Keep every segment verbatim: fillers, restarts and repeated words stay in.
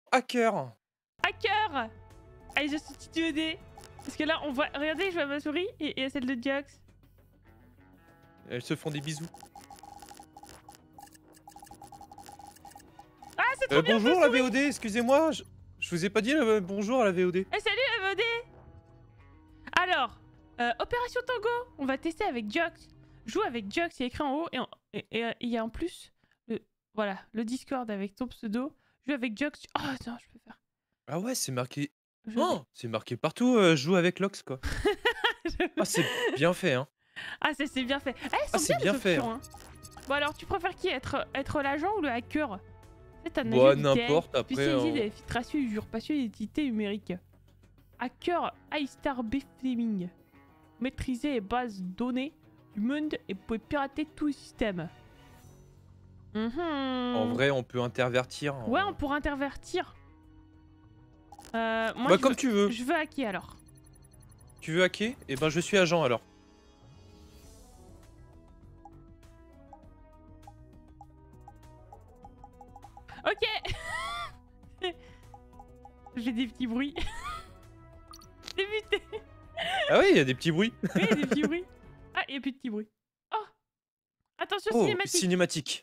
hacker. Hacker. Allez, je substitue E D. Parce que là, on voit... Regardez, je vois ma souris et, et celle de Diox. Elles se font des bisous. Ah, c'est trop Euh, bien bonjour ta la souris. V O D, excusez-moi. Je... je vous ai pas dit euh, bonjour à la V O D. Eh, salut la V O D. Alors, euh, Opération Tango. On va tester avec Diox. Joue avec Diox, il y a écrit en haut. Et en- et- et, euh, il y a en plus le, voilà, le Discord avec ton pseudo. Joue avec Diox. Oh, attends, je peux faire. Ah ouais, c'est marqué. Joue avec- Oh, c'est marqué partout. Euh, joue avec Lox quoi. Ah, c'est bien fait, hein. Ah, ça c'est bien fait. Ah, elles Ah, sont c'est bien bien les fait. options. Hein. Hein. Bon, alors, tu préfères qui? Être, être l'agent ou le hacker? C'est un Bah, agent n'importe après. spécialisé on- dans l'infiltration et usurpation d'identité numérique. Hacker iStar B. Fleming. Maîtriser les bases données du monde et pouvez pirater tout le système. Mhm. En vrai, on peut intervertir. en- Ouais, on pourra intervertir. Euh, moi, Bah, je comme veux, tu veux. je veux hacker alors. Tu veux hacker? Eh ben, je suis agent alors. Ok. Je fais des petits bruits. Débuté. Ah oui, il y a des petits bruits. Oui, des petits bruits. Ah, il n'y a plus de petits bruits. Oh. Attention, Oh, cinématique. cinématique.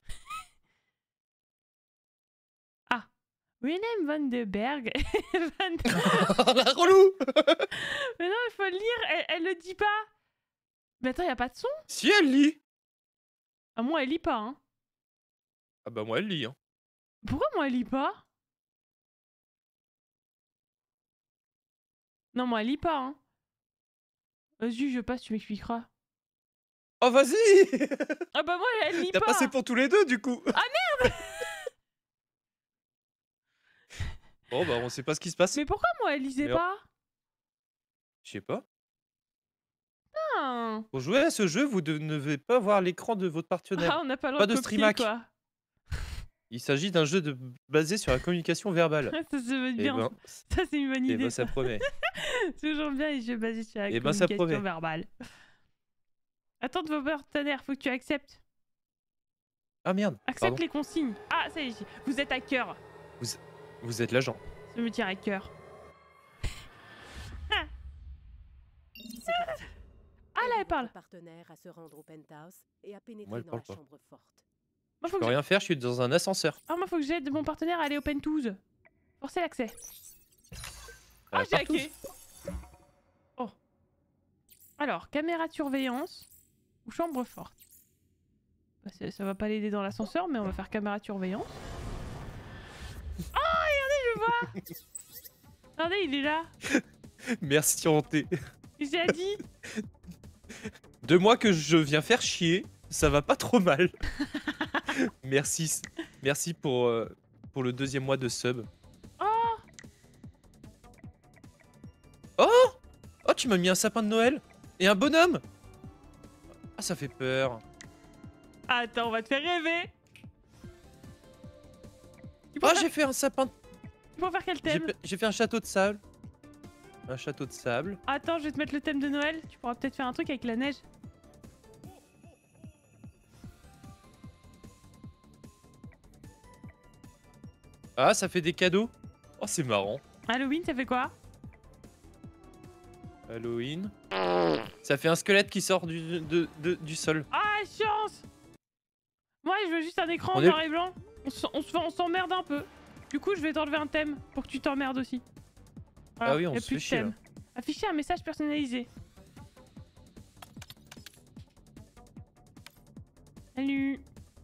Willem van de Berg. Van de- La relou. Mais non, il faut le lire. Elle, elle le dit pas. Mais attends, il n'y a pas de son? Si elle lit. Ah, moi, elle lit pas, hein. Ah bah moi elle lit. Hein. Pourquoi moi, elle lit pas? Non, moi, elle lit pas, hein. Vas-y, je passe, tu m'expliqueras. Oh vas-y. Ah bah moi, elle lit T'as pas. passé pour tous les deux du coup. Ah merde. Bon bah on sait pas ce qui se passe. Mais pourquoi moi, elle lisait Mais on- pas? Je sais pas. Ah, Pour jouer à ce jeu, vous ne devez pas voir l'écran de votre partenaire. ah on n'a pas le Pas droit de de copier, streamac. quoi. Il s'agit d'un jeu de... basé sur la communication verbale. Ça, ça va être Et bien. ben, Ça, c'est une bonne et idée. ben ça ça. promet. Toujours bien les jeux basés sur la Eh ben, ça communication promet. verbale. Attends de vos partenaires, faut que tu acceptes. Ah merde. Accepte Pardon. les consignes. Ah, ça y est, vous êtes hacker. Vous êtes l'agent. Ce métier hacker. Ah là, elle parle. Partenaire à se rendre au penthouse et à pénétrer Moi, elle dans parle la pas. chambre forte. Moi, faut Je que peux je... rien faire, je suis dans un ascenseur. Ah, moi, faut que j'aide mon partenaire à aller au penthouse. Forcer l'accès. Ah, Euh, j'ai partout. hacké. Oh. Alors, caméra de surveillance ou chambre forte. Bah, ça, ça va pas l'aider dans l'ascenseur, mais on va faire caméra de surveillance. Oh, regardez, je vois. Regardez, il est là. Merci Hanté. J'ai dit. Deux mois que je viens faire chier, ça va pas trop mal. Merci. Merci pour, euh, pour le deuxième mois de sub. Oh. Oh Oh, tu m'as mis un sapin de Noël et un bonhomme. Ah, ça fait peur. Attends, on va te faire rêver. Tu Ah, préfères, j'ai fait un sapin. tu préfères quel J'ai thème? j'ai fait un château de sable. Un château de sable. Attends, je vais te mettre le thème de Noël. Tu pourras peut-être faire un truc avec la neige. Ah, ça fait des cadeaux. Oh, c'est marrant. Halloween, ça fait quoi? Halloween. Ça fait un squelette qui sort du, de- de- du sol. Ah, chance. Moi, je veux juste un écran On en est- noir et blanc. On s- on s- on s'emmerde un peu. Du coup, je vais t'enlever un thème pour que tu t'emmerdes aussi. Voilà, Ah oui, on y a se plus fait de chier, thème. Afficher un message personnalisé. Salut.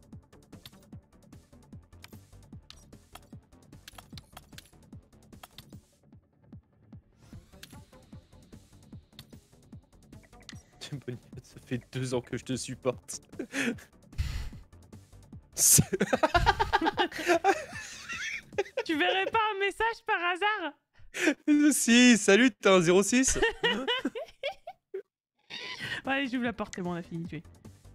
Bonnie, ça fait deux ans que je te supporte. C'est- Tu verrais pas un message par hasard? si, salut, t'es un zéro six. Ouais, j'ouvre la porte, c'est bon, on a fini de tuer.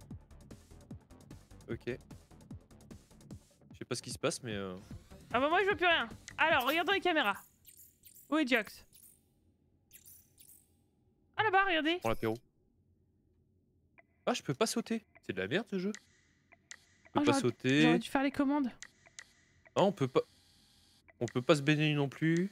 Ok. Je sais pas ce qui se passe, mais... euh, Ah bah moi, je vois plus rien. Alors, regarde dans les caméras. Où est Jox? Ah là-bas, regardez. Prends l'apéro. Ah, je peux pas sauter. C'est de la merde, ce jeu. Je peux Oh, pas j'aurais- sauter. J'aurais dû faire les commandes. Ah, on peut pas... On peut pas se baigner non plus.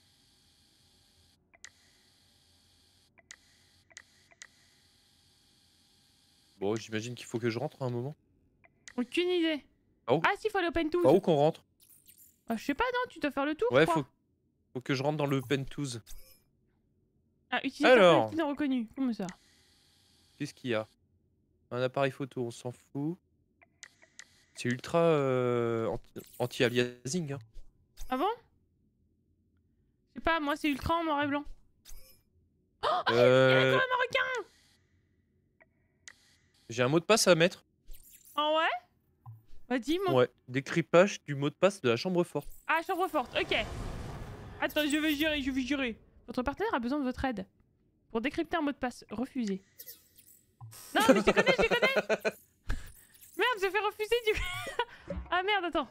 Bon, j'imagine qu'il faut que je rentre à un moment. Aucune idée. Ah, où, Ah si, faut aller au ah, Pentouse. où qu'on rentre? Ah, je sais pas, non, tu dois faire le tour, je Ouais, crois. faut, faut que je rentre dans le Pentouse. Ah, utilisateur Alors. connecté non reconnu. Comment ça? Qu'est-ce qu'il y a? Un appareil photo, on s'en fout. C'est ultra euh, anti- anti-aliasing. Hein. Ah bon? Je sais pas, moi c'est ultra en noir et blanc. Euh, Un requin! J'ai un mot de passe à mettre. Ah ouais? Vas-y, mon... Ouais, décryptage du mot de passe de la chambre forte. Ah, chambre forte, ok. Attends, je vais gérer, je vais gérer. Votre partenaire a besoin de votre aide. Pour décrypter un mot de passe, refusez. Non, mais je connais, je connais. Merde, j'ai fait refuser du coup. Ah merde, attends.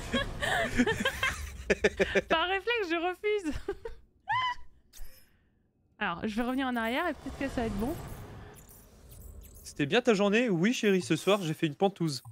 Par réflexe, je refuse. Alors, je vais revenir en arrière et peut-être que ça va être bon. C'était bien ta journée? Oui, chérie, ce soir, j'ai fait une pentouse.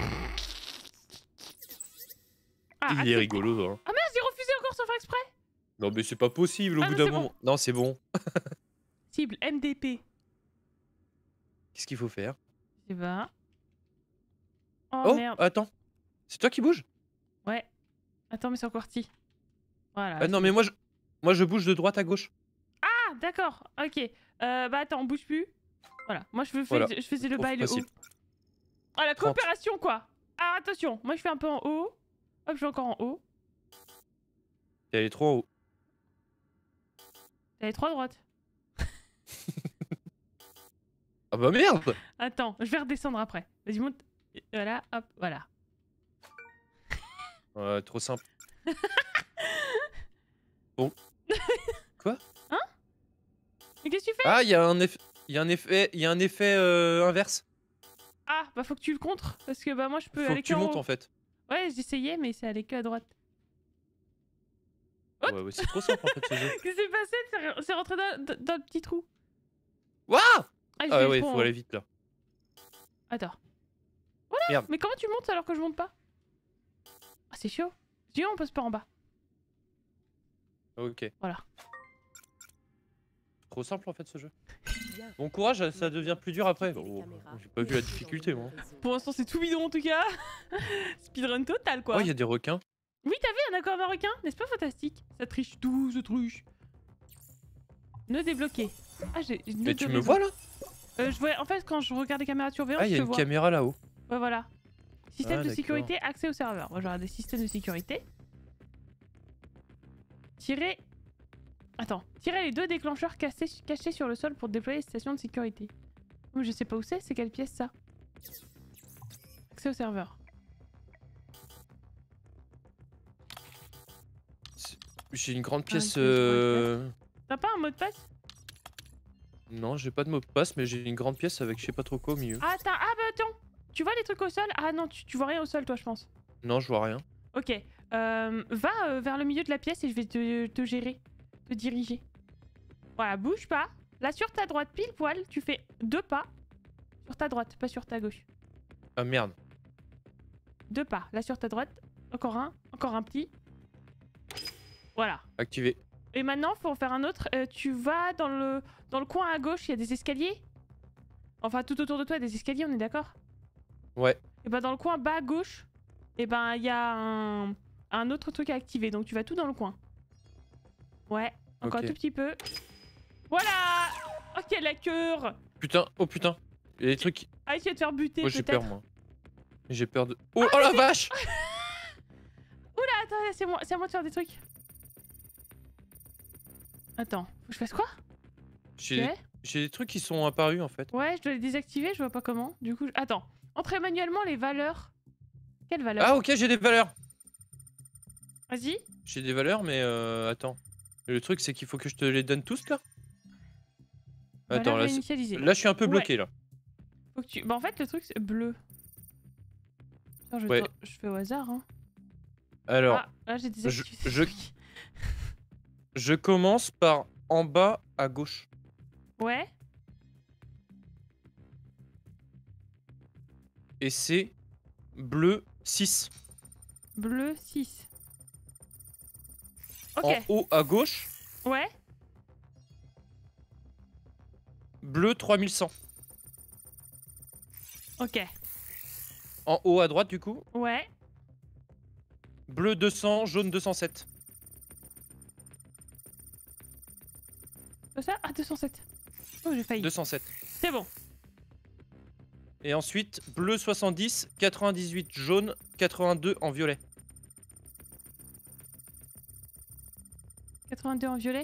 Ah, Il est accepté. rigolo, hein. Ah merde, j'ai refusé encore sans faire exprès. Non, mais c'est pas possible au Ah bout non, d'un c'est moment. bon. Non, c'est bon. Cible, M D P. Qu'est-ce qu'il faut faire? C'est va. Oh, Oh, merde. attends. C'est toi qui bouge? Ouais. Attends, mais c'est encore ti. Voilà. Ah non, c'est mais bon. moi je... moi, je bouge de droite à gauche. Ah, d'accord. Ok. Euh, bah attends, on bouge plus. Voilà. Moi, je, fais, Voilà. je faisais le Trop bas et le haut. facile. Ah, la trente. coopération, quoi. Alors, attention. Moi, je fais un peu en haut. Hop, je vais encore en haut. T'es allé trop en haut. T'as les trois droites. Ah bah merde! Attends, je vais redescendre après. Vas-y, monte. Voilà, hop, voilà. Ouais, trop simple. Bon. Quoi? Hein? Mais qu'est-ce que tu fais? Ah, il y a un effet... Il y a un effet, il y a un effet euh, inverse. Ah, bah faut que tu le contres. Parce que bah moi, je peux Faut aller que tu que en montes haut. en fait. Ouais, j'essayais, mais c'est allé que à droite. Ouais, ouais, c'est trop simple en fait ce jeu. Qu'est-ce qui s'est passé? C'est- C'est rentré dans, dans- dans le petit trou. Waouh! Ah, je Ah vais ouais, trop en faut haut. aller vite là. Attends. Voilà. Merde. Mais comment tu montes alors que je monte pas? Ah, c'est chaud. Dis on passe par en bas. Ok. Voilà. Trop simple en fait ce jeu. Bien. Bon courage, ça devient plus dur après. Activez les Oh, caméras. j'ai pas vu la difficulté moi. Pour l'instant, c'est tout bidon en tout cas. Speedrun total quoi. Oh, il y a des requins. Oui, t'as vu un accord marocain? N'est-ce pas fantastique? Ça triche tout, ce truche. Ne débloquer. Ah, j'ai. une Mais note tu de me réseau. vois là? Euh, je vois. En fait, quand je regarde les caméras de surveillance, Ah, il y a je te une vois. caméra là-haut. Ouais, voilà. Système Ah, de d'accord. sécurité, accès au serveur. Moi, j'aurai des systèmes de sécurité. Tirer. Attends. Tirer les deux déclencheurs cachés, cachés sur le sol pour déployer les stations de sécurité. Oh, je sais pas où c'est, c'est quelle pièce ça? Accès au serveur. J'ai une grande Ah, pièce. une pièce, euh, T'as pas un mot de passe? Non, j'ai pas de mot de passe, mais j'ai une grande pièce avec je sais pas trop quoi au milieu. Ah, attends. Ah, bah attends. Tu vois les trucs au sol? Ah non, tu, tu vois rien au sol, toi, je pense. Non, je vois rien. Ok. Euh, va euh, vers le milieu de la pièce et je vais te, te gérer. Te diriger. Voilà, bouge pas. Là, sur ta droite, pile poil, tu fais deux pas. Sur ta droite, pas sur ta gauche. Ah merde. Deux pas. Là, sur ta droite. Encore un. Encore un petit. Voilà. Activé. Et maintenant, faut en faire un autre. Euh, tu vas dans le, dans le coin à gauche, il y a des escaliers. Enfin, tout autour de toi, il y a des escaliers, on est d'accord? Ouais. Et ben dans le coin bas à gauche, et ben il y a un, un autre truc à activer. Donc tu vas tout dans le coin. Ouais, encore Ok. un tout petit peu. Voilà. Ok, la cœur. Putain, oh putain. Il y a des trucs. qui- Ah, tu vas te faire buter Moi j'ai peut-être. peur moi. J'ai peur de. Oh, oh la vache! Oula, attends, c'est moi, c'est à moi de faire des trucs. Attends, faut que je fasse quoi? J'ai Ok. j'ai des trucs qui sont apparus en fait. Ouais, je dois les désactiver, je vois pas comment. Du coup, je- attends. Entrer manuellement les valeurs. Quelles valeurs? Ah ok, j'ai des valeurs. Vas-y. J'ai des valeurs, mais euh, attends. Le truc c'est qu'il faut que je te les donne tous là. Attends, Valeurs là, c'est- réinitialisées. là je suis un peu Ouais. bloqué là. Faut que tu... Bah en fait, le truc c'est bleu. Attends, je, Ouais. te- je fais au hasard, hein. Alors, Ah, là j'ai désactivé. je- ces je- trucs. je commence par en bas à gauche. Ouais. Et c'est bleu six. Bleu six. Ok. En haut à gauche, Ouais. bleu trois mille cent. Ok. En haut à droite, du coup, Ouais. bleu deux cents, jaune deux cent sept. C'est ça? Ah, deux cent sept. Oh, j'ai failli. deux cent sept. C'est bon. Et ensuite, bleu soixante-dix, quatre-vingt-dix-huit jaune, quatre-vingt-deux en violet. quatre-vingt-deux en violet.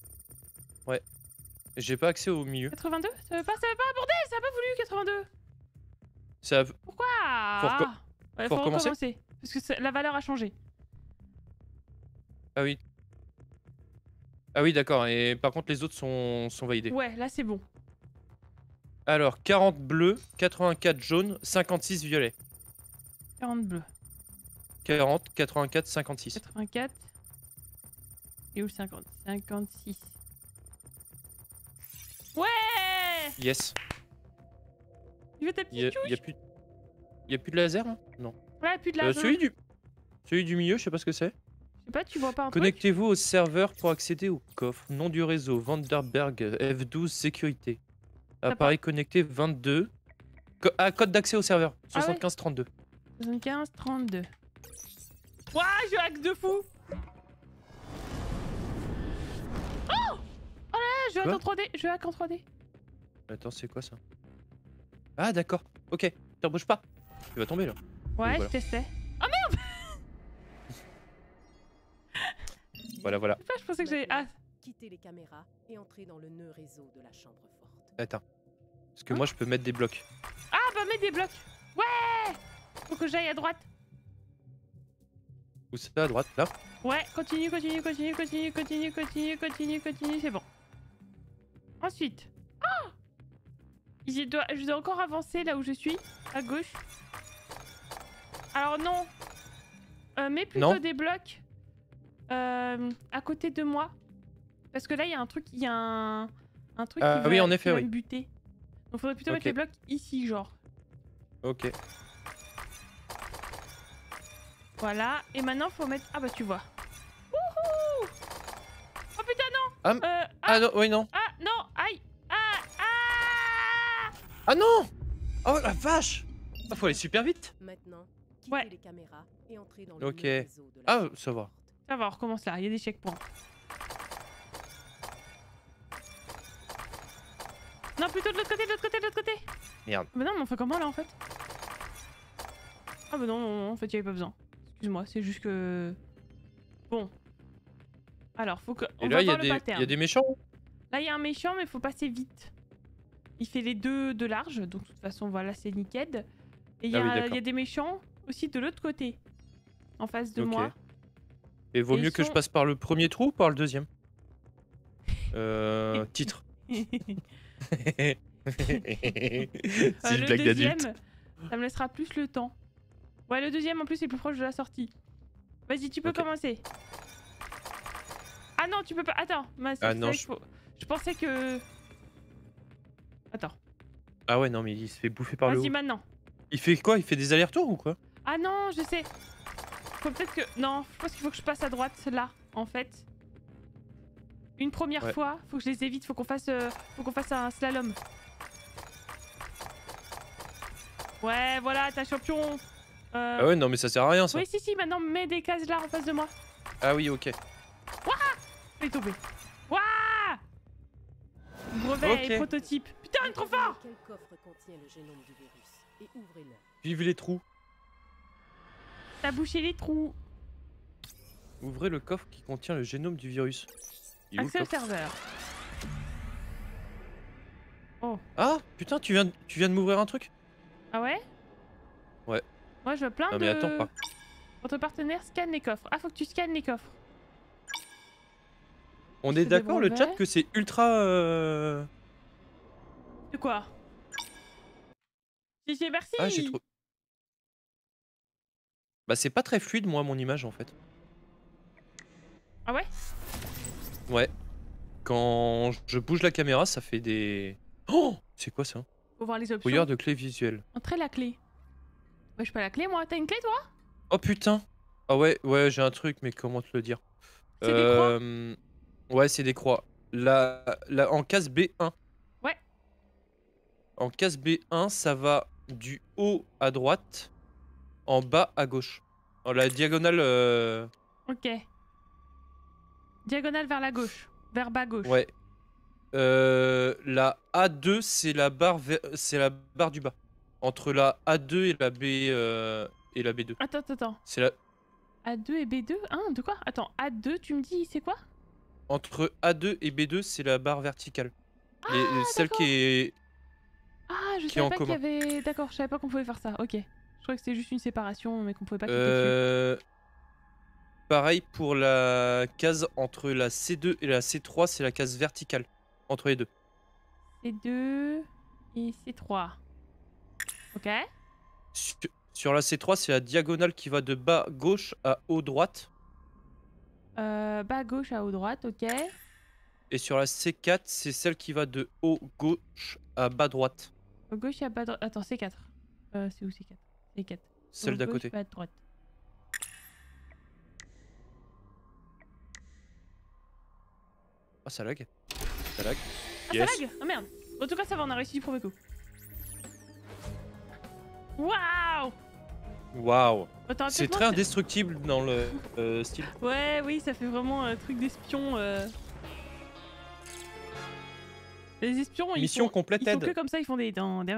J'ai pas accès au milieu. quatre-vingt-deux? Ça veut pas, ça veut pas, bordel, ça a pas voulu quatre-vingt-deux. Ça... Pourquoi? Faut reco- Ouais, faut faut recommencer recommencer. Parce que ça- la valeur a changé. Ah oui. Ah oui, d'accord. Et par contre, les autres sont, sont validés. Ouais, là c'est bon. Alors, quarante bleu, quatre-vingt-quatre jaune, cinquante-six violet. quarante bleus. quarante, quatre-vingt-quatre, cinquante-six. quatre-vingt-quatre. Et où le cinquante? cinquante-six. Ouais! Yes. Tu veux ta petite Il y a, touche? y a plus... y a plus de laser, hein? Non. Ouais, plus de la Euh, celui du... Celui du milieu, je sais pas ce que c'est. Je sais pas, tu vois pas un truc? Connectez-vous au serveur pour accéder au coffre. Nom du réseau, Vanderberg F douze sécurité. Appareil connecté vingt-deux. Co ah, code d'accès au serveur, Ah ouais soixante-quinze trente-deux. soixante-quinze trente-deux. Ouah, je hack de fou! Oh! Oh là là, je hack Quoi en trois D, je hack en trois D. Attends, c'est quoi ça? Ah, d'accord. Ok, t'en bouge pas. Tu vas tomber là. Ouais, voilà. je testais. Voilà, voilà. Je sais pas, je pensais que j'avais... Ah, Quittez les caméras et entrez dans le nœud réseau de la chambre forte. Attends. Parce que Hein moi, je peux mettre des blocs. ah bah mets des blocs. Ouais! Faut que j'aille à droite. Où c'est à droite, là? Ouais, continue, continue, continue, continue, continue, continue, continue, continue, c'est bon. Ensuite. Oh! Je dois, je dois encore avancer là où je suis, à gauche. Alors non. Euh, mets plutôt Non. des blocs euh, à côté de moi. Parce que là, il y a un truc, il y a un, un truc Ah qui va, oui, en qui effet, va oui. me buter. Donc faudrait plutôt Ok. mettre les blocs ici, genre. Ok. Voilà. Et maintenant, faut mettre... Ah bah tu vois. Wouhou! Oh putain, non! Ah, Euh, ah, Ah non, oui, non. ah, non! Aïe! Ah! Ah! Ah non! Oh la vache! Ah, faut aller super vite. Maintenant, quittez Ouais. les caméras et entrez dans le Ok. nœud réseau de la Ah, chambre ça va. forte. Ça va, on recommence là. Il y a des checkpoints. Non, plutôt de l'autre côté, de l'autre côté, de l'autre côté! Merde. Ah bah non, mais on fait comment là en fait? Ah bah non, non, non, en fait, il y avait pas besoin. Excuse-moi, c'est juste que... Bon. Alors, faut que... Et on là, va il y, a voir le des- pattern. il y a des méchants. Là, il y a un méchant, mais faut passer vite. Il fait les deux de large, donc de toute façon, voilà, c'est nickel. Et il y, Ah oui, a- il y d'accord. a des méchants aussi de l'autre côté, en face de Ok. moi. Et vaut Et mieux ils que je sont- passe par le premier trou ou par le deuxième? Euh... Titre. C'est Euh, une le blague deuxième, d'adulte. ça me laissera plus le temps. Ouais, le deuxième, en plus, est plus proche de la sortie. Vas-y, tu peux Ok. commencer. Ah non, tu peux pas... Attends, mince, Ah c'est non, vrai qu'il je- faut- je pensais que... Attends, Ah ouais, non, mais il se fait bouffer par le vas-y haut. maintenant. Il fait quoi? Il fait des allers-retours ou quoi? Ah non, je sais. Faut peut-être que... Non, je pense qu'il faut que je passe à droite, là, en fait. Une première Ouais. fois, faut que je les évite, faut qu'on fasse, euh, faut qu'on fasse un slalom. Ouais, voilà, t'as champion. Euh, Ah ouais, non, mais ça sert à rien ça. Oui, si, si, maintenant mets des cases là en face de moi. Ah oui, ok. Il est tombé. Waouh! Brevet Ok. et prototype. Putain, trop fort! Quel coffre contient le génome du virus et ouvrez-le. Vive les trous. T'as bouché les trous. Ouvrez le coffre qui contient le génome du virus. Il est où, le Accès au coffre? serveur. Oh. Ah, putain, tu viens, de- tu viens de m'ouvrir un truc? Ah ouais? Ouais. Moi, je vois plein Non de... mais attends, pas. Votre partenaire scanne les coffres. Ah, faut que tu scannes les coffres. On Je est fais des d'accord le chat brevets. que c'est ultra... Euh... De quoi? Si, si, merci! Ah, j'ai trop... Bah c'est pas très fluide moi mon image en fait. Ah ouais? Ouais. Quand je bouge la caméra ça fait des... Oh! C'est quoi ça? Faut voir les options. Brouilleur de clé visuelle. Entrer la clé. Ouais, je pas la clé, moi. T'as une clé, toi? Oh putain! Ah ouais, ouais j'ai un truc mais comment te le dire? C'est des croix. Euh, Ouais, c'est des croix. La, la, en case B un. Ouais. En case B un, ça va du haut à droite, en bas à gauche. En la diagonale. euh, Ok. Diagonale vers la gauche. Vers bas gauche. Ouais. Euh, la A deux, c'est la barre, ver- c'est la barre du bas. Entre la A deux et la B euh, et la B deux. Attends, attends, attends. C'est la A deux et B deux. Hein, de quoi? Attends, A deux, tu me dis, c'est quoi? entre A deux et B deux, c'est la barre verticale. Les, Ah, celle qui d'accord. est Ah, je qui est en savais pas qu'il y commun. avait. D'accord, je savais pas qu'on pouvait faire ça. Ok. Je croyais que c'était juste une séparation, mais qu'on pouvait pas cliquer dessus. Euh, Pareil pour la case entre la C deux et la C trois, c'est la case verticale entre les deux. C deux et C trois. Ok. Sur, sur la C trois, c'est la diagonale qui va de bas gauche à haut droite. Euh, bas gauche à haut droite, ok. Et sur la C quatre, c'est celle qui va de haut gauche à bas droite. Au gauche à bas droite. Attends, C quatre. Euh, c'est où C quatre? C quatre. Celle Au d'à gauche, côté. bas droite. Ah, ça lag. Ça lag. Ah, Yes. ça lag? Ah merde. En tout cas, ça va, on a réussi du premier coup. Waouh! Waouh. Oh, t'aurais C'est peut-être très moins- indestructible dans le euh, style. Ouais, oui, ça fait vraiment un truc d'espion. euh. Les espions, ils Mission sont, complète ils sont que aide. comme ça, ils font des...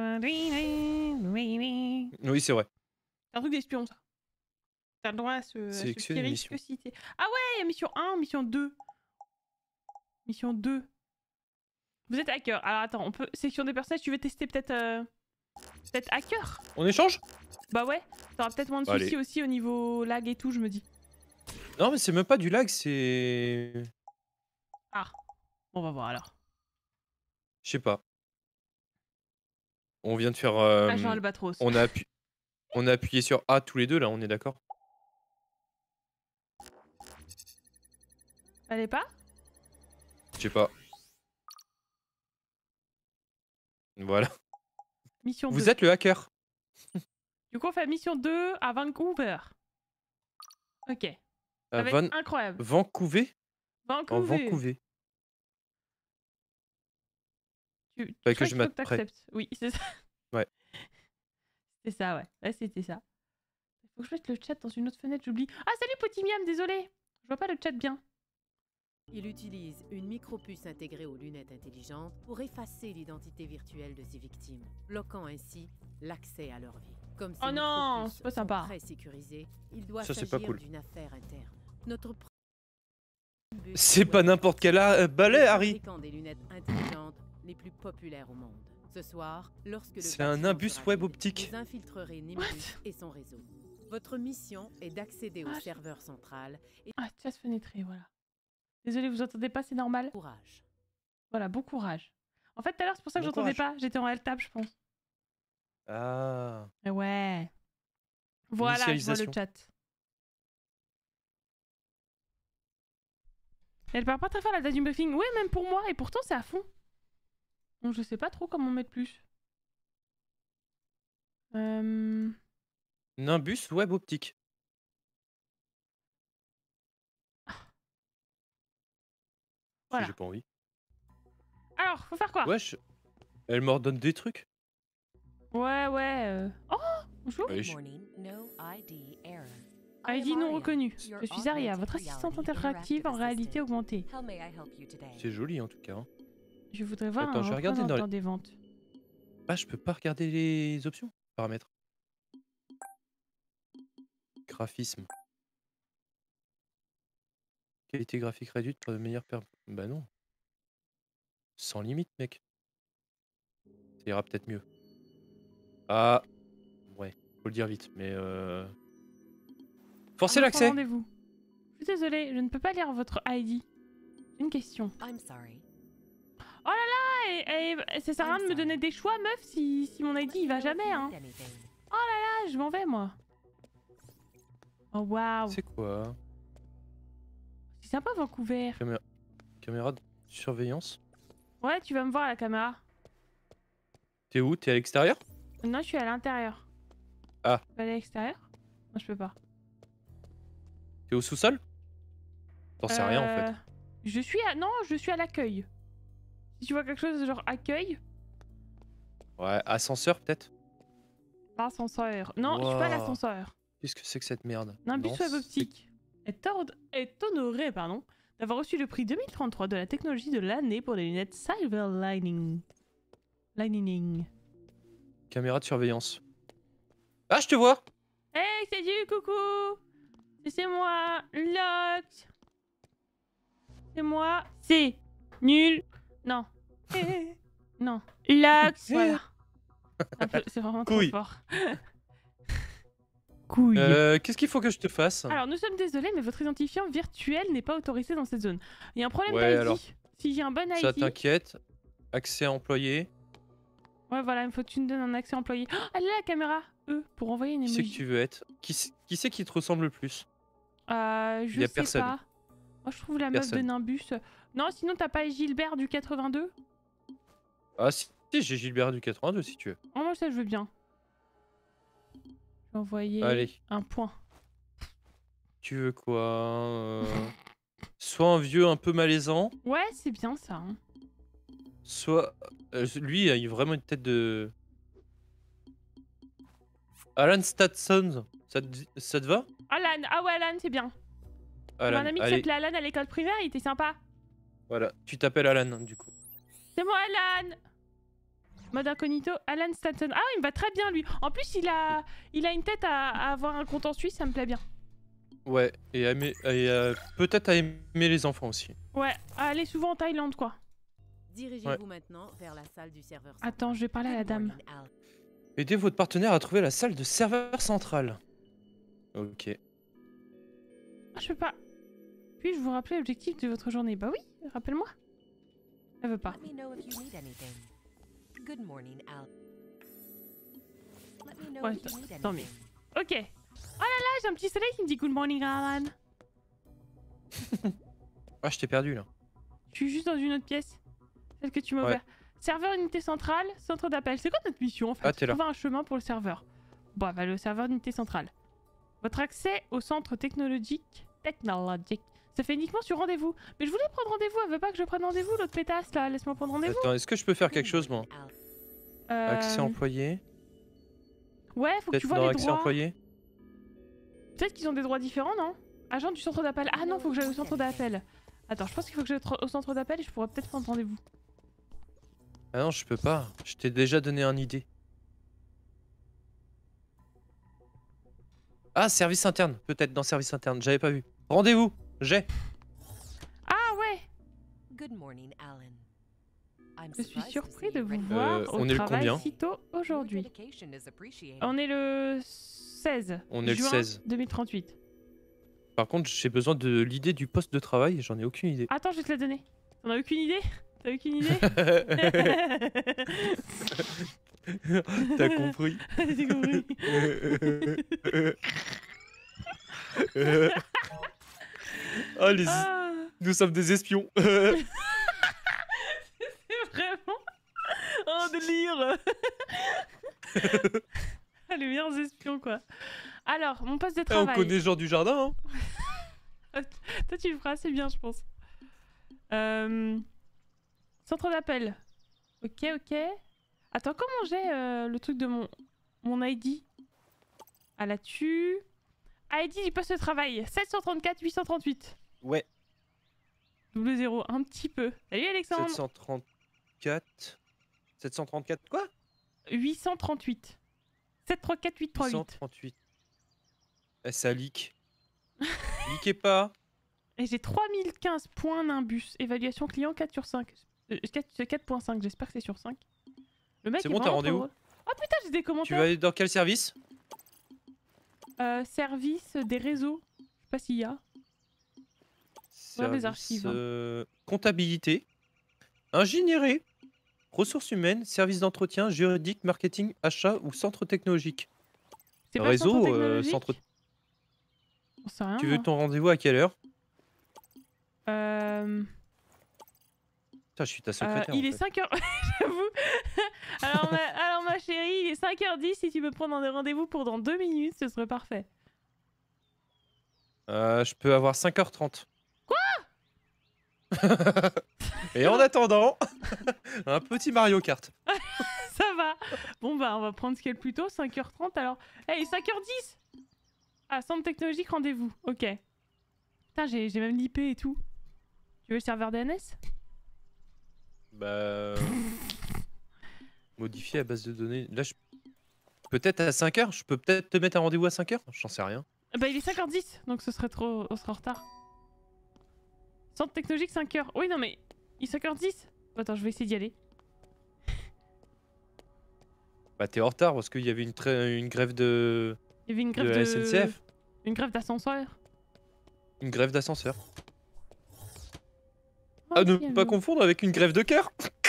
C'est Oui, c'est vrai. un truc d'espion, ça. T'as le droit à ce, à ce Sélectionne petit une risque mission. si t'es... Ah ouais, il y a mission un, mission deux. Mission deux. Vous êtes hacker. Alors attends, on peut... Section des personnages, tu veux tester peut-être... euh, Peut-être hacker? On échange? Bah ouais, t'auras peut-être moins de Allez. soucis aussi au niveau lag et tout, je me dis. Non, mais c'est même pas du lag, c'est. Ah, on va voir alors. Je sais pas. On vient de faire. euh, Agent Albatros. on, a appu- on a appuyé sur A tous les deux, là, on est d'accord? Fallait pas? Je sais pas. Voilà. Mission Vous deux. êtes le hacker. Du coup, on fait mission deux à Vancouver. Ok. Ça À va Van- être incroyable. Vancouver? Vancouver. En Vancouver. Tu, tu Fallait crois que je qu'il faut mette que prêt. t'acceptes. Oui, c'est ça. Ouais. C'était ça, ouais. Ouais, c'était ça. Il faut que je mette le chat dans une autre fenêtre, j'oublie. Ah, salut petit miam, désolé. Je vois pas le chat bien. Il utilise une micropuce intégrée aux lunettes intelligentes pour effacer l'identité virtuelle de ses victimes, bloquant ainsi l'accès à leur vie. Comme ces Oh non, micropuces c'est pas sont sympa. très sécurisées, il doit Ça, c'est pas s'agir cool. d'une affaire interne. Notre pr- but C'est est pas de n'importe quel a- balai, le Harry. fabricant des lunettes intelligentes les plus populaires au monde. Ce soir, lorsque le C'est un bâtiment imbus sera web vide, optique. vous infiltrerez Nimbus et son réseau. Votre mission est d'accéder au Ah, je- serveur central et Ah, chat fenêtré, voilà. Désolé, vous entendez pas, c'est normal. courage. Voilà, bon courage. En fait, tout à l'heure, c'est pour ça que Bon j'entendais courage. pas. J'étais en L-Tab, je pense. Ah. Eh ouais. Voilà, je vois le Initialisation. chat. Elle parle pas très fort la date du briefing. Ouais, même pour moi, et pourtant c'est à fond. Donc je sais pas trop comment mettre plus. Euh... Nimbus web optique. Voilà. J'ai pas envie. Alors, faut faire quoi? Wesh. Elle m'ordonne des trucs. Ouais, ouais. euh. Oh, bonjour. Ouais, je- I D non reconnu. Je suis Aria, votre assistante interactive en réalité augmentée. C'est joli en tout cas. hein. Je voudrais voir Attends, un je vais regarder représentant dans les- des ventes. Ah, je peux pas regarder les options. Paramètres. Graphisme. Qualité graphique réduite pour de meilleures per... Bah non. Sans limite, mec. Ça ira peut-être mieux. Ah. Ouais, faut le dire vite, mais euh... Forcez Un autre l'accès. rendez-vous. Je suis désolée, je ne peux pas lire votre I D. J'ai une question. Ah, et, et- ça sert à rien de me donner des choix, meuf, si, si mon I D il va jamais, hein. Ah, je m'en vais, moi. Oh, waouh. C'est quoi? C'est sympa, Vancouver. Caméra de surveillance. Ouais, tu vas me voir à la caméra. T'es où? T'es à l'extérieur? Non, je suis à l'intérieur. Ah. Tu peux aller à l'extérieur? Non, je peux pas. T'es au sous-sol? T'en sais rien en Euh, fait. Je suis à... Non, je suis à l'accueil. Si tu vois quelque chose genre accueil, Ouais, ascenseur peut-être. l'ascenseur. Non, je suis pas à Wouah. l'ascenseur. Qu'est-ce que c'est que cette merde? Nimbus Non, Web c'est- Optique est, ord- est honoré pardon, d'avoir reçu le prix deux mille trente-trois de la technologie de l'année pour les lunettes Silver Lining. Lining. Caméra de surveillance. Ah, je te vois! Hey, c'est du coucou. C'est- C'est moi, Lox. C'est moi, c'est nul. Non. Non. Lox, voilà. Un peu- C'est vraiment trop Couille. fort. Couille. Euh, Qu'est-ce qu'il faut que je te fasse? Alors, nous sommes désolés, mais votre identifiant virtuel n'est pas autorisé dans cette zone. Il y a un problème Ouais, d'I D. alors. Si j'ai un bon Ça I D... t'inquiète. Accès employé. Ouais, voilà, il faut que tu me donnes un accès employé. Oh, elle est là, la caméra. E, pour envoyer une Qui c'est que emoji. tu veux être? Qui c'est qui, c'est qui te ressemble le plus? Euh, je Y a sais personne. pas. Moi, je trouve la meuf de Personne. Nimbus... Non, sinon, t'as pas Gilbert du quatre-vingt-deux? Ah si, si, j'ai Gilbert du quatre-vingt-deux si tu veux. Oh, moi, ça, je veux bien. Je vais envoyer Allez. un point. Tu veux quoi? euh, Soit un vieux un peu malaisant, Ouais, c'est bien, ça. hein. soit... euh, lui, il a vraiment une tête de... Alan Statson, ça te, dit- ça te va? Alan, ah ouais, Alan, c'est bien. Alan, Mon ami qui allez, s'appelait Alan à l'école primaire, il était sympa. voilà. Tu t'appelles Alan, du coup. C'est moi, Alan. Mode incognito, Alan Stanton. Ah, il me va très bien, lui. En plus, il a, il a une tête à, à avoir un compte en Suisse, ça me plaît bien. Ouais, et, à aimer- et euh, peut-être à aimer les enfants aussi. Ouais, à aller souvent en Thaïlande, quoi. Dirigez-vous maintenant vers la salle du serveur. Attends, je vais parler à la dame. Morning, Al. Aidez votre partenaire à trouver la salle de serveur central. Ok. Ah, je peux pas. Puis-je vous rappeler l'objectif de votre journée? Bah oui, rappelle-moi. Elle veut pas. Let me know if you need anything. Good morning, Al. Let me know Ouais, if you need tant mieux. anything. Ok. Oh là là, j'ai un petit soleil qui me dit good morning, Alan. Ah, je t'ai perdu là. Je suis juste dans une autre pièce. Celle que tu m'as Ouais. ouvert. Serveur unité centrale, centre d'appel. C'est quoi notre mission en fait? Ah, t'es là. Trouver un chemin pour le serveur. Bon, bah le serveur d'unité centrale. Votre accès au centre technologique, technologique, ça fait uniquement sur rendez-vous. Mais je voulais prendre rendez-vous, elle veut pas que je prenne rendez-vous, l'autre pétasse là. Laisse-moi prendre rendez-vous. Attends, est-ce que je peux faire quelque chose, moi? Euh, Accès employé. Ouais, faut que Peut-être tu vois dans les accès droits. employé. Peut-être qu'ils ont des droits différents, non? Agent du centre d'appel. Ah non, faut que j'aille au centre d'appel. Attends, je pense qu'il faut que j'aille au centre d'appel et je pourrais peut-être prendre rendez-vous. Ah non, je peux pas. Je t'ai déjà donné un idée. Ah, service interne. Peut-être dans service interne. J'avais pas vu. Rendez-vous. J'ai. Ah ouais, Good morning, Alan. I'm je suis surprised to surpris see de you vous ready. voir Euh, au on est le travail combien si tôt Your aujourd'hui. dedication is appreciated. On est le seize. On est le juin seize. deux mille trente-huit. Par contre, j'ai besoin de l'idée du poste de travail. J'en ai aucune idée. Attends, je vais te la donner. T'en as aucune idée? T'as aucune idée? T'as compris. J'ai compris. Ah, les... Ah, Nous sommes des espions. c'est vraiment un délire. Ah, les meilleurs espions, quoi. Alors, mon poste de Eh, on travail. connaît Jean du Jardin. Hein. Toi, tu le feras assez bien, je pense. Euh, Centre d'appel. Ok, ok. Attends, comment j'ai euh, le truc de mon, mon I D? Ah, là-dessus. I D du poste de travail. sept cent trente-quatre huit cent trente-huit. Ouais. Double zéro, un petit peu. Salut Alexandre. sept cent trente-quatre. sept cent trente-quatre quoi? huit cent trente-huit. sept trois quatre huit trois huit cent huit. trente-huit. Eh, ça leak. Leakez pas. Et j'ai trois mille quinze points Nimbus. Évaluation client quatre sur cinq. Euh, quatre point cinq, j'espère que c'est sur cinq. Le mec C'est est bon, t'as vraiment trop rendez-vous? drôle. Oh putain, j'ai des Tu commentaires. vas aller dans quel service? Euh, service des réseaux. Je sais pas s'il y a. Dans les Service, archives, hein. euh, comptabilité, ingénierie, ressources humaines, services d'entretien, juridique, marketing, achat ou centre technologique. C'est pas Réseau, centre euh, technologique. centre... J'en sais rien, Tu veux moi. ton rendez-vous à quelle heure? Euh, Putain, je suis ta euh, secrétaire. il en est fait. cinq heures. J'avoue. alors, ma... alors, ma chérie, il est cinq heures dix. Si tu veux prendre un rendez-vous pour dans deux minutes, ce serait parfait. Euh, je peux avoir cinq heures trente. Quoi? Et en attendant, un petit Mario Kart. Ça va. Bon bah on va prendre ce qu'il y a le plus tôt, cinq heures trente alors. Hey, cinq heures dix. Ah, centre technologique, rendez-vous. Ok. Putain, j'ai même l'I P et tout. Tu veux le serveur D N S? Bah... Modifier à base de données. Là, je... peut-être à cinq heures. Je peux peut-être te mettre un rendez-vous à cinq heures. J'en sais rien. Bah il est cinq heures dix, donc ce serait trop... on serait en retard. Centre technologique, cinq heures. Oui, non mais... Il est cinq heures dix. Attends, je vais essayer d'y aller. Bah t'es en retard parce qu'il y avait une, tra- une grève de... Il y avait une grève de de... la S N C F. Une grève d'ascenseur. Une grève d'ascenseur. Oh, Ah, ne si, pas elle- confondre avec une grève de cœur.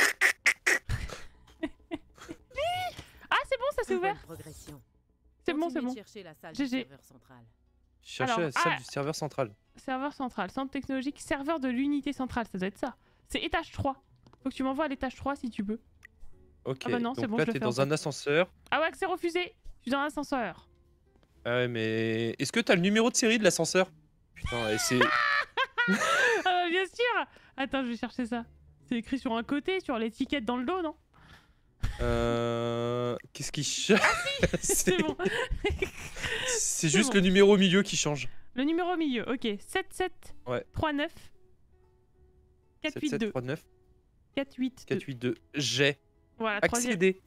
Ah, c'est bon, ça s'est Très bonne ouvert. progression. C'est bon, Continuez c'est de bon. chercher la salle G du G. serveur central. Chercher Alors, la salle ah du serveur central. Serveur central, centre technologique, serveur de l'unité centrale, ça doit être ça. C'est étage trois. Faut que tu m'envoies à l'étage trois si tu peux. Ok, Ah bah non, c'est donc bon, là je le t'es fais, en dans un fait. ascenseur. Ah ouais, accès refusé. Je suis dans l'ascenseur. Ah ouais, mais... Est-ce que t'as le numéro de série de l'ascenseur? Putain, et c'est... Ah bah bien sûr. Attends, je vais chercher ça. C'est écrit sur un côté, sur l'étiquette dans le dos, non? Euh... Qu'est-ce qui change? C'est bon. C'est juste bon. le numéro au milieu qui change. Le numéro au milieu, ok. sept sept Ouais. trois neuf quatre huit deux. sept sept trois neuf quatre huit deux. quatre huit deux. J'ai Voilà, troisième. accédé.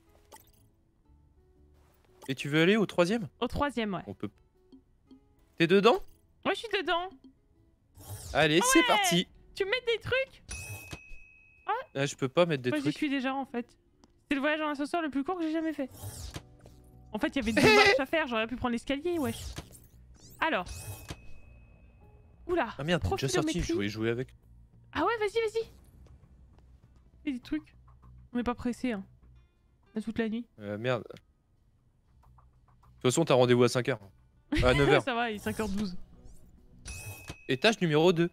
Et tu veux aller au troisième? Au troisième, ouais. On peut... T'es dedans? Moi, je suis dedans. Allez, c'est parti. Tu mets des trucs? Ah, je peux pas mettre des Moi, j'y trucs. suis déjà, en fait. C'est le voyage en ascenseur le plus court que j'ai jamais fait. En fait, il y avait deux marches à faire. J'aurais pu prendre l'escalier, wesh. Alors. Oula. Ah merde, t'es déjà sorti, Profilométrie. je voulais jouer avec. Ah ouais, vas-y, vas-y. Fais des trucs. On n'est pas pressé, hein. On a toute la nuit. Euh, merde. De toute façon, t'as rendez-vous à cinq heures. À neuf heures. Ça va, il est cinq heures douze. Étage numéro deux.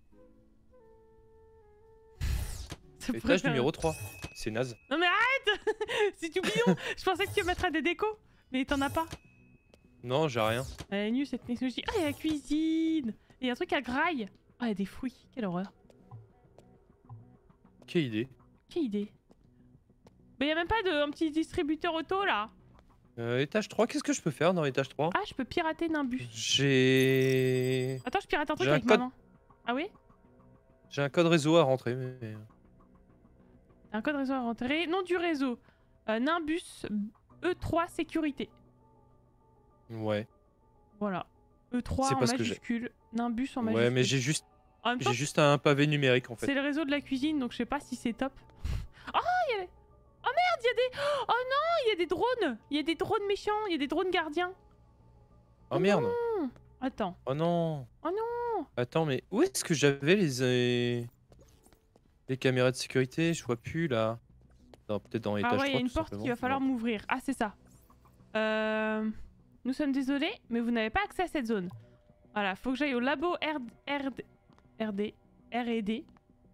Ça pourrait Étage faire- numéro trois. C'est naze. Non mais arrête. C'est tout bidon. Je pensais que tu mettrais des décos. Mais t'en as pas. Non, j'ai rien. Elle est nulle cette technologie. Ah, il y a la cuisine. Et il y a un truc à graille. Ah, il y a des fruits. Quelle horreur. Quelle idée. Quelle idée. Mais il y a même pas de un petit distributeur auto là. Euh, étage trois, qu'est-ce que je peux faire dans étage trois? Ah, je peux pirater Nimbus. J'ai... Attends, je pirate un truc J'ai un avec code- maman. Ah oui? J'ai un code réseau à rentrer, mais... Un code réseau à rentrer. Nom du réseau. Euh, Nimbus E trois sécurité. Ouais. Voilà. E trois C'est en pas ce que j'ai. majuscule. Nimbus en majuscule. Ouais, mais j'ai juste... En même temps, J'ai juste un pavé numérique, en fait. c'est le réseau de la cuisine, donc je sais pas si c'est top. Oh, il y a des... Oh merde, il y a des... Oh non, il y a des drones. Il y a des drones méchants, il y a des drones gardiens. Oh merde. Attends. Oh non. Oh non. Attends, mais où est-ce que j'avais les... euh, Les caméras de sécurité? Je vois plus, là. Non, peut-être dans l'étage Ah trois, ouais, il y a une tout porte simplement. qu'il va falloir Non. m'ouvrir. Ah, c'est ça. Euh... Nous sommes désolés, mais vous n'avez pas accès à cette zone. Voilà, faut que j'aille au labo R... RD... RD... R et D.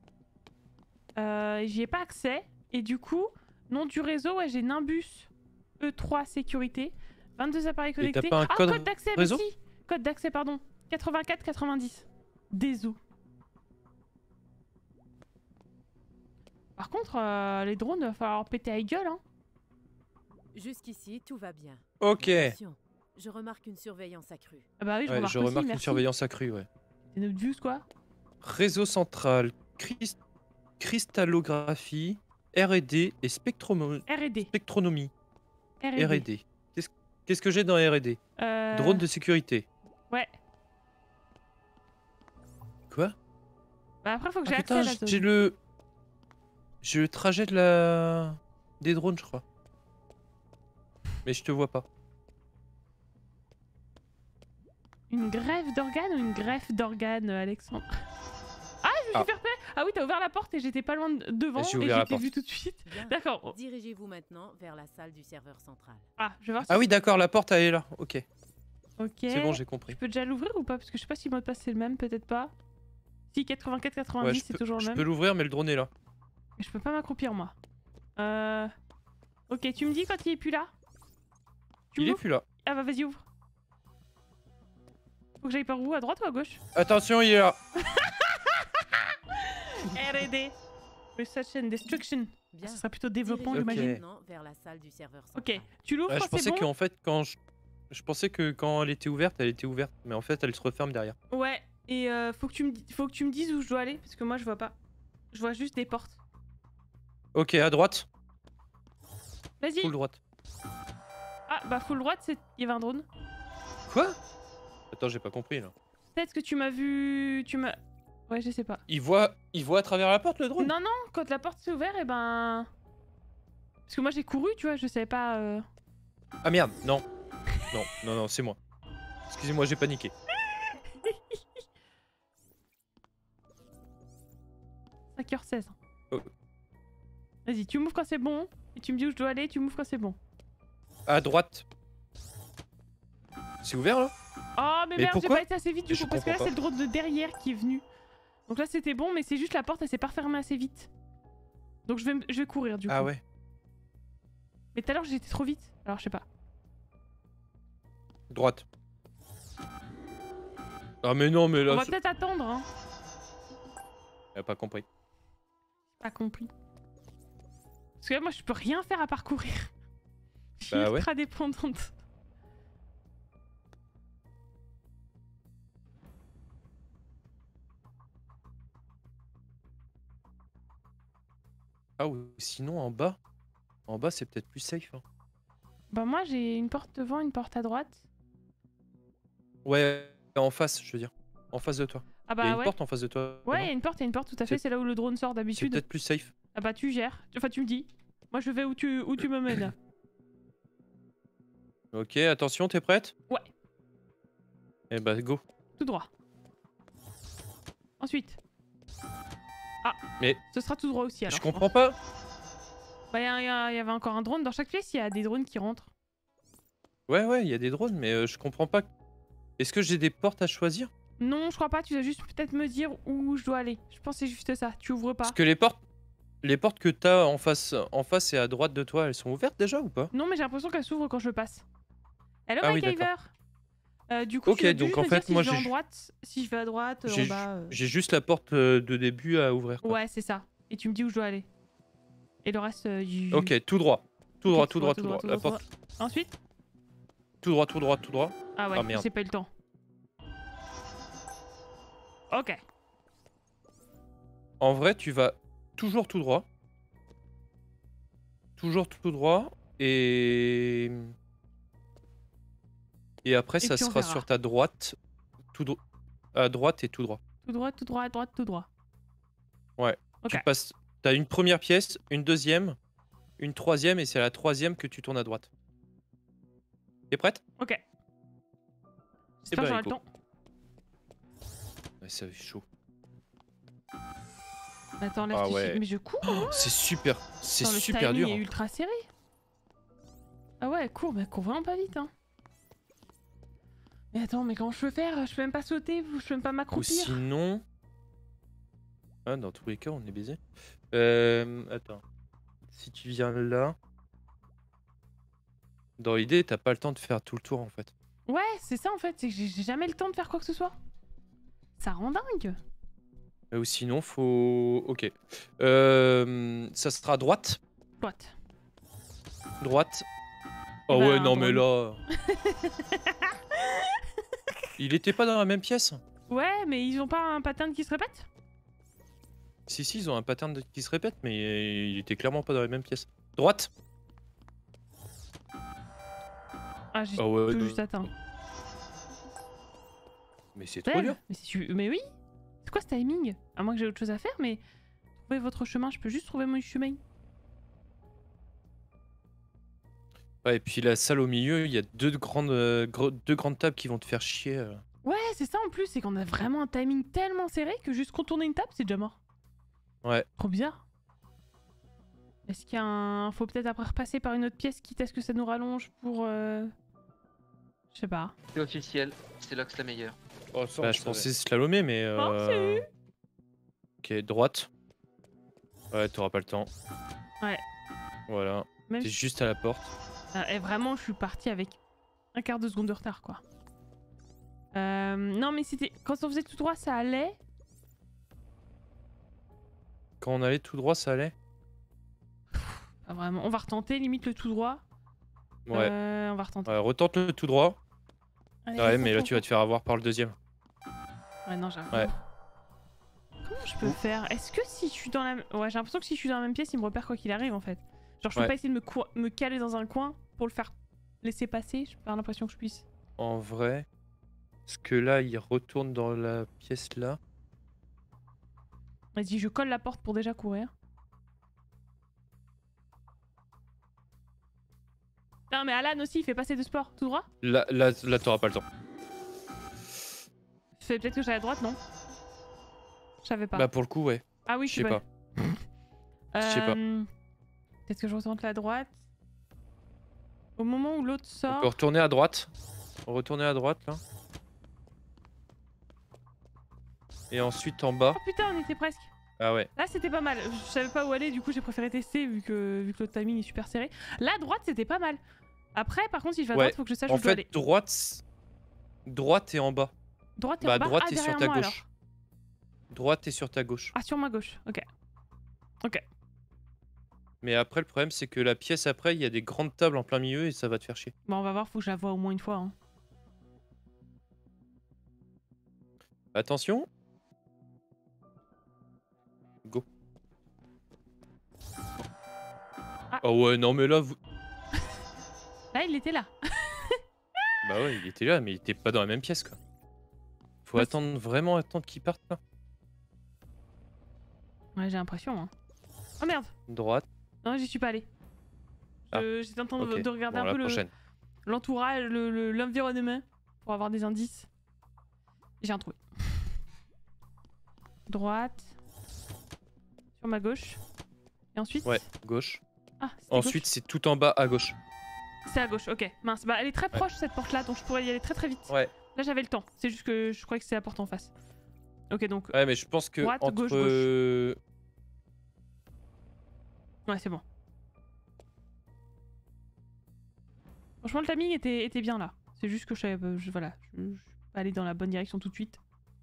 Euh, J'y ai pas accès. Et du coup, nom du réseau, ouais, j'ai Nimbus E trois sécurité. vingt-deux appareils Et t'as connectés. pas un Ah, code code d'accès, réseau? si. Code d'accès, pardon. quatre-vingt-quatre quatre-vingt-dix. Désolé. Par contre, euh, les drones, va falloir péter la gueule, hein. Jusqu'ici, tout va bien. Ok. Ouais, Attention, je remarque une surveillance accrue. Ah bah oui, je remarque je aussi, remarque une merci. surveillance accrue, ouais. C'est notre views, quoi. Réseau central, cris- cristallographie, R et D et spectromo- R et D. spectronomie. R et D. R et D. Qu'est-ce qu'est-ce que j'ai dans R et D? Euh... Drone de sécurité. Ouais. Quoi? Bah après, faut que j'ai Ah accès à putain, la zone. j'ai le... J'ai le trajet de la... Des drones, je crois. Mais je te vois pas. Une greffe d'organes ou une greffe d'organes, Alexandre? Ah, je me suis Ah. fait repérer. Ah oui, t'as ouvert la porte et j'étais pas loin de- devant J'ai et ouvert la je t'ai porte. vu tout de suite. Bien. D'accord. Dirigez-vous maintenant vers la salle du serveur central. Ah, je vais voir si... Ah oui, d'accord, la porte, elle est là. Ok, Ok. c'est bon, j'ai compris. Je peux déjà l'ouvrir ou pas? Parce que je sais pas si le mot de passe c'est le même, peut-être pas. Si, quatre-vingt-quatre Ouais, quatre-vingt-dix, je c'est peux, toujours le je même. peux l'ouvrir, mais le drone est là. Je peux pas m'accroupir, moi. Euh... Ok, tu me dis quand il est plus là? Tu Il est m'ouvres? plus là. Ah bah vas-y, ouvre. Faut que j'aille par où? À droite ou à gauche? Attention, il est là. R et D. Research and Destruction. Bien. Ça sera plutôt développement, Dirigez-vous j'imagine. maintenant vers la salle du serveur Ok, central. tu l'ouvres Ouais, je quand c'est pensais bon. qu'en fait, quand je... je pensais que quand elle était ouverte, elle était ouverte. Mais en fait, elle se referme derrière. Ouais, et euh, faut, que tu me di- faut que tu me dises où je dois aller, parce que moi je vois pas. Je vois juste des portes. Ok, à droite. Vas-y. Full droite. Ah, bah full droite, c'est- il y avait un drone. Quoi? Attends, j'ai pas compris là. Peut-être que tu m'as vu... Tu m'as... Ouais, je sais pas. Il voit, il voit à travers la porte le drone? Non, non, quand la porte s'est ouverte, et ben... Parce que moi j'ai couru, tu vois, je savais pas... euh, Ah merde, non. Non, non, non, c'est moi. Excusez-moi, j'ai paniqué. cinq heures seize. Oh. Vas-y, tu m'ouvres quand c'est bon. Et tu me dis où je dois aller, tu m'ouvres quand c'est bon. À droite. C'est ouvert là? Oh, mais, Mais merde, j'ai pourquoi pas été assez vite du Je coup, parce que là comprends c'est le drone de derrière qui est venu. Donc là c'était bon, mais c'est juste la porte, elle s'est pas refermée assez vite. Donc je vais, m- je vais courir du coup. Ah ouais. Mais tout à l'heure j'étais trop vite, alors je sais pas. Droite. Ah mais non, mais On là... va c'est- peut-être attendre, hein. Elle a pas compris. Pas compris. Parce que là, moi je peux rien faire à part courir. Je suis Bah ouais. ultra dépendante. Ah ou sinon en bas. En bas c'est peut-être plus safe. Hein. Bah moi j'ai une porte devant, une porte à droite. Ouais, en face, je veux dire. En face de toi. Ah Il y a bah une ouais. porte en face de toi. Ouais, il non y a une porte, il y a une porte tout à fait, C'est- c'est là où le drone sort C'est d'habitude. peut-être plus safe. Ah bah tu gères, enfin tu me dis. Moi je vais où tu, où tu me mènes. Ok, attention, t'es prête? Ouais. Eh bah go. Tout droit. Ensuite. Ah. Mais- Ce sera tout droit aussi alors. Je comprends pas. Bah il y, a- y a- y avait encore un drone dans chaque pièce, il y a des drones qui rentrent. Ouais, ouais, il y a des drones, mais euh, je comprends pas. Est-ce que j'ai des portes à choisir? Non, je crois pas, tu dois juste peut-être me dire où je dois aller. Je pense que c'est juste ça, tu ouvres pas. Parce que les portes, les portes que t'as en face, en face et à droite de toi, elles sont ouvertes déjà ou pas? Non mais j'ai l'impression qu'elle s'ouvre quand je passe. Hello Ah oui, MacGyver. Euh, Du coup, Ok, tu vas donc juste en me fait, dire si moi, je vais j'ai en ju- droite, si je vais à droite, euh, en J'ai bas. euh. j'ai juste la porte euh, de début à ouvrir. quoi. Ouais, c'est ça. Et tu me dis où je dois aller. Et le reste, euh, you- Ok, tout droit. Tout Ok, droit, tout droit, tout droit. La tout porte, Ensuite. tout droit, tout droit, tout droit. Ah ouais, Ah, merde. j'ai pas eu le temps. Ok. En vrai, tu vas toujours tout droit. Toujours tout droit. Et... Et après, Et ça puis on sera verra. sur ta droite. Tout dro- À droite et tout droit. Tout droit, tout droit, à droite, tout droit. Ouais. Ok. Tu passes... T'as une première pièce, une deuxième, une troisième, et c'est à la troisième que tu tournes à droite. T'es prête? Ok. Eh J'espère ben, que j'aurai le go. temps. Ouais, ça fait chaud. Attends, là, Ah je ouais. mais je cours. Oh, c'est super, c'est Attends, le super timing dur. est hein. ultra serré. Ah ouais, elle court, mais elle court vraiment pas vite, hein. Mais attends, mais comment je peux faire? Je peux même pas sauter, je peux même pas Ou m'accroupir. sinon... Ah, dans tous les cas, on est baisé. Euh, attends. Si tu viens là... Dans l'idée, t'as pas le temps de faire tout le tour, en fait. Ouais, c'est ça en fait, c'est que j'ai j'ai jamais le temps de faire quoi que ce soit. Ça rend dingue. Euh, Ou sinon, faut... Ok. Euh, ça sera droite. Droite. Droite. Eh Oh ben, ouais, un non, mais drone. là... Il était pas dans la même pièce? Ouais, mais ils ont pas un pattern qui se répète? Si, si, ils ont un pattern de- qui se répète, mais euh, il était clairement pas dans la même pièce. Droite. Ah, j'ai Ah ouais, tout non. juste atteint. Mais c'est trop Belle. dur. Mais, si tu... mais oui. C'est quoi ce timing? À moins que j'ai autre chose à faire, mais trouvez votre chemin. Je peux juste trouver mon chemin. Ouais, et puis la salle au milieu, il y a deux grandes, euh, gro- deux grandes tables qui vont te faire chier. euh. Ouais, c'est ça en plus, c'est qu'on a vraiment un timing tellement serré que juste contourner une table, c'est déjà mort. Ouais. Trop bizarre. Est-ce qu'il y a un... Faut peut-être après repasser par une autre pièce, quitte à ce que ça nous rallonge pour... euh, Je sais pas. C'est officiel, c'est l'Ox la meilleure. Bah, je pensais slalomer, mais... euh, Ok, droite. Ouais, t'auras pas le temps. Ouais. Voilà. Même T'es si- juste à la porte. Ah, et vraiment, je suis partie avec un quart de seconde de retard, quoi. Euh, non, mais c'était... Quand on faisait tout droit, ça allait. Quand on allait tout droit, ça allait? Pas vraiment. On va retenter, limite le tout droit. Ouais. Euh, on va retenter. Ouais, retente le tout droit. Allez, Ouais, cours, mais là cours, tu vas te cours. faire avoir par le deuxième. Ouais, non, j'avoue. Ouais. Comment je peux faire? Est-ce que si je suis dans la... Ouais, j'ai l'impression que si je suis dans la même pièce, il me repère quoi qu'il arrive, en fait. Genre, je peux Ouais. pas essayer de me, co- me caler dans un coin pour le faire laisser passer. J'ai pas l'impression que je puisse. En vrai. Parce que là, il retourne dans la pièce là. Vas-y, je colle la porte pour déjà courir. Non, mais Alan aussi, il fait passer de sport. Tout droit? Là, là, là t'auras pas le temps. Fait peut-être que j'allais à droite, non? Je savais pas. Bah pour le coup, ouais. Ah oui, Je sais pas. Je sais pas. Euh, Peut-être que je retente la droite. Au moment où l'autre On sort. peut retourner à droite. Retourner à droite là. Et ensuite en bas. Oh putain, on était presque. Ah ouais. Là, c'était pas mal. Je savais pas où aller, du coup, j'ai préféré tester vu que, vu que l'autre timing est super serré. Là, à droite, c'était pas mal. Après, par contre, si je vais à Ouais. droite, faut que je sache En où je dois fait, aller. droite. Droite et en bas. Droite et Bah en bas. droite Ah, et sur derrière ta moi, gauche. alors. Droite et sur ta gauche. Ah, sur ma gauche. Ok. Ok. Mais après, le problème, c'est que la pièce après, il y a des grandes tables en plein milieu et ça va te faire chier. Bon, on va voir, faut que je la voie au moins une fois. Hein. Attention. Go. Ah. Oh ouais, non mais là, vous... Là, il était là. Bah ouais, il était là, mais il était pas dans la même pièce, quoi. Faut Ouais, attendre, vraiment attendre qu'il parte, là. Ouais, j'ai l'impression. Hein. Oh merde. Droite. Non, j'y suis pas allé. Ah, J'étais en train de, Ok. de regarder Bon, un la peu le- prochaine. l'entourage, le, le- l'environnement pour avoir des indices. J'ai un trouvé. Droite. Sur ma gauche. Et ensuite. Ouais, gauche. Ah, c'était Ensuite, c'est tout en bas à gauche. gauche. C'est à gauche, ok. Mince, bah elle est très proche cette porte là, donc je pourrais y aller très très vite. Ouais. Là j'avais le temps, c'est juste que je croyais que c'est la porte en face. Ok, donc. Ouais, mais je pense que Droite, entre... gauche, gauche. euh, Ouais, c'est bon. Franchement, le timing était, était bien là. C'est juste que je savais pas. Je, voilà, je, je suis pas allé dans la bonne direction tout de suite.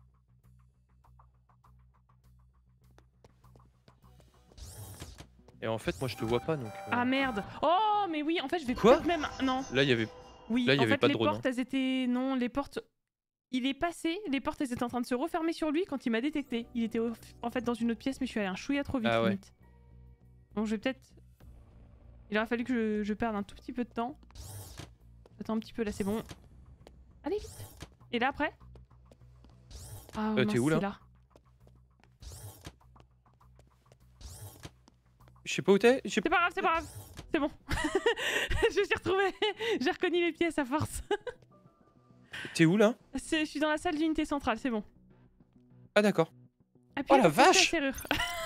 Et en fait, moi, je te vois pas, donc... euh, Ah merde! Oh, mais oui, en fait, je vais Quoi peut-être même. Non. Là, il y avait... Oui, Là, il y en avait fait, pas de les drone, portes, elles étaient. Non, les portes. Il est passé, les portes, elles étaient en train de se refermer sur lui quand il m'a détecté. Il était au- en fait dans une autre pièce, mais je suis allé un chouïa trop vite, Ah ouais. limite. Donc, je vais peut-être. Il aurait fallu que je, je perde un tout petit peu de temps. Attends un petit peu, là, c'est bon. Allez, vite! Et là, après? Ah, Euh, mince, t'es où, là c'est là. Je sais pas où t'es. j'ai- C'est pas grave, c'est pas grave. C'est bon. Je me suis retrouvée. J'ai reconnu les pièces à force. T'es où, là? C'est- Je suis dans la salle d'unité centrale, c'est bon. Ah, d'accord. Appuyez Oh, la pour pousser vache! serrure.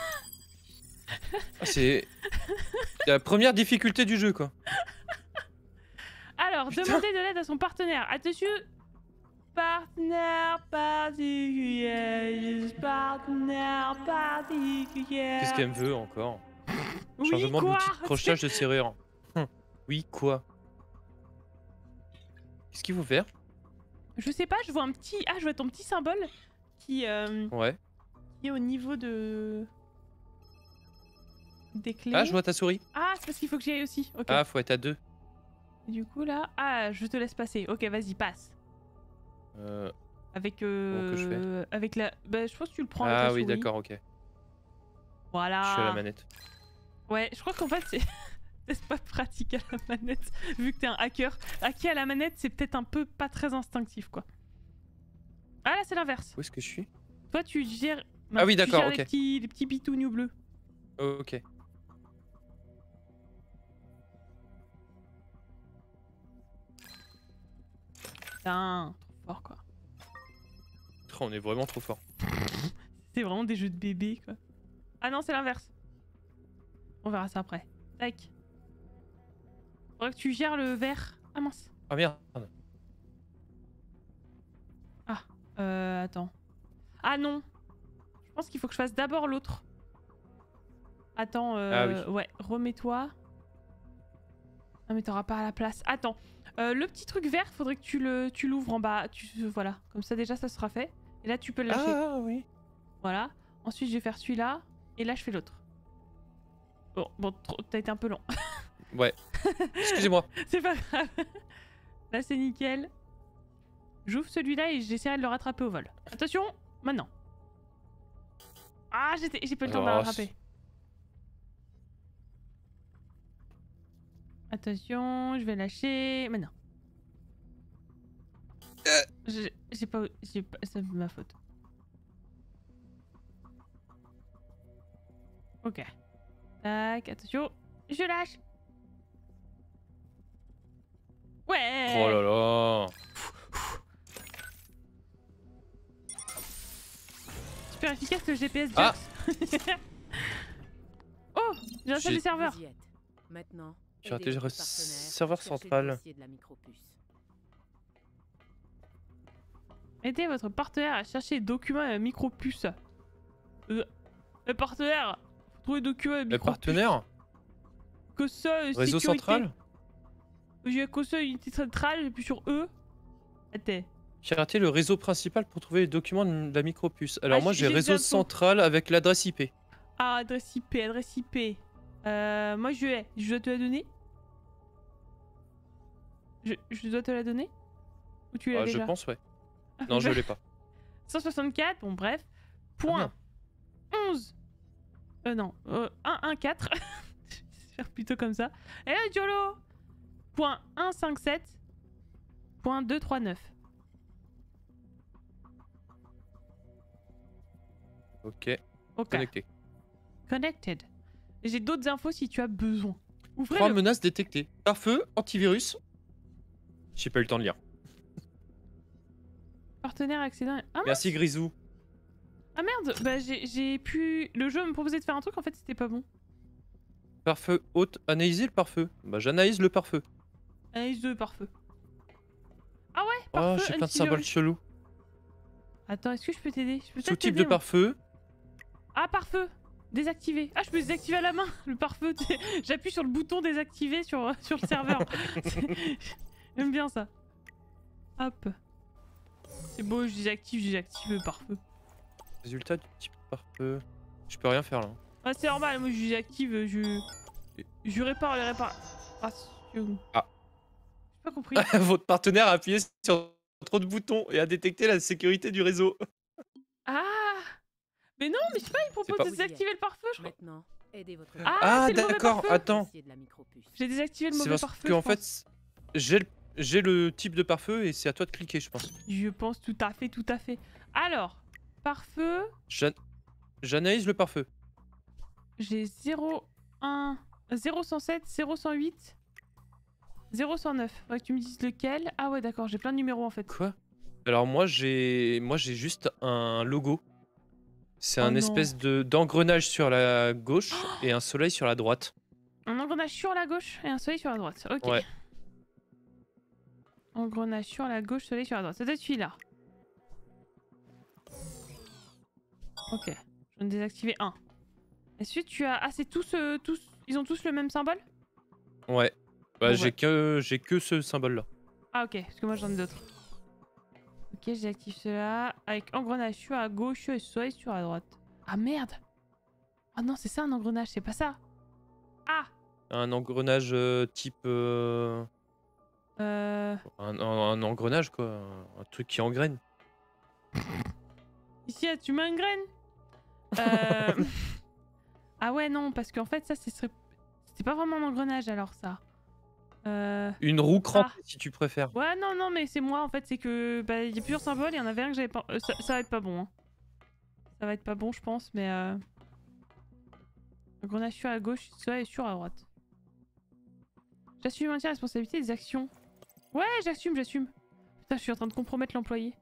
Ah, c'est... la première difficulté du jeu, quoi. Alors, Putain. demandez de l'aide à son partenaire. Attention. Partenaire particulier. Partenaire particulier. Qu'est-ce qu'elle me veut, encore? Oui, Changement quoi? d'outil de crochetage de serrure. Hum. Oui, quoi? Qu'est-ce qu'il faut faire? Je sais pas, je vois un petit. Ah, je vois ton petit symbole qui, euh, Ouais. qui est au niveau de. Des clés. Ah, je vois ta souris. Ah, c'est parce qu'il faut que j'y aille aussi. Ok. Ah, faut être à deux. Du coup, là. Ah, je te laisse passer. Ok, vas-y, passe. Euh... Avec. Euh, Comment que je fais Avec la. Bah, je pense que tu le prends avec Ah la oui, souris. d'accord, ok. Voilà. Je suis à la manette. Ouais, je crois qu'en fait, c'est. C'est pas pratique à la manette, vu que t'es un hacker. Hacker à la manette, c'est peut-être un peu pas très instinctif, quoi. Ah là, c'est l'inverse. Où est-ce que je suis? Toi, tu gères. Ah oui, tu d'accord, gères ok. Les petits, les petits bitounous bleus. Ok. Putain, trop fort, quoi. Oh, on est vraiment trop fort. C'est vraiment des jeux de bébé, quoi. Ah non, c'est l'inverse. On verra ça après. Tac. Faudrait que tu gères le verre. Ah mince. Ah merde. Euh, attends. Ah non. Je pense qu'il faut que je fasse d'abord l'autre. Attends, euh, Ah oui. ouais, remets-toi. Ah mais t'auras pas la place. Attends, euh, le petit truc vert, faudrait que tu le, tu l'ouvres en bas. Tu, voilà, comme ça déjà ça sera fait. Et là tu peux le lâcher. Ah oui. Voilà. Ensuite je vais faire celui-là. Et là, je fais l'autre. Bon, bon, trop- t'as été un peu long. Ouais. Excusez-moi. C'est pas grave. Là, c'est nickel. J'ouvre celui-là et j'essaierai de le rattraper au vol. Attention, maintenant. Ah, j'étais- j'ai pas eu le temps de le Oh, rattraper. Attention, je vais lâcher. Maintenant. J'ai j'ai pas... j'ai pas... C'est ma faute. Ok. Tac, attention. Je lâche. Ouais. Oh là là. Super efficace le G P S Ah. Jux. Oh, j'ai installé J'ai- le serveur. Vous y êtes. Maintenant, J'ai raté aidez le votre res- partenaire à serveur chercher le central. dossier de la micropuce. Aidez votre partenaire à chercher les documents à micropuce. Euh, le partenaire, faut trouver les documents à Le micropuce. partenaire. Que ça, euh, Réseau sécurité. central. J'ai que ça, unité centrale, j'appuie sur E. Attends. J'ai raté le réseau principal pour trouver les documents de la micropuce. Alors Ah, moi j'ai- j'ai j'ai réseau des infos. central avec l'adresse I P. Ah, adresse I P, adresse I P. Euh, moi je l'ai. Je dois te la donner je, je dois te la donner Ou tu l'as Ah, je déjà pense ouais. Non je l'ai pas. cent soixante-quatre, bon bref. Ah, Point merde. onze. Euh non, euh, cent quatorze. Je vais faire plutôt comme ça. Et là, Diolo. Point cent cinquante-sept. Point deux cent trente-neuf. Ok. Ok. Connecté. Connected. J'ai d'autres infos si tu as besoin. Ouvrez Trois le... menaces détectées. Pare-feu, antivirus. J'ai pas eu le temps de lire. partenaire accédant. Ah, Merci Grisou. ah merde, bah j'ai j'ai pu. Le jeu me proposait de faire un truc, en fait c'était pas bon. Pare-feu haute. Analyser le pare-feu. Bah j'analyse le pare-feu. Analyse de pare-feu. Ah ouais, Oh pare-feu. j'ai plein de antivirus. symboles chelous. Attends, est-ce que je peux t'aider? Je peux peut-être Sous-type t'aider, de moi. pare-feu. Ah, pare-feu. Désactiver. Ah, je peux désactiver à la main le pare-feu. tu sais. J'appuie sur le bouton désactiver sur, sur le serveur. J'aime bien ça. Hop. C'est beau, je désactive, je désactive le pare-feu. Résultat du type pare-feu. Je peux rien faire là. Ah, c'est normal, moi je désactive, je. Je répare les réparations. Ah. J'ai pas compris. Votre partenaire a appuyé sur trop de boutons et a détecté la sécurité du réseau. Ah. Mais non, mais je sais pas, il propose pas- de désactiver le pare-feu, je crois. Maintenant, aidez votre Ah, Ah, c'est le mauvais d'accord, pare-feu. attends. dossier de la micropuce. J'ai désactivé le C'est mauvais parce pare-feu. qu'en je pense. fait, j'ai le, j'ai le type de pare-feu et c'est à toi de cliquer, je pense. Je pense tout à fait, tout à fait. Alors, pare-feu, J'an- J'analyse le pare-feu. j'ai zéro un zéro cent sept, zéro cent huit, zéro cent neuf. Faudrait que tu me dises lequel. Ah ouais, d'accord, j'ai plein de numéros en fait. Quoi? Alors moi j'ai moi j'ai juste un logo. C'est Oh un non. espèce de d'engrenage sur la gauche et un soleil sur la droite. Un engrenage sur la gauche et un soleil sur la droite. Ok. Ouais. Engrenage sur la gauche, soleil sur la droite. Ça doit être celui-là. Ok. Je viens de désactiver un. Est-ce que tu as... Ah, c'est tous, euh, tous... Ils ont tous le même symbole? Ouais. Bah Bon, j'ai ouais. que j'ai que ce symbole là. Ah ok, parce que moi j'en ai d'autres. Ok, j'active cela avec engrenage sur la gauche et soleil sur la droite. Ah merde. Ah non, c'est ça un engrenage, c'est pas ça. Ah Un engrenage euh, type euh, Euh... un, un- un engrenage quoi, un, un truc qui engraine. Ici, là, tu m'engraines. Euh... ah ouais, non, parce qu'en fait, ça, ce serait... C'était pas vraiment un engrenage, alors, ça. Euh... Une roue crampée Ah. si tu préfères. Ouais, non, non, mais c'est moi, en fait, c'est que... Bah, il y a plusieurs symboles, il y en avait un que j'avais pas... euh, ça, ça va être pas bon, hein. Ça va être pas bon, je pense, mais... Euh... Engrenage sur la gauche, ça et sur la droite. J'assume entière responsabilité des actions. Ouais, j'assume, j'assume. Putain, je suis en train de compromettre l'employé.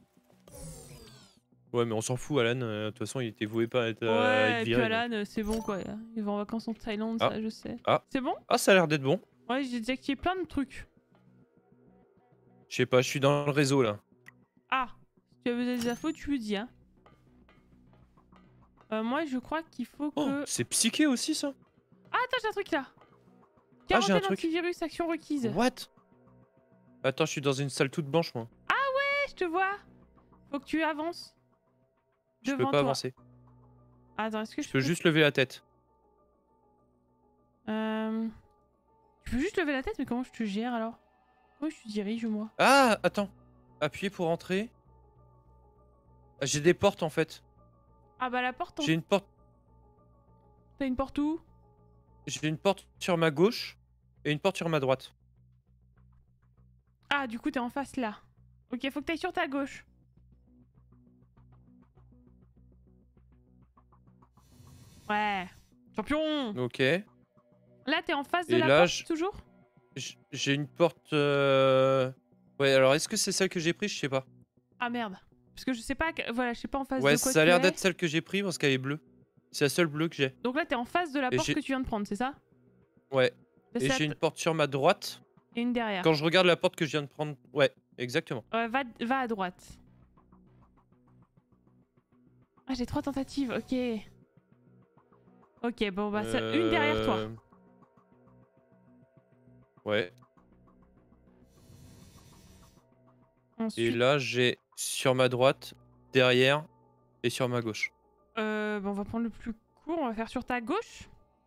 Ouais mais on s'en fout Alan, euh, de toute façon il était voué pas à être, euh, à Ouais, être et puis viré. Alan, euh, c'est bon, quoi. Il va en vacances en Thaïlande, Ah. ça, je sais. Ah. C'est bon? Ah ça a l'air d'être bon. Ouais, j'ai désactivé plein de trucs. Je sais pas, je suis dans le réseau là. Ah, si tu as besoin des infos, tu me dis, hein. Euh, moi, je crois qu'il faut que... Oh, c'est psyché aussi ça? Ah, attends, j'ai un truc là. Ah, j'ai un Quarantaine truc. antivirus, action requise. Ouais, What? Attends, je suis dans une salle toute blanche moi. je te vois. Faut que tu avances. Je peux Devant pas toi. avancer. Attends, est-ce que je, Je peux juste lever la tête. Euh... Tu peux juste lever la tête, mais comment je te gère alors? Comment je te dirige moi? Ah, attends. Appuyez pour entrer. Ah, j'ai des portes en fait. Ah bah la porte, en... J'ai une porte. t'as une porte où? J'ai une porte sur ma gauche et une porte sur ma droite. Ah, du coup t'es en face là. Ok, faut que t'ailles sur ta gauche. Ouais. Champion. Ok. Là t'es en face de Et la là, porte je- toujours? J- J'ai une porte. euh, Ouais, alors est-ce que c'est celle que j'ai prise? Je sais pas. Ah merde. Parce que je sais pas, que... voilà, je sais pas en face Ouais, de quoi ça a tu l'air es. d'être celle que j'ai prise parce qu'elle est bleue. C'est la seule bleue que j'ai. Donc là t'es en face de la Et porte j'ai- que tu viens de prendre, c'est ça? Ouais. Là, Et c'est j'ai à une t- porte sur ma droite. Et une derrière. Quand je regarde la porte que je viens de prendre. Ouais, exactement. Ouais, va, va à droite. Ah, j'ai trois tentatives, ok. Ok, bon bah ça... une derrière toi. Euh, Ouais. Et Ensuite, là, j'ai sur ma droite, derrière et sur ma gauche. euh, bon, on va prendre le plus court, on va faire sur ta gauche.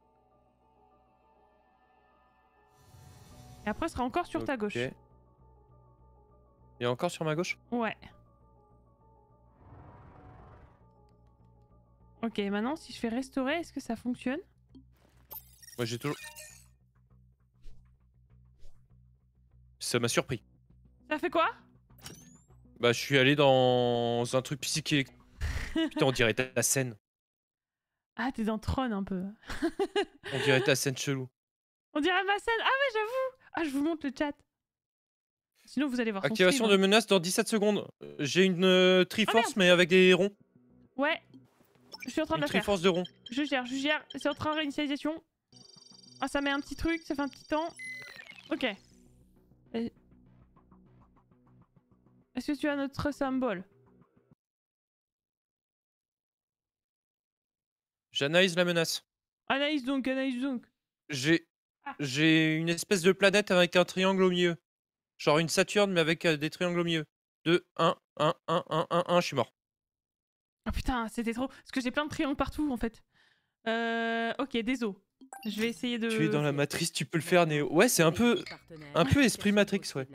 Et après, ce sera encore sur ta gauche. Ok. Et encore sur ma gauche? Ouais. Ok, maintenant, si je fais restaurer, est-ce que ça fonctionne? Moi, j'ai toujours. Ça m'a surpris. Ça fait quoi? Bah, je suis allé dans un truc psyché. Putain, on dirait ta scène. Ah, t'es dans Tron un peu. On dirait ta scène chelou. On dirait ma scène. Ah ouais, j'avoue. Ah, je vous montre le chat. Sinon, vous allez voir son Activation stream, de menace dans dix-sept secondes. Euh, J'ai une euh, Triforce, merde. mais avec des ronds. hein. Ouais. Je suis en train Une de la faire. Triforce de ronds. Je gère, je gère. C'est en train de réinitialisation. Ah, ça met un petit truc, ça fait un petit temps. Ok. Euh, Est-ce que tu as notre symbole? J'analyse la menace. Analyse donc, analyse donc. J'ai Ah. j'ai une espèce de planète avec un triangle au milieu. Genre une Saturne, mais avec euh, des triangles au milieu. deux, un, un, un, un, un, un, je suis mort. Oh putain, c'était trop. Parce que j'ai plein de triangles partout en fait. Euh. Ok, désolé. Je vais essayer de. Tu es dans la matrice, tu peux le faire, Néo. Ouais, c'est un peu. un peu esprit Matrix, ouais.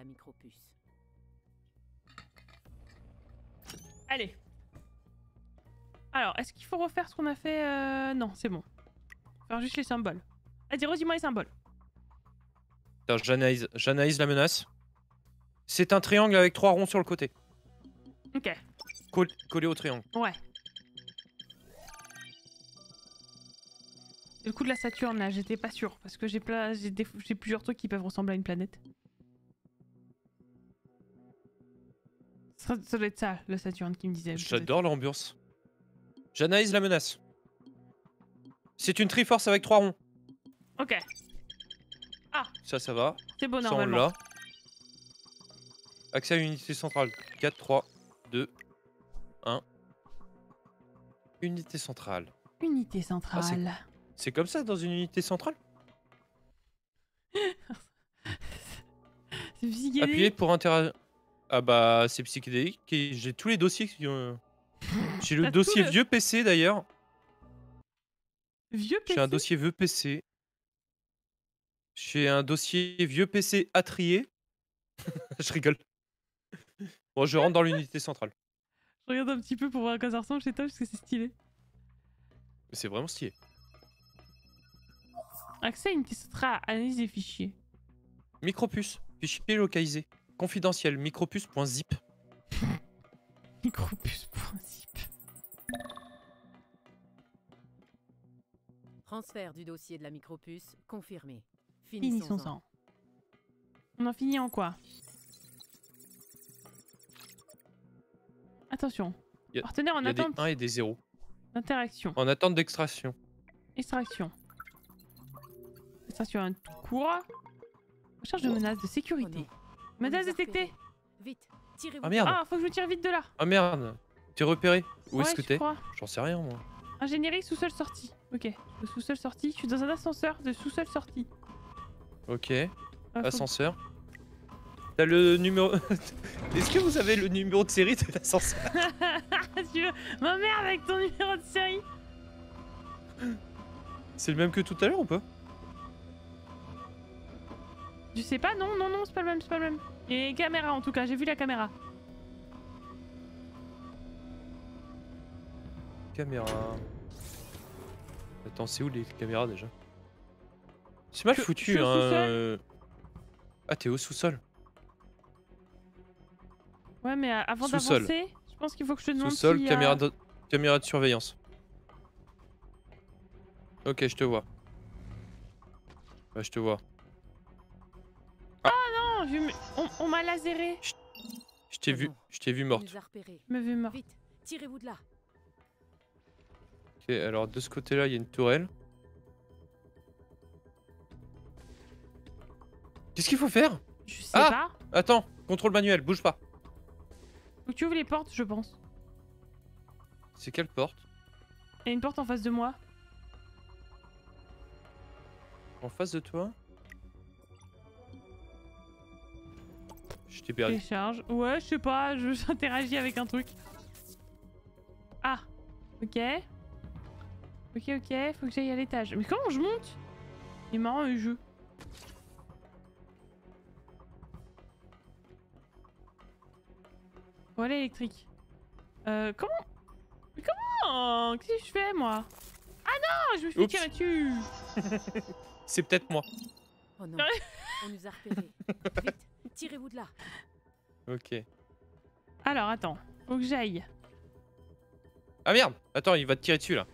Allez. Alors, est-ce qu'il faut refaire ce qu'on a fait euh... Non, c'est bon. Faire juste les symboles. Vas-y, redis-moi les symboles. Attends, j'analyse, j'analyse la menace. C'est un triangle avec trois ronds sur le côté. Ok. Coll- collé au triangle. Ouais. Le coup de la Saturne là, j'étais pas sûre parce que j'ai plein, j'ai des... j'ai plusieurs trucs qui peuvent ressembler à une planète. Ça, ça doit être ça, le Saturne qui me disait. peut-être. J'adore l'ambiance. J'analyse la menace. C'est une Triforce avec trois ronds. Ok, Ça, ça va. c'est beau Ça, on normalement. l'a. Accès à l'unité centrale. quatre, trois, deux, un. Unité centrale. Unité centrale. C'est comme ça dans une unité centrale? C'est psychédélique. Appuyez pour interagir. Ah bah, c'est psychédélique. Et j'ai tous les dossiers qui ont... J'ai le T'as tout dossier le- vieux P C d'ailleurs. Vieux P C. J'ai un dossier vieux P C. J'ai un dossier vieux P C à trier. Je rigole. Bon, je rentre dans l'unité centrale. Je regarde un petit peu pour voir à quoi ça ressemble chez toi parce que c'est stylé. C'est vraiment stylé. Accès à unité centrale, analyse des fichiers. Micropuce. Fichier localisé. Confidentiel. Micropuce.zip. Micropuce.zip. Transfert du dossier de la micropuce confirmé. Finissons-en. Finissons-en. On en finit en quoi? Attention. Y a- Partenaire en Il y a des attente un et des zéro. d'interaction. En attente d'extraction. Extraction. Extraction tout court. Recherche de menaces de Oh sécurité. non. Menace On les a détectée. repérés. Vite, tirez-vous. Ah merde. Ah, faut que je me tire vite de là. Ah merde. T'es repéré. Où Ouais, est-ce que je t'es? crois. J'en sais rien moi. Ingénierie sous-sol sortie. Ok. Le sous-sol sortie. Je suis dans un ascenseur de sous-sol sortie. Ok. Euh, faut- Ascenseur. T'as le numéro... Est-ce que vous avez le numéro de série de l'ascenseur? tu veux m'emmerder avec ton numéro de série? C'est le même que tout à l'heure ou pas? Je sais pas, non, non, non, c'est pas le même, c'est pas le même. Il y a une caméra en tout cas, j'ai vu la caméra. Caméra. Attends, c'est où les caméras déjà? C'est mal Je- je foutu, suis au hein. sous-sol. euh. Ah, t'es au sous-sol. Ouais, mais euh, avant Sous-sol. d'avancer, je pense qu'il faut que je te demande Sous-sol, si, euh, caméra, de... caméra de surveillance. Ok, je te vois. Ouais, je te vois. Non, je me- on, on m'a laséré. Je t'ai Oh vu, non. je t'ai vu Il morte. nous a repérés. Je me vu mort. Vite, tirez-vous de là. Ok, alors de ce côté-là, il y a une tourelle. Qu'est-ce qu'il faut faire? Je sais Ah pas. Attends, contrôle manuel, bouge pas. Faut que tu ouvres les portes, je pense. C'est quelle porte? Il y a une porte en face de moi. En face de toi? Je t'ai perdu. Télécharge. Ouais, je sais pas, je j'interagis avec un truc. Ah, ok. Ok, ok, faut que j'aille à l'étage. Mais comment je monte? Il est marrant le jeu. Voilà électrique. Euh, comment? Mais comment? Qu'est-ce que je fais moi? Ah non, je me suis Oups. tiré dessus. C'est peut-être moi. Oh non, on nous a repérés. Vite, tirez-vous de là. Ok. Alors attends, faut que j'aille. Ah merde! Attends, il va te tirer dessus là.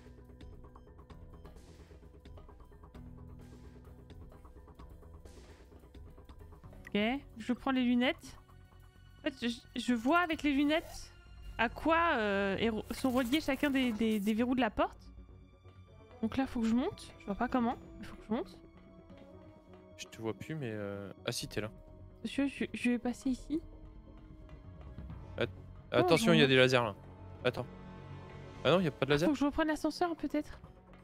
Ok, je prends les lunettes. En fait, je, je vois avec les lunettes à quoi euh, est- sont reliés chacun des, des- des verrous de la porte. Donc là, faut que je monte. Je vois pas comment, mais faut que je monte. Je te vois plus, mais. Euh... Ah si, t'es là. Monsieur, je, je vais passer ici. Attention, il y a je- des lasers là. Attends. Ah non, il y a pas de laser? Faut que je reprenne l'ascenseur peut-être.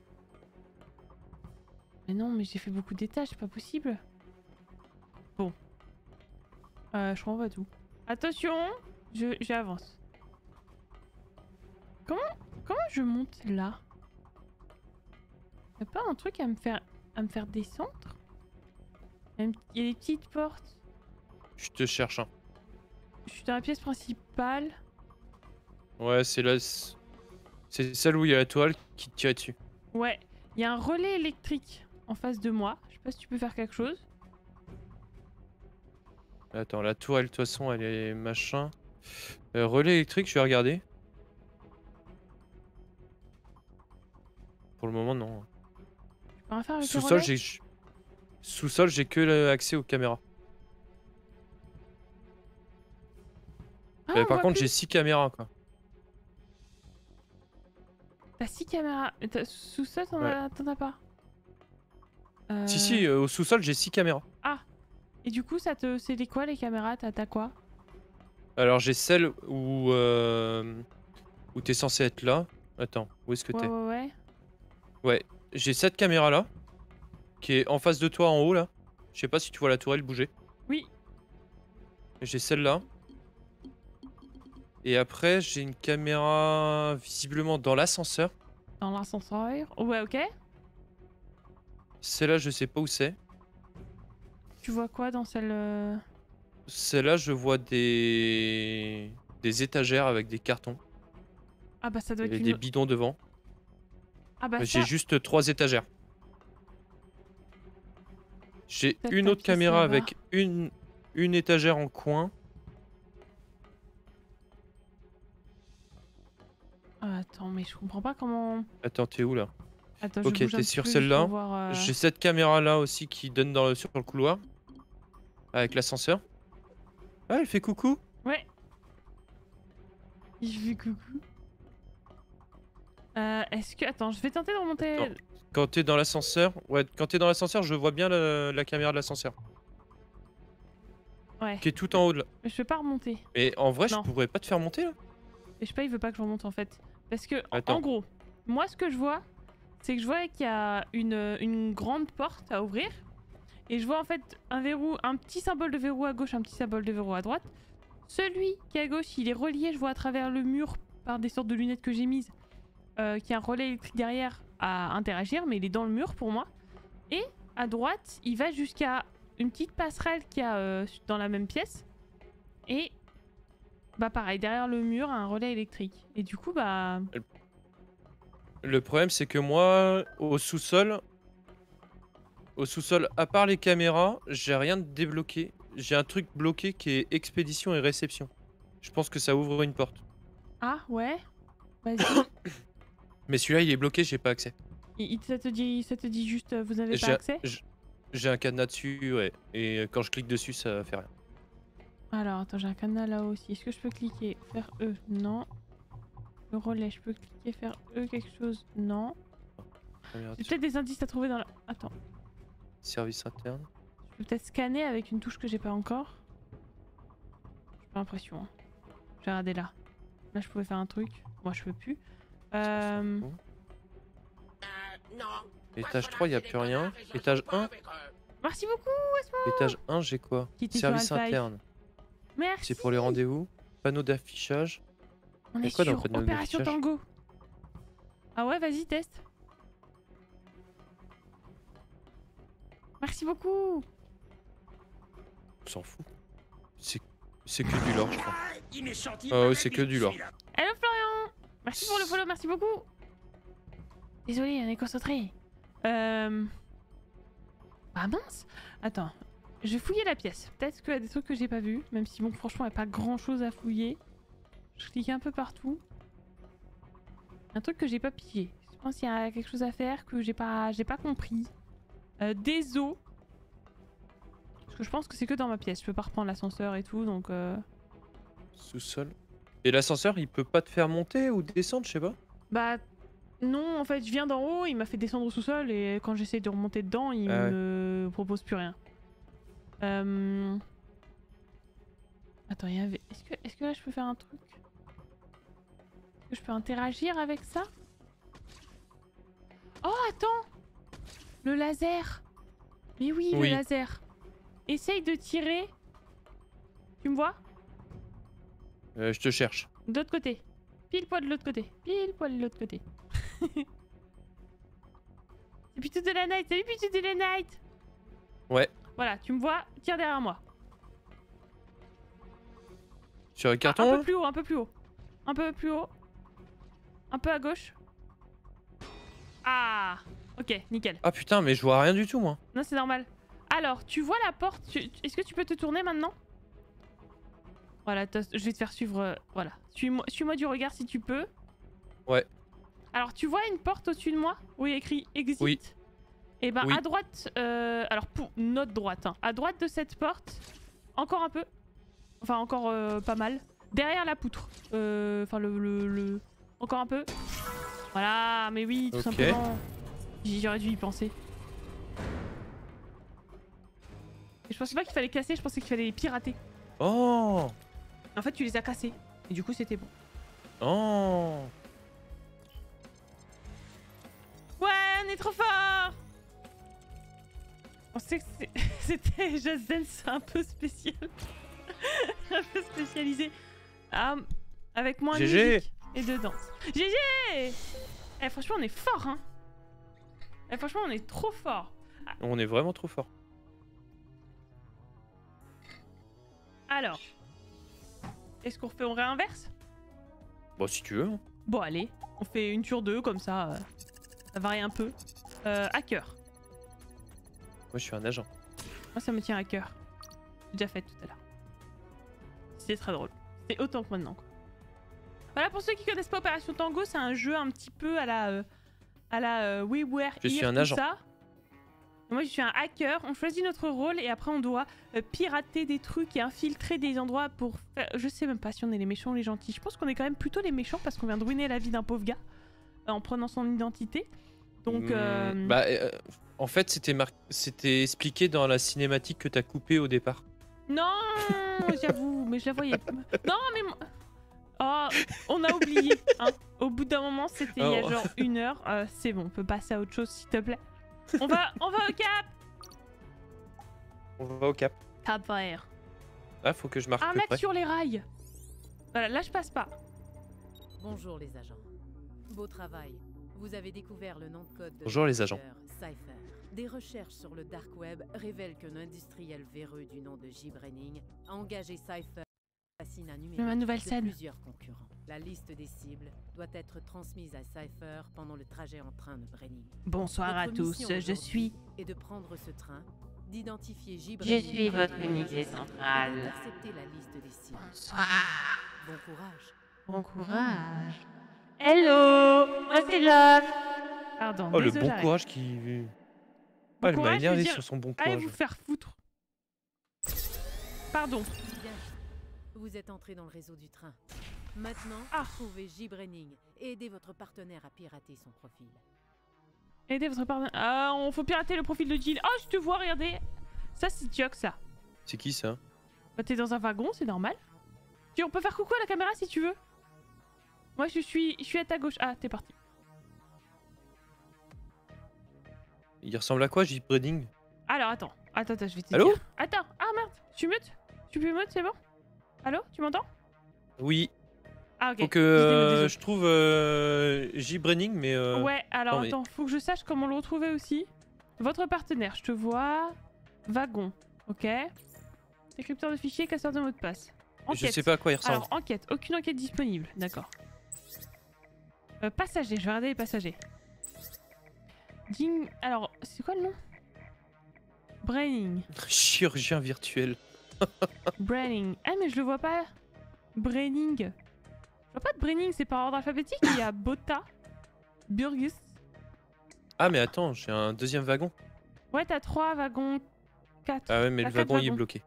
Mais non, mais j'ai fait beaucoup d'étages, c'est pas possible. Bon. Euh, je renvoie tout. Attention, je j'avance. Comment comment je monte là? Y'a pas un truc à me faire à me faire descendre? Il y a des petites portes. Je te cherche un. Je suis dans la pièce principale. Ouais, c'est là. C'est celle où il y a la toile qui te tire dessus. Ouais, il y a un relais électrique en face de moi. Je sais pas si tu peux faire quelque chose. Attends, la tourelle, de toute façon, elle est machin. Euh, relais électrique, je vais regarder. Pour le moment, non. Tu peux rien faire avec le Sous-sol, relais? j'ai. Sous-sol, j'ai que l'accès aux caméras. Ah, Euh, on par voit contre, plus. j'ai six caméras quoi. T'as six caméras. Et t'as- Sous-sol, t'en Ouais. as, t'en as pas. Euh, Si, si, euh, au sous-sol, j'ai six caméras. Et du coup, ça te, c'est les quoi les caméras? T'as t'as quoi? Alors, j'ai celle où. Euh... Où t'es censé être là. Attends, où est-ce que Ouais, t'es? ouais, ouais. Ouais, j'ai cette caméra là. Qui est en face de toi en haut là. Je sais pas si tu vois la tourelle bouger. Oui. J'ai celle-là. Et après, j'ai une caméra visiblement dans l'ascenseur. Dans l'ascenseur. Ouais, ok. Celle-là, je sais pas où c'est. Tu vois quoi dans celle. euh, Celle-là, je vois des des étagères avec des cartons Ah bah ça doit être et une. des bidons devant. Ah bah J'ai ça. juste trois étagères. J'ai Peut-être une ta autre pièce caméra là-bas. avec une une étagère en coin. Ah, attends, mais je comprends pas comment. Attends, t'es où là? Attends, Ok, je bouge un t'es petit sur peu juste celle-là. pour voir, euh, J'ai cette caméra là aussi qui donne dans le, sur le couloir. Avec l'ascenseur. Ah, elle fait coucou. Ouais. Je fais coucou. Euh, est-ce que. Attends, je vais tenter de remonter. Attends. Quand t'es dans l'ascenseur, ouais, quand t'es dans l'ascenseur, je vois bien la, la caméra de l'ascenseur. Ouais. Qui est tout en haut de là. Mais je peux pas remonter. Mais en vrai, Non. je pourrais pas te faire monter là. Et je sais pas, il veut pas que je remonte en fait. Parce que, en- Attends. en gros, moi ce que je vois, c'est que je vois qu'il y a une, une grande porte à ouvrir. Et je vois en fait un verrou, un petit symbole de verrou à gauche, un petit symbole de verrou à droite. Celui qui est à gauche, il est relié, je vois à travers le mur par des sortes de lunettes que j'ai mises. Euh, qui a un relais électrique derrière à interagir, mais il est dans le mur pour moi. Et à droite, il va jusqu'à une petite passerelle qu'il y a euh, dans la même pièce. Et bah pareil, derrière le mur, un relais électrique. Et du coup, bah... Le problème, c'est que moi, au sous-sol, au sous-sol, à part les caméras, j'ai rien de débloqué. J'ai un truc bloqué qui est expédition et réception. Je pense que ça ouvre une porte. Ah ouais. Vas-y. Mais celui-là, il est bloqué, j'ai pas accès. Il- il- ça, te dit, ça te dit juste, euh, vous avez pas J'ai- accès? j'- J'ai un cadenas dessus, ouais. Et euh, quand je clique dessus, ça fait rien. Alors, attends, j'ai un canal là aussi. Est-ce que je peux cliquer? Faire E? Non. Le relais, je peux cliquer, faire E quelque chose? Non. Regarde, J'ai peut-être des indices à trouver dans la... Attends. service interne. Je peux peut-être scanner avec une touche que j'ai pas encore. J'ai pas l'impression. Hein. Je vais regarder là. Là, je pouvais faire un truc. Moi, je peux plus. Euh... Étage trois, il a plus rien. Étage un, Merci beaucoup, Esmo. étage un, j'ai quoi? Qui était sur Service Half-Life. interne. Merci. C'est pour les rendez-vous. Panneau d'affichage. On Y a est quoi dans sur le panneau Opération d'affichage? Tango. Ah ouais, vas-y, teste. Merci beaucoup. On s'en fout. C'est c'est que du lore, je crois. Ah ouais, c'est que du lore. Hello Florian. Merci pour le follow, merci beaucoup. Désolé, on est concentré. Euh... Ah mince. Attends, je vais fouiller la pièce. Peut-être qu'il y a des trucs que j'ai pas vus, même si bon, franchement, il n'y a pas grand-chose à fouiller. Je clique un peu partout. Un truc que j'ai pas pillé. Je pense qu'il y a quelque chose à faire que j'ai pas, j'ai pas compris. Euh, des os. Parce que je pense que c'est que dans ma pièce. Je peux pas reprendre l'ascenseur et tout, donc... Euh... Sous-sol. Et l'ascenseur, il peut pas te faire monter ou descendre, je sais pas. Bah non, en fait, je viens d'en haut, il m'a fait descendre au sous-sol et quand j'essaie de remonter dedans, il Ah ouais. me propose plus rien. Euh... Attends, il y avait... Est-ce que... Est-ce que là je peux faire un truc? Est-ce que je peux interagir avec ça? Oh, attends! Le laser! Mais oui, Oui. le laser! Essaye de tirer. Tu me vois? Euh, je te cherche. De l'autre côté. Pile poil de l'autre côté. Pile poil de l'autre côté. C'est plutôt de la night. Salut plutôt de la night. Ouais. Voilà, tu me vois, tire derrière moi. Sur le Ah, carton, un là peu plus haut, un peu plus haut. Un peu plus haut. Un peu à gauche. Ah, ok, nickel. Ah putain, mais je vois rien du tout, moi. Non, c'est normal. Alors, tu vois la porte. tu- Est-ce que tu peux te tourner maintenant? Voilà, t'as- je vais te faire suivre. euh, Voilà. Suis-moi suis-moi du regard si tu peux. Ouais. Alors, tu vois une porte au-dessus de moi où il y a écrit exit? Oui. Et ben, Oui. à droite. euh, alors, pour notre droite. Hein, à droite de cette porte, encore un peu. Enfin, encore euh, pas mal. Derrière la poutre. Euh, Enfin, le, le, le- Encore un peu. Voilà, mais oui, tout Ok. simplement. J'aurais dû y penser. Et je pensais pas qu'il fallait casser, je pensais qu'il fallait les pirater. Oh. En fait, tu les as cassés. Et du coup, c'était bon. Oh. Ouais, on est trop fort! On sait que c'est- c'était Just Dance un peu spécial. un peu spécialisé. Ah, avec moins de G G. musique et de danse. G G! Eh, franchement, on est fort, hein. Eh, franchement, on est trop fort. On est vraiment trop fort. Alors, est-ce qu'on refait, on réinverse? Bon, si tu veux. hein. Bon, allez, on fait une sur deux, comme ça, euh, ça varie un peu. Euh, hacker. Moi, je suis un agent. Moi, ça me tient à cœur. J'ai déjà fait tout à l'heure. C'était très drôle. C'est autant que maintenant, quoi. Voilà, pour ceux qui connaissent pas Opération Tango, c'est un jeu un petit peu à la... euh, à la euh, WiiWare. Je suis Here, un tout agent. ça. Et moi, je suis un hacker. On choisit notre rôle et après, on doit euh, pirater des trucs et infiltrer des endroits pour faire... Je sais même pas si on est les méchants ou les gentils. Je pense qu'on est quand même plutôt les méchants parce qu'on vient de ruiner la vie d'un pauvre gars euh, en prenant son identité. Donc... Hmm, euh, Bah, euh, en fait, c'était mar... c'était expliqué dans la cinématique que t'as coupée au départ. Non, j'avoue, mais je la voyais. Non, mais... moi- Oh, on a oublié. Hein. Au bout d'un moment, c'était il y a Oh. genre une heure. Euh, c'est bon, on peut passer à autre chose, s'il te plaît. On va, on va au cap. On va au cap. Cap vert. Ah, faut que je marque Un le mec près. sur les rails. Voilà, là je passe pas. Bonjour les agents. Beau travail. Vous avez découvert le nom de code de Bonjour les agents. Cypher. Des recherches sur le dark web révèlent qu'un industriel véreux du nom de J. Brenning a engagé Cypher assassinat numérique Ma nouvelle de scène. plusieurs concurrents. La liste des cibles doit être transmise à Cypher pendant le trajet en train de Brenning. Bonsoir à Votre tous, mission je aujourd'hui suis... est de prendre ce train, d'identifier J. Je Brenning suis par votre le unité et centrale. d'intercepter la liste des cibles. Bonsoir. Bon courage. Bon courage. Hello, moi c'est John. Pardon, Oh, le désolé, bon j'arrête. courage qui. Bon Ah, elle m'a courage, je veux énervé dire, sur son bon Allez courage. vous faire foutre. Pardon. Bien. Vous êtes entré dans le réseau du train. Maintenant, Ah. trouvez J. Brenning et aidez votre partenaire à pirater son profil. Aidez votre partenaire. Ah, on faut pirater le profil de Jill. Oh, je te vois, regardez. Ça, c'est Chuck, ça. C'est qui ça? Bah, t'es dans un wagon, c'est normal. Tu, on peut faire coucou à la caméra si tu veux. Moi, je suis, je suis à ta gauche. Ah, t'es parti. Il ressemble à quoi, J. Brenning? Alors, attends. Attends, attends, je vais te Allô? dire. Attends. Ah, merde. Tu mutes? Tu peux mute, c'est bon? Allô? Tu m'entends? Oui. Ah, ok. Faut que Je démute, euh, désolé. je trouve euh, J. Brenning, mais. euh, Ouais, alors non, mais- attends, faut que je sache comment le retrouver aussi. Votre partenaire, je te vois. Wagon, ok. Décrypteur de fichiers, casseur de mots de passe. Je Enquête. sais pas à quoi il ressemble. Alors, enquête, aucune enquête disponible, d'accord. Euh, passager, je vais regarder les passagers. Ding. Alors, c'est quoi le nom? Braining. Chirurgien virtuel. Braining. Ah, mais je le vois pas. Braining. Je vois pas de Braining, c'est par ordre alphabétique. Il y a Bota, Burgus. Ah, mais attends, j'ai un deuxième wagon. Ouais, t'as trois wagons, quatre. Ah ouais, mais T'as le quatre wagon il est wagons. bloqué.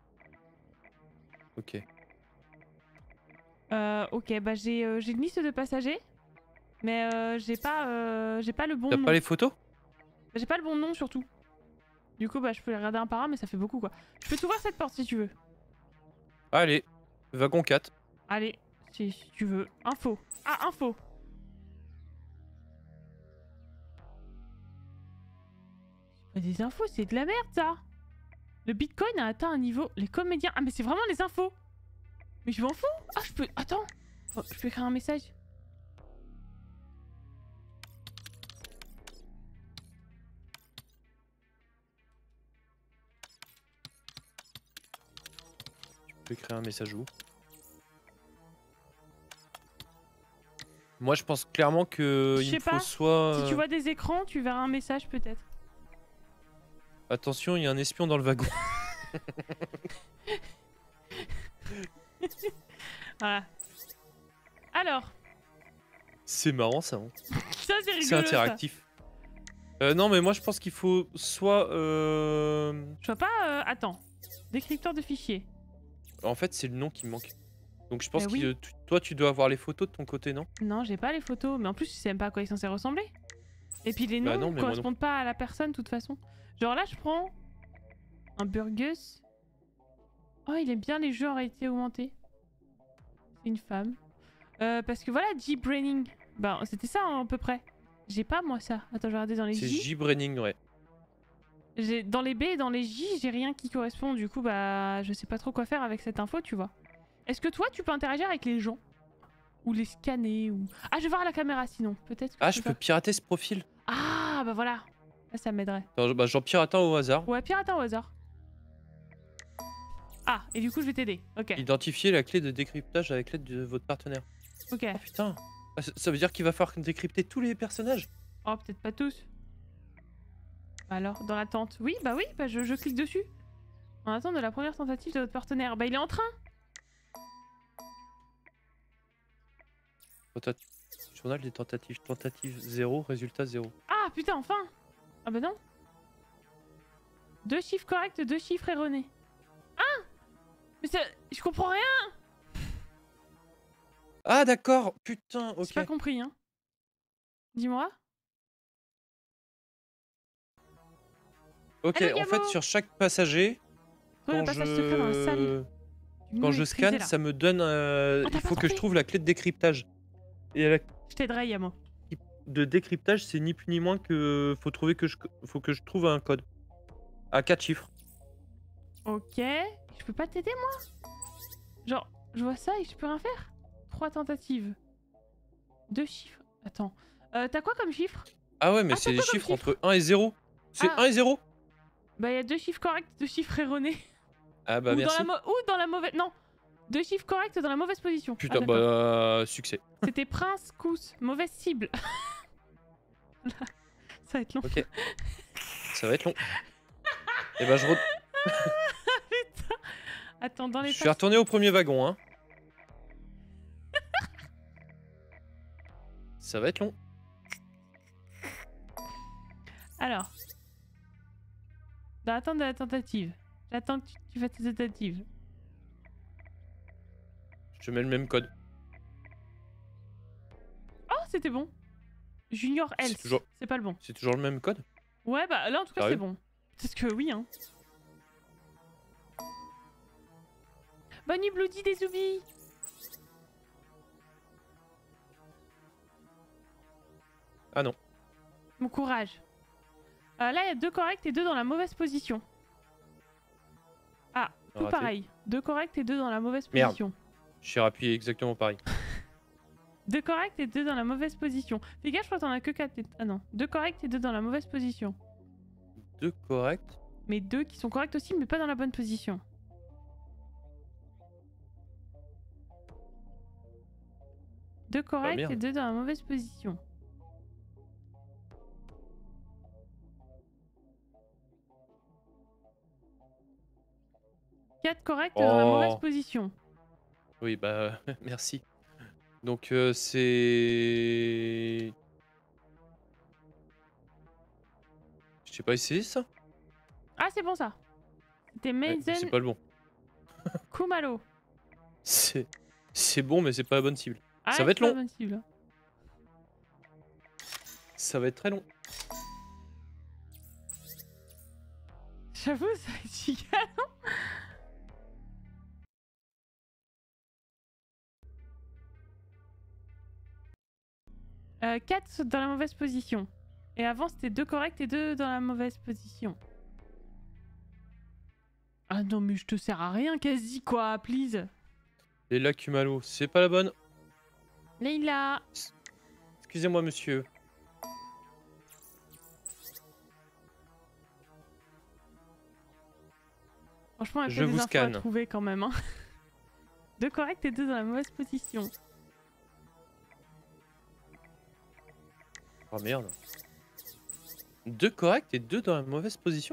Ok. Euh, ok, bah j'ai euh, j'ai une liste de passagers, mais euh, j'ai pas euh, j'ai pas le bon T'as nom. pas les photos? J'ai pas le bon nom surtout. Du coup, bah je peux les regarder un par un, mais ça fait beaucoup quoi. Je peux t'ouvrir cette porte si tu veux. Allez, wagon quatre. Allez, si, si tu veux. Info. Ah, info. Bah, des infos, c'est de la merde ça. Le Bitcoin a atteint un niveau. Les comédiens. Ah, mais c'est vraiment les infos. Mais je m'en fous. Ah, je peux. Attends. Oh, je peux écrire un message. Tu peux écrire un message où? Moi, je pense clairement que Je il sais me faut pas, soit. Si tu euh, vois des écrans, tu verras un message peut-être. Attention, il y a un espion dans le wagon. Voilà. Alors, C'est marrant ça. Hein. ça c'est rigolo. C'est interactif. Euh, non, mais moi je pense qu'il faut soit. euh, Ça. Je vois pas. euh, Attends. Décrypteur de fichiers. En fait, c'est le nom qui me manque. Donc je pense Bah que oui. euh, tu- toi, tu dois avoir les photos de ton côté, non? Non, j'ai pas les photos. Mais en plus, tu sais même pas à quoi ils sont censés ressembler. Et puis les noms Bah non, mais moi non. correspondent pas à la personne de toute façon. Genre là, je prends un Burgus. Oh, il aime bien les jeux en réalité augmentée. C'est une femme. Euh, parce que voilà, J. Braining. Bah, c'était ça hein, à peu près. J'ai pas moi ça. Attends, je vais regarder dans les C'est J. J. Brenning, ouais. J'ai dans les B et dans les J, j'ai rien qui correspond. Du coup, bah, je sais pas trop quoi faire avec cette info, tu vois. Est-ce que toi, tu peux interagir avec les gens ou les scanner ou ah, je vais voir à la caméra sinon. Peut-être. que Ah, je peux peux pas- pirater ce profil. Ah, bah voilà. Là, ça m'aiderait. Attends, bah, j'en pirate un au hasard. Ouais, pirate au hasard. Ah, et du coup, je vais t'aider. Ok. Identifier la clé de décryptage avec l'aide de votre partenaire. Ok. Oh putain. Ah, ça- ça veut dire qu'il va falloir décrypter tous les personnages. Oh, peut-être pas tous. Alors, dans l'attente. Oui, bah oui, bah je, je clique dessus. En attente de la première tentative de votre partenaire. Bah, il est en train. Tenta- Journal des tentatives. Tentative zéro, résultat zéro. Ah, putain, enfin. Ah, bah non. Deux chiffres corrects, deux chiffres erronés. Ah, mais ça, je comprends rien. Ah d'accord, putain, ok. J'ai pas compris, hein. Dis-moi. Ok, Allô, en fait Gabo sur chaque passager, Trouve le quand passage secret dans la salle. je... Du quand mieux je maîtrisé, scanne, là. ça me donne... euh, Ah, t'as il pas faut que je trouvé trouve la clé de décryptage. Et la Je t'aiderai, Yamo. clé de décryptage, c'est ni plus ni moins que... Faut trouver que je... Faut que je trouve un code. À quatre chiffres. Ok. Je peux pas t'aider, moi? Genre, je vois ça et je peux rien faire? Trois tentatives. Deux chiffres. Attends. Euh, T'as quoi comme chiffre? Ah ouais, mais Ah, c'est t'as des quoi comme chiffres chiffre? entre un et zéro. C'est Ah. un et zéro. Bah, il y a deux chiffres corrects, deux chiffres erronés. Ah bah ou, dans merci. la mo- ou dans la mauvaise. Non, deux chiffres corrects dans la mauvaise position. Putain, Ah, d'accord. bah succès. C'était prince, cousse, mauvaise cible. Là, ça va être long. Ok. Ça va être long. Et bah je, re... Putain. Attends, dans les je suis faces- retourné au premier wagon, hein. Ça va être long. Alors. Dans l'attente de la tentative. J'attends que tu, tu fasses tes tentatives. Je te mets le même code. Oh, c'était bon. Junior C'est Health. toujours- C'est pas le bon. C'est toujours le même code? Ouais, bah là en tout cas Sérieux c'est bon. Parce que oui, hein. Bonnie Bloody des Zoubi. Ah non. Mon courage. Euh, là, il y a deux corrects et deux dans la mauvaise position. Ah, tout Raté. pareil. Deux corrects et deux dans la mauvaise Merde. position. J'ai rappuyé exactement pareil. Deux corrects et deux dans la mauvaise position. Fais gaffe, je crois que t'en as que quatre. et- Ah non. Deux corrects et deux dans la mauvaise position. Deux corrects. Mais deux qui sont corrects aussi, mais pas dans la bonne position. Deux corrects merde. et deux dans la mauvaise position. Quatre corrects dans la Oh. mauvaise position. Oui, bah merci. Donc euh, c'est... Je sais pas essayer ça? Ah, c'est bon ça. C'était Ouais, mais Maizen c'est pas le bon. Kumalo. C'est c'est bon, mais c'est pas la bonne cible. Ah, Ça va c'est être pas long. la bonne cible. Ça va être très long. J'avoue, ça va être giga long. Euh, quatre dans la mauvaise position. Et avant, c'était deux corrects et deux dans la mauvaise position. Ah non, mais je te sers à rien, quasi quoi, please. Les Lacumalo, c'est pas la bonne. Leïla. Excusez-moi, monsieur. Franchement, il y a Je peut-être vous des infos scanne. à trouver quand même. Hein. Deux corrects et deux dans la mauvaise position. Oh merde. Deux corrects et deux dans la mauvaise position.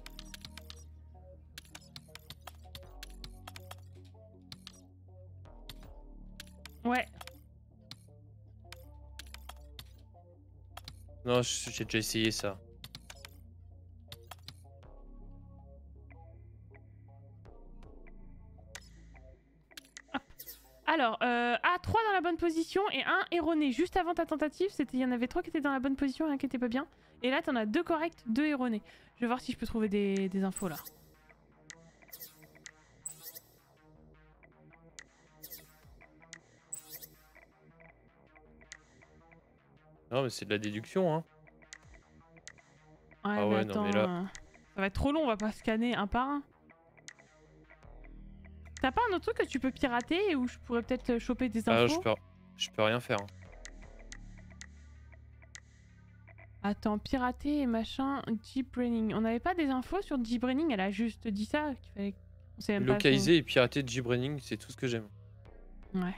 Ouais. Non, je- j'ai déjà essayé ça. Alors, euh, ah, trois dans la bonne position et un erroné. Juste avant ta tentative, c'était, il y en avait trois qui étaient dans la bonne position et un qui était pas bien. Et là, t'en as deux corrects, deux erronés. Je vais voir si je peux trouver des, des infos là. Non, mais c'est de la déduction, hein. Ouais, Ah mais ouais, non, attends, mais là- euh, ça va être trop long, on va pas scanner un par un. T'as pas un autre truc que tu peux pirater où je pourrais peut-être choper des Ah, infos? je peux, je peux rien faire. hein. Attends, pirater et machin, Deep Braining. On n'avait pas des infos sur Deep Braining? Elle a juste dit ça, qu'il fallait... On sait même pas Localiser et pirater de G-Braining, c'est tout ce que j'aime. son- Ouais.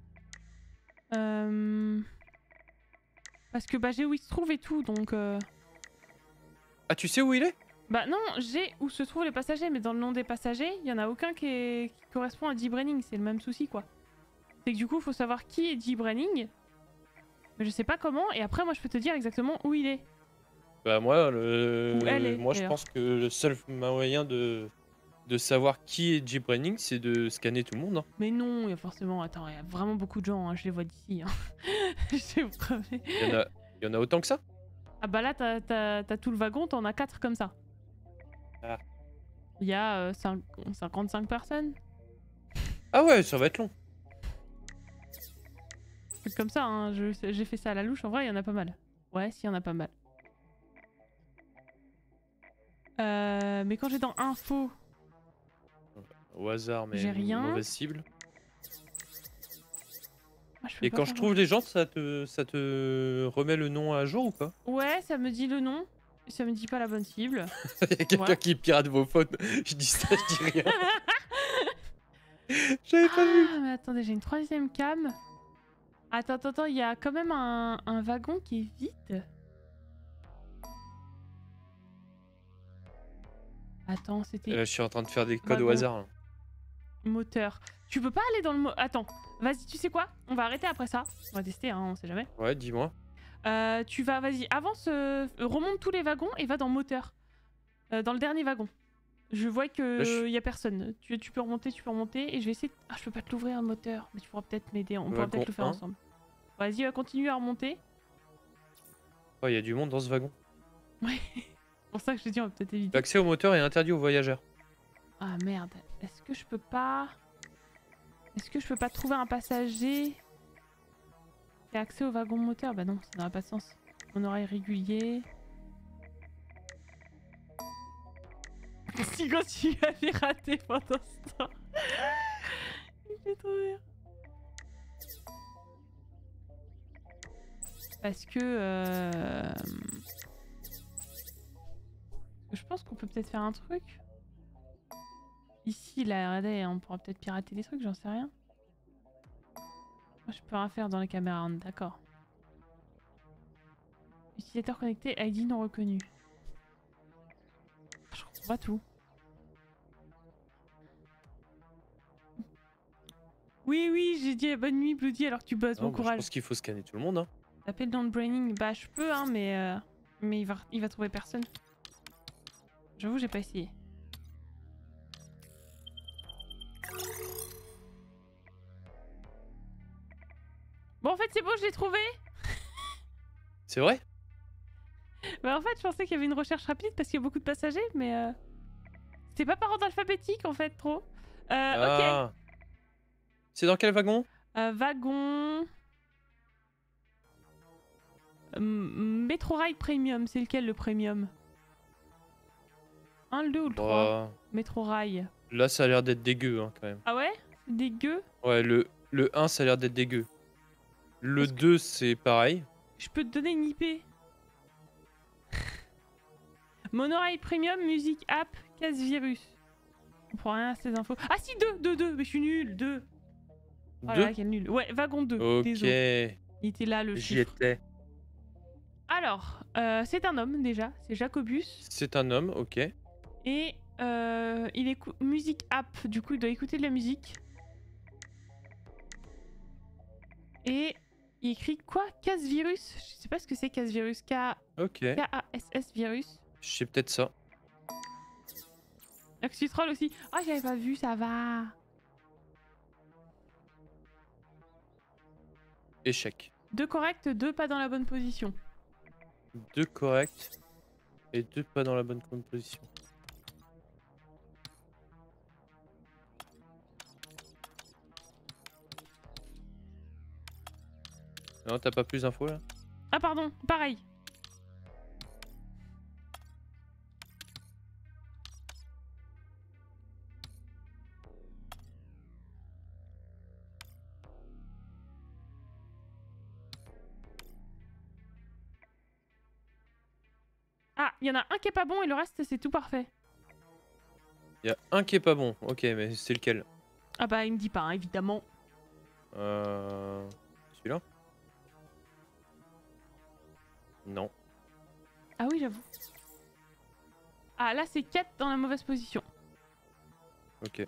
Euh... Parce que bah j'ai où il se trouve et tout, donc... euh, Ah, tu sais où il est? Bah non, j'ai où se trouvent les passagers, mais dans le nom des passagers, il y en a aucun qui, est... qui correspond à Deep Braining, c'est le même souci quoi. C'est que du coup, il faut savoir qui est Deep Braining, mais je sais pas comment, et après moi je peux te dire exactement où il est. Bah moi, le... Où elle est, moi je d'ailleurs. pense que le seul moyen de, de savoir qui est G-Braining, c'est de scanner tout le monde. hein. Mais non, il y a forcément... Attends, il y a vraiment beaucoup de gens, hein, je les vois d'ici. Hein. je vais vous crever. Il y en a, il y en a autant que ça? Ah bah là, t'as t'as- t'as tout le wagon, t'en as quatre comme ça. Ah. Il y a euh, cinq- cinquante-cinq personnes. Ah ouais, ça va être long. Truc comme ça, hein. je- j'ai fait ça à la louche, en vrai, il y en a pas mal. Ouais, si, il y en a pas mal. Euh, mais quand j'ai dans info, Au hasard, mais J'ai rien. mauvaise cible. moi je je peux Et pas quand je faire trouve les gens, ça te, ça te remet le nom à jour ou pas? grand- Ouais, ça me dit le nom. Ça me dit pas la bonne cible. Il y a quelqu'un Ouais. qui pirate vos phones. Je dis ça, je dis rien. J'avais pas vu. Ah, mais attendez, j'ai une troisième cam. Attends, attends, attends, il y a quand même un, un wagon qui est vide. Attends, c'était Là, je suis en train de faire des codes au Wagon. hasard. là. moteur. Tu peux pas aller dans le mo... Attends, vas-y, tu sais quoi? On va arrêter après ça. On va tester, hein, on sait jamais. Ouais, dis-moi. Euh, tu vas, vas-y, avance, euh, remonte tous les wagons et va dans moteur. Euh, dans le dernier wagon. Je vois que Là, je- y a personne. Tu, tu peux remonter, tu peux remonter et je vais essayer. De... Ah, je peux pas te l'ouvrir le moteur, mais tu pourras peut-être m'aider. On pourra Wagon peut-être le faire un. ensemble. Vas-y, va continuer à remonter. Oh, il y a du monde dans ce wagon. C'est pour ça que je te dis, on va peut-être éviter. L'accès au moteur est interdit aux voyageurs. Ah merde, est-ce que je peux pas... Est-ce que je peux pas trouver un passager qui a accès au wagon moteur? Bah non, ça n'aurait pas de sens. Mon oreille régulier. Si quand tu avais raté pendant ce temps. J'ai trop rire. Parce que... Euh... Je pense qu'on peut peut-être faire un truc. Ici, là, regardez, on pourra peut-être pirater des trucs, j'en sais rien. Moi, je peux rien faire dans les caméras, on est d'accord. Utilisateur connecté, I D non reconnu. Je comprends pas tout. Oui, oui, j'ai dit bonne nuit, Bloody, alors que tu bosses, Non, bon bah, je courage. pense qu'il faut scanner tout le monde. Hein. T'appelles dans le braining, bah je peux, hein, mais, euh, mais il va, il va trouver personne. J'avoue, j'ai pas essayé. Bon, en fait, c'est bon, je l'ai trouvé. C'est vrai? Bah, en fait, je pensais qu'il y avait une recherche rapide parce qu'il y a beaucoup de passagers, mais euh... c'était pas par ordre alphabétique en fait, trop. Euh, Ah. C'est dans quel wagon? ok. Euh, wagon. M- Metro Rail Premium, c'est lequel le premium? Un, le deux ou le trois? Bah, Metro Rail. là, ça a l'air d'être dégueu hein, quand même. Ah ouais? C'est dégueu. Ouais, le, le un, ça a l'air d'être dégueu. Le Parce que- deux, c'est pareil. Je peux te donner une I P. Monorail Premium, musique app, casse virus. On prend rien à ces infos. Ah si, deux, deux, deux, mais je suis nul, deux. Oh là deux? là, quel nul. Ouais, wagon deux, Ok, désolé. Il était là le j'y chiffre. étais. Alors, euh, c'est un homme déjà, c'est Jacobus. C'est un homme, ok. Et euh, il écoute musique app, du coup il doit écouter de la musique. Et il écrit quoi? Casse virus? Je sais pas ce que c'est casse virus. K Ok, A S S virus. je sais peut-être ça. Oxytrol aussi. Ah, j'avais pas vu, ça va. Échec. Deux corrects, deux pas dans la bonne position. Deux corrects et deux pas dans la bonne position. Non, t'as pas plus d'infos là? Ah pardon, pareil. Ah, il y en a un qui est pas bon et le reste c'est tout parfait. Il y a un qui est pas bon. Ok, mais c'est lequel? Ah bah il me dit pas, hein, évidemment. Euh... Celui-là? Non. Ah oui, j'avoue. Ah là c'est quatre dans la mauvaise position. Ok.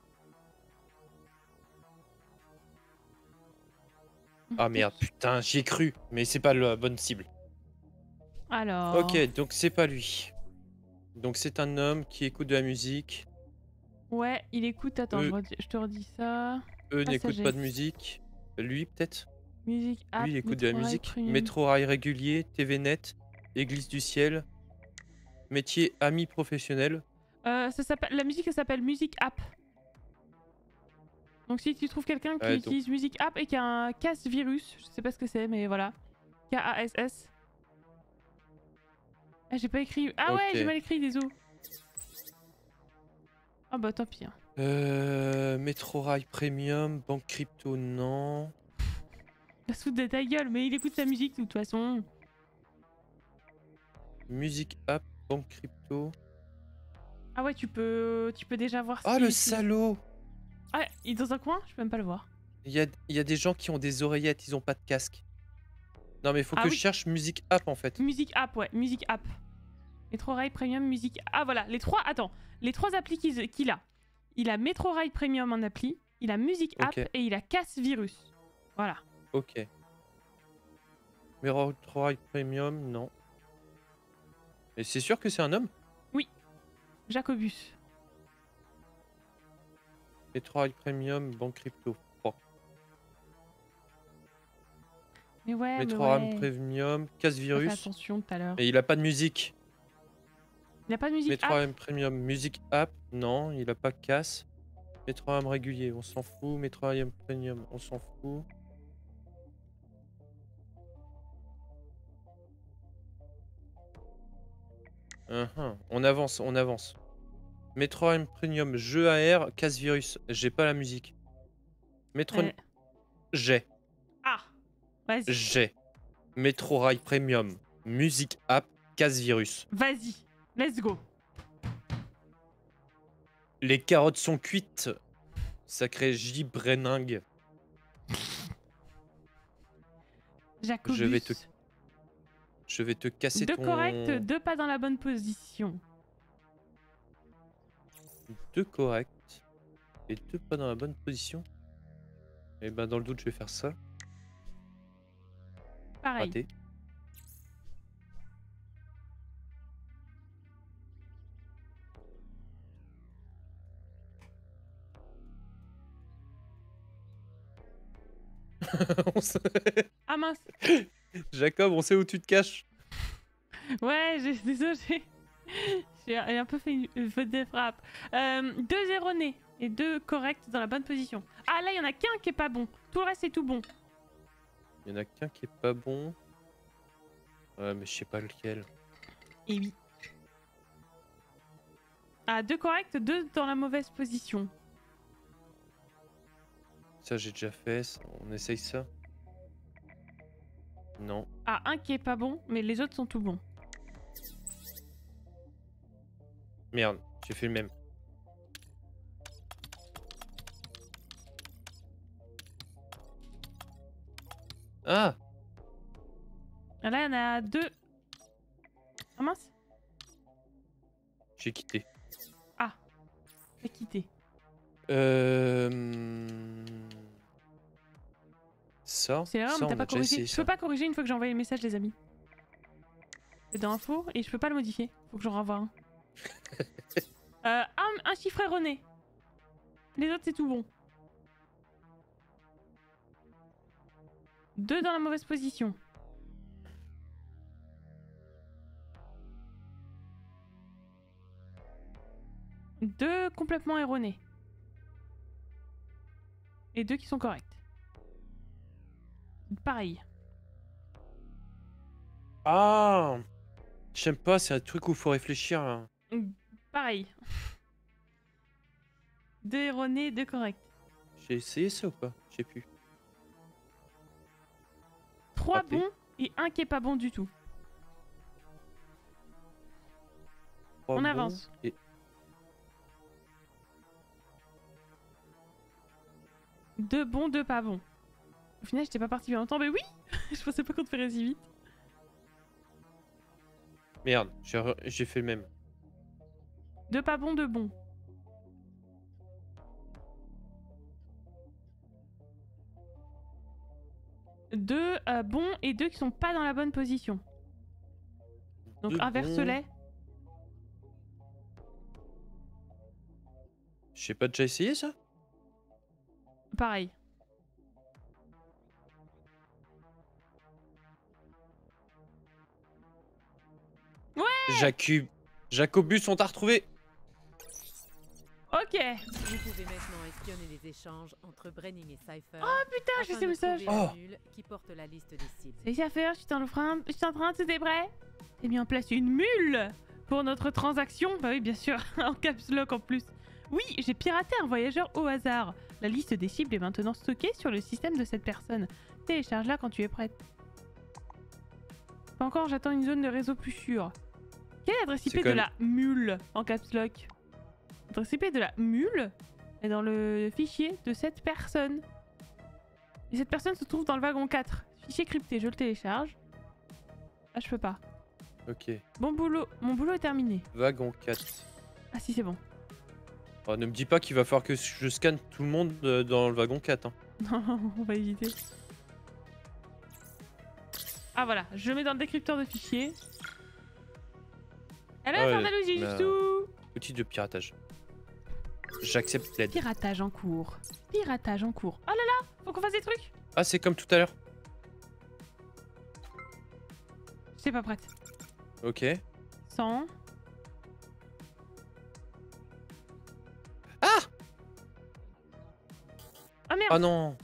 Ah merde, putain, j'y ai cru. Mais c'est pas la bonne cible. Alors. Ok, donc c'est pas lui. Donc c'est un homme qui écoute de la musique. Ouais, il écoute. Attends, Euh. je, redis- je te redis ça. Eux n'écoutent Passager. pas de musique. Lui peut-être? Musique app. Lui il écoute de la Métro Rail musique. Premium. Métro rail régulier, T V net, Église du ciel. Métier ami professionnel. Euh, ça s'appelle la musique, ça s'appelle musique app. Donc si tu trouves quelqu'un qui Ouais, donc- utilise musique app et qui a un casse virus, je sais pas ce que c'est, mais voilà. K A S S. Ah, j'ai pas écrit. Ah ouais, Ok. j'ai mal écrit, désolé. Ah bah tant pis. hein. Euh, Métro rail premium, banque crypto non. La soude de ta gueule, mais il écoute sa musique de toute façon. Musique app, banque crypto. Ah ouais, tu peux, tu peux déjà voir. Ah, si- le si- salaud! Ah, il est dans un coin. Je peux même pas le voir. Il y a, il y a des gens qui ont des oreillettes, ils ont pas de casque. Non, mais il faut Ah que oui. je cherche musique app en fait. Musique app, ouais, musique app. Metro Rail Premium, musique. Ah voilà, les trois. Attends, les trois applis qu'il qu'il a. Il a Metro Rail Premium en appli, il a musique app Ok. et il a Casse Virus. Voilà. Ok. Metroid Premium, non. Et c'est sûr que c'est un homme? Jacobus. Metroid Premium, banque crypto. Oh. Mais ouais, Metro mais RAM ouais. Premium, casse Fais virus. attention tout à l'heure. Et il a pas de musique. Il a pas de musique Metro app. RAM Premium, musique app, non, il a pas casse. Metro RAM régulier, on s'en fout. Metro RAM Premium, on s'en fout. Uhum, on avance, on avance. Metro RAM Premium, jeu A R, casse virus. J'ai pas la musique. Metro. Ouais. J'ai. Ah, vas-y, J'ai. Metro Rail Premium, musique app, casse virus. vas-y, let's go. Les carottes sont cuites. Sacré gibreningue. Jacobus. Je vais te- Je vais te casser Deux ton... corrects, deux pas dans la bonne position. Deux corrects. Et deux pas dans la bonne position. Et ben dans le doute je vais faire ça. Pareil. Raté. On sait- Ah mince. Jacob, on sait où tu te caches. Ouais, j'ai- désolé. J'ai un peu fait une une faute de frappe. Euh, deux erronés et deux corrects dans la bonne position. Ah là, il y en a qu'un qui est pas bon. Tout le reste est tout bon. Il y en a qu'un qui est pas bon. Ouais, mais je sais pas lequel. Et oui. Ah, deux corrects, deux dans la mauvaise position. Ça, j'ai déjà fait. ça, On essaye ça. Non. Ah, un qui est pas bon, mais les autres sont tout bons. Merde, j'ai fait le même. Ah! Ah, là, il y en a deux. Ah mince, J'ai quitté. j'ai quitté. Euh... hum, Ça, C'est l'erreur, ça, mais t'as on pas a déjà corrigé. essayé Je ça. peux pas corriger une fois que j'ai envoyé le message, les amis. C'est dans info et je peux pas le modifier. Faut que j'en renvoie un. euh, un, un chiffre erroné. Les autres, c'est tout bon. Deux dans la mauvaise position. Deux complètement erronés. Et deux qui sont corrects. Pareil. Ah! J'aime pas, c'est un truc où faut réfléchir là. Pareil. Deux erronés, deux corrects. J'ai essayé ça ou pas? Je sais plus. Trois Raté. bons et un qui est pas bon du tout. Trois On bons avance. et- Deux bons, deux pas bons. Au final, j'étais pas parti bien longtemps, mais oui. Je pensais pas qu'on te ferait si vite. Merde, j'ai re- j'ai fait le même. Deux pas bons, deux bons. Deux euh, bons et deux qui sont pas dans la bonne position. Donc Deux inverse-les. J'ai pas déjà essayé ça? Pareil. Jacub... Jacobus, on t'a retrouvé! Ok. Vous pouvez maintenant espionner les échanges entre Brenning et Cypher. Oh putain, j'ai afin ces de messages. trouver la Oh. mule qui porte la liste des cibles. Salut à faire, je suis en train, je suis en train, tout est prêt? J'ai mis en place une mule pour notre transaction. Bah oui, bien sûr, en caps lock en plus. Oui, j'ai piraté un voyageur au hasard. La liste des cibles est maintenant stockée sur le système de cette personne. Télécharge-la quand tu es prête. Pas encore, j'attends une zone de réseau plus sûre. Quelle est l'adresse I P C'est de quand la mule en caps lock? L'adresse I P de la mule est dans le fichier de cette personne. Et cette personne se trouve dans le wagon quatre. Fichier crypté, je le télécharge. Ah, je peux pas. Ok. Bon boulot, mon boulot est terminé. Wagon quatre. Ah si, c'est bon. Oh, ne me dis pas qu'il va falloir que je scanne tout le monde euh, dans le wagon quatre. Hein. Non, on va éviter. Ah voilà, je le mets dans le décrypteur de fichiers. Allô, Ah ouais, Fernando, j'ai mais, juste euh, tout. Outil de piratage. J'accepte l'aide. Piratage en cours. Piratage en cours. Oh là là, faut qu'on fasse des trucs. Ah, c'est comme tout à l'heure. Je suis pas prête. Ok. cent. Ah Ah merde. Ah non.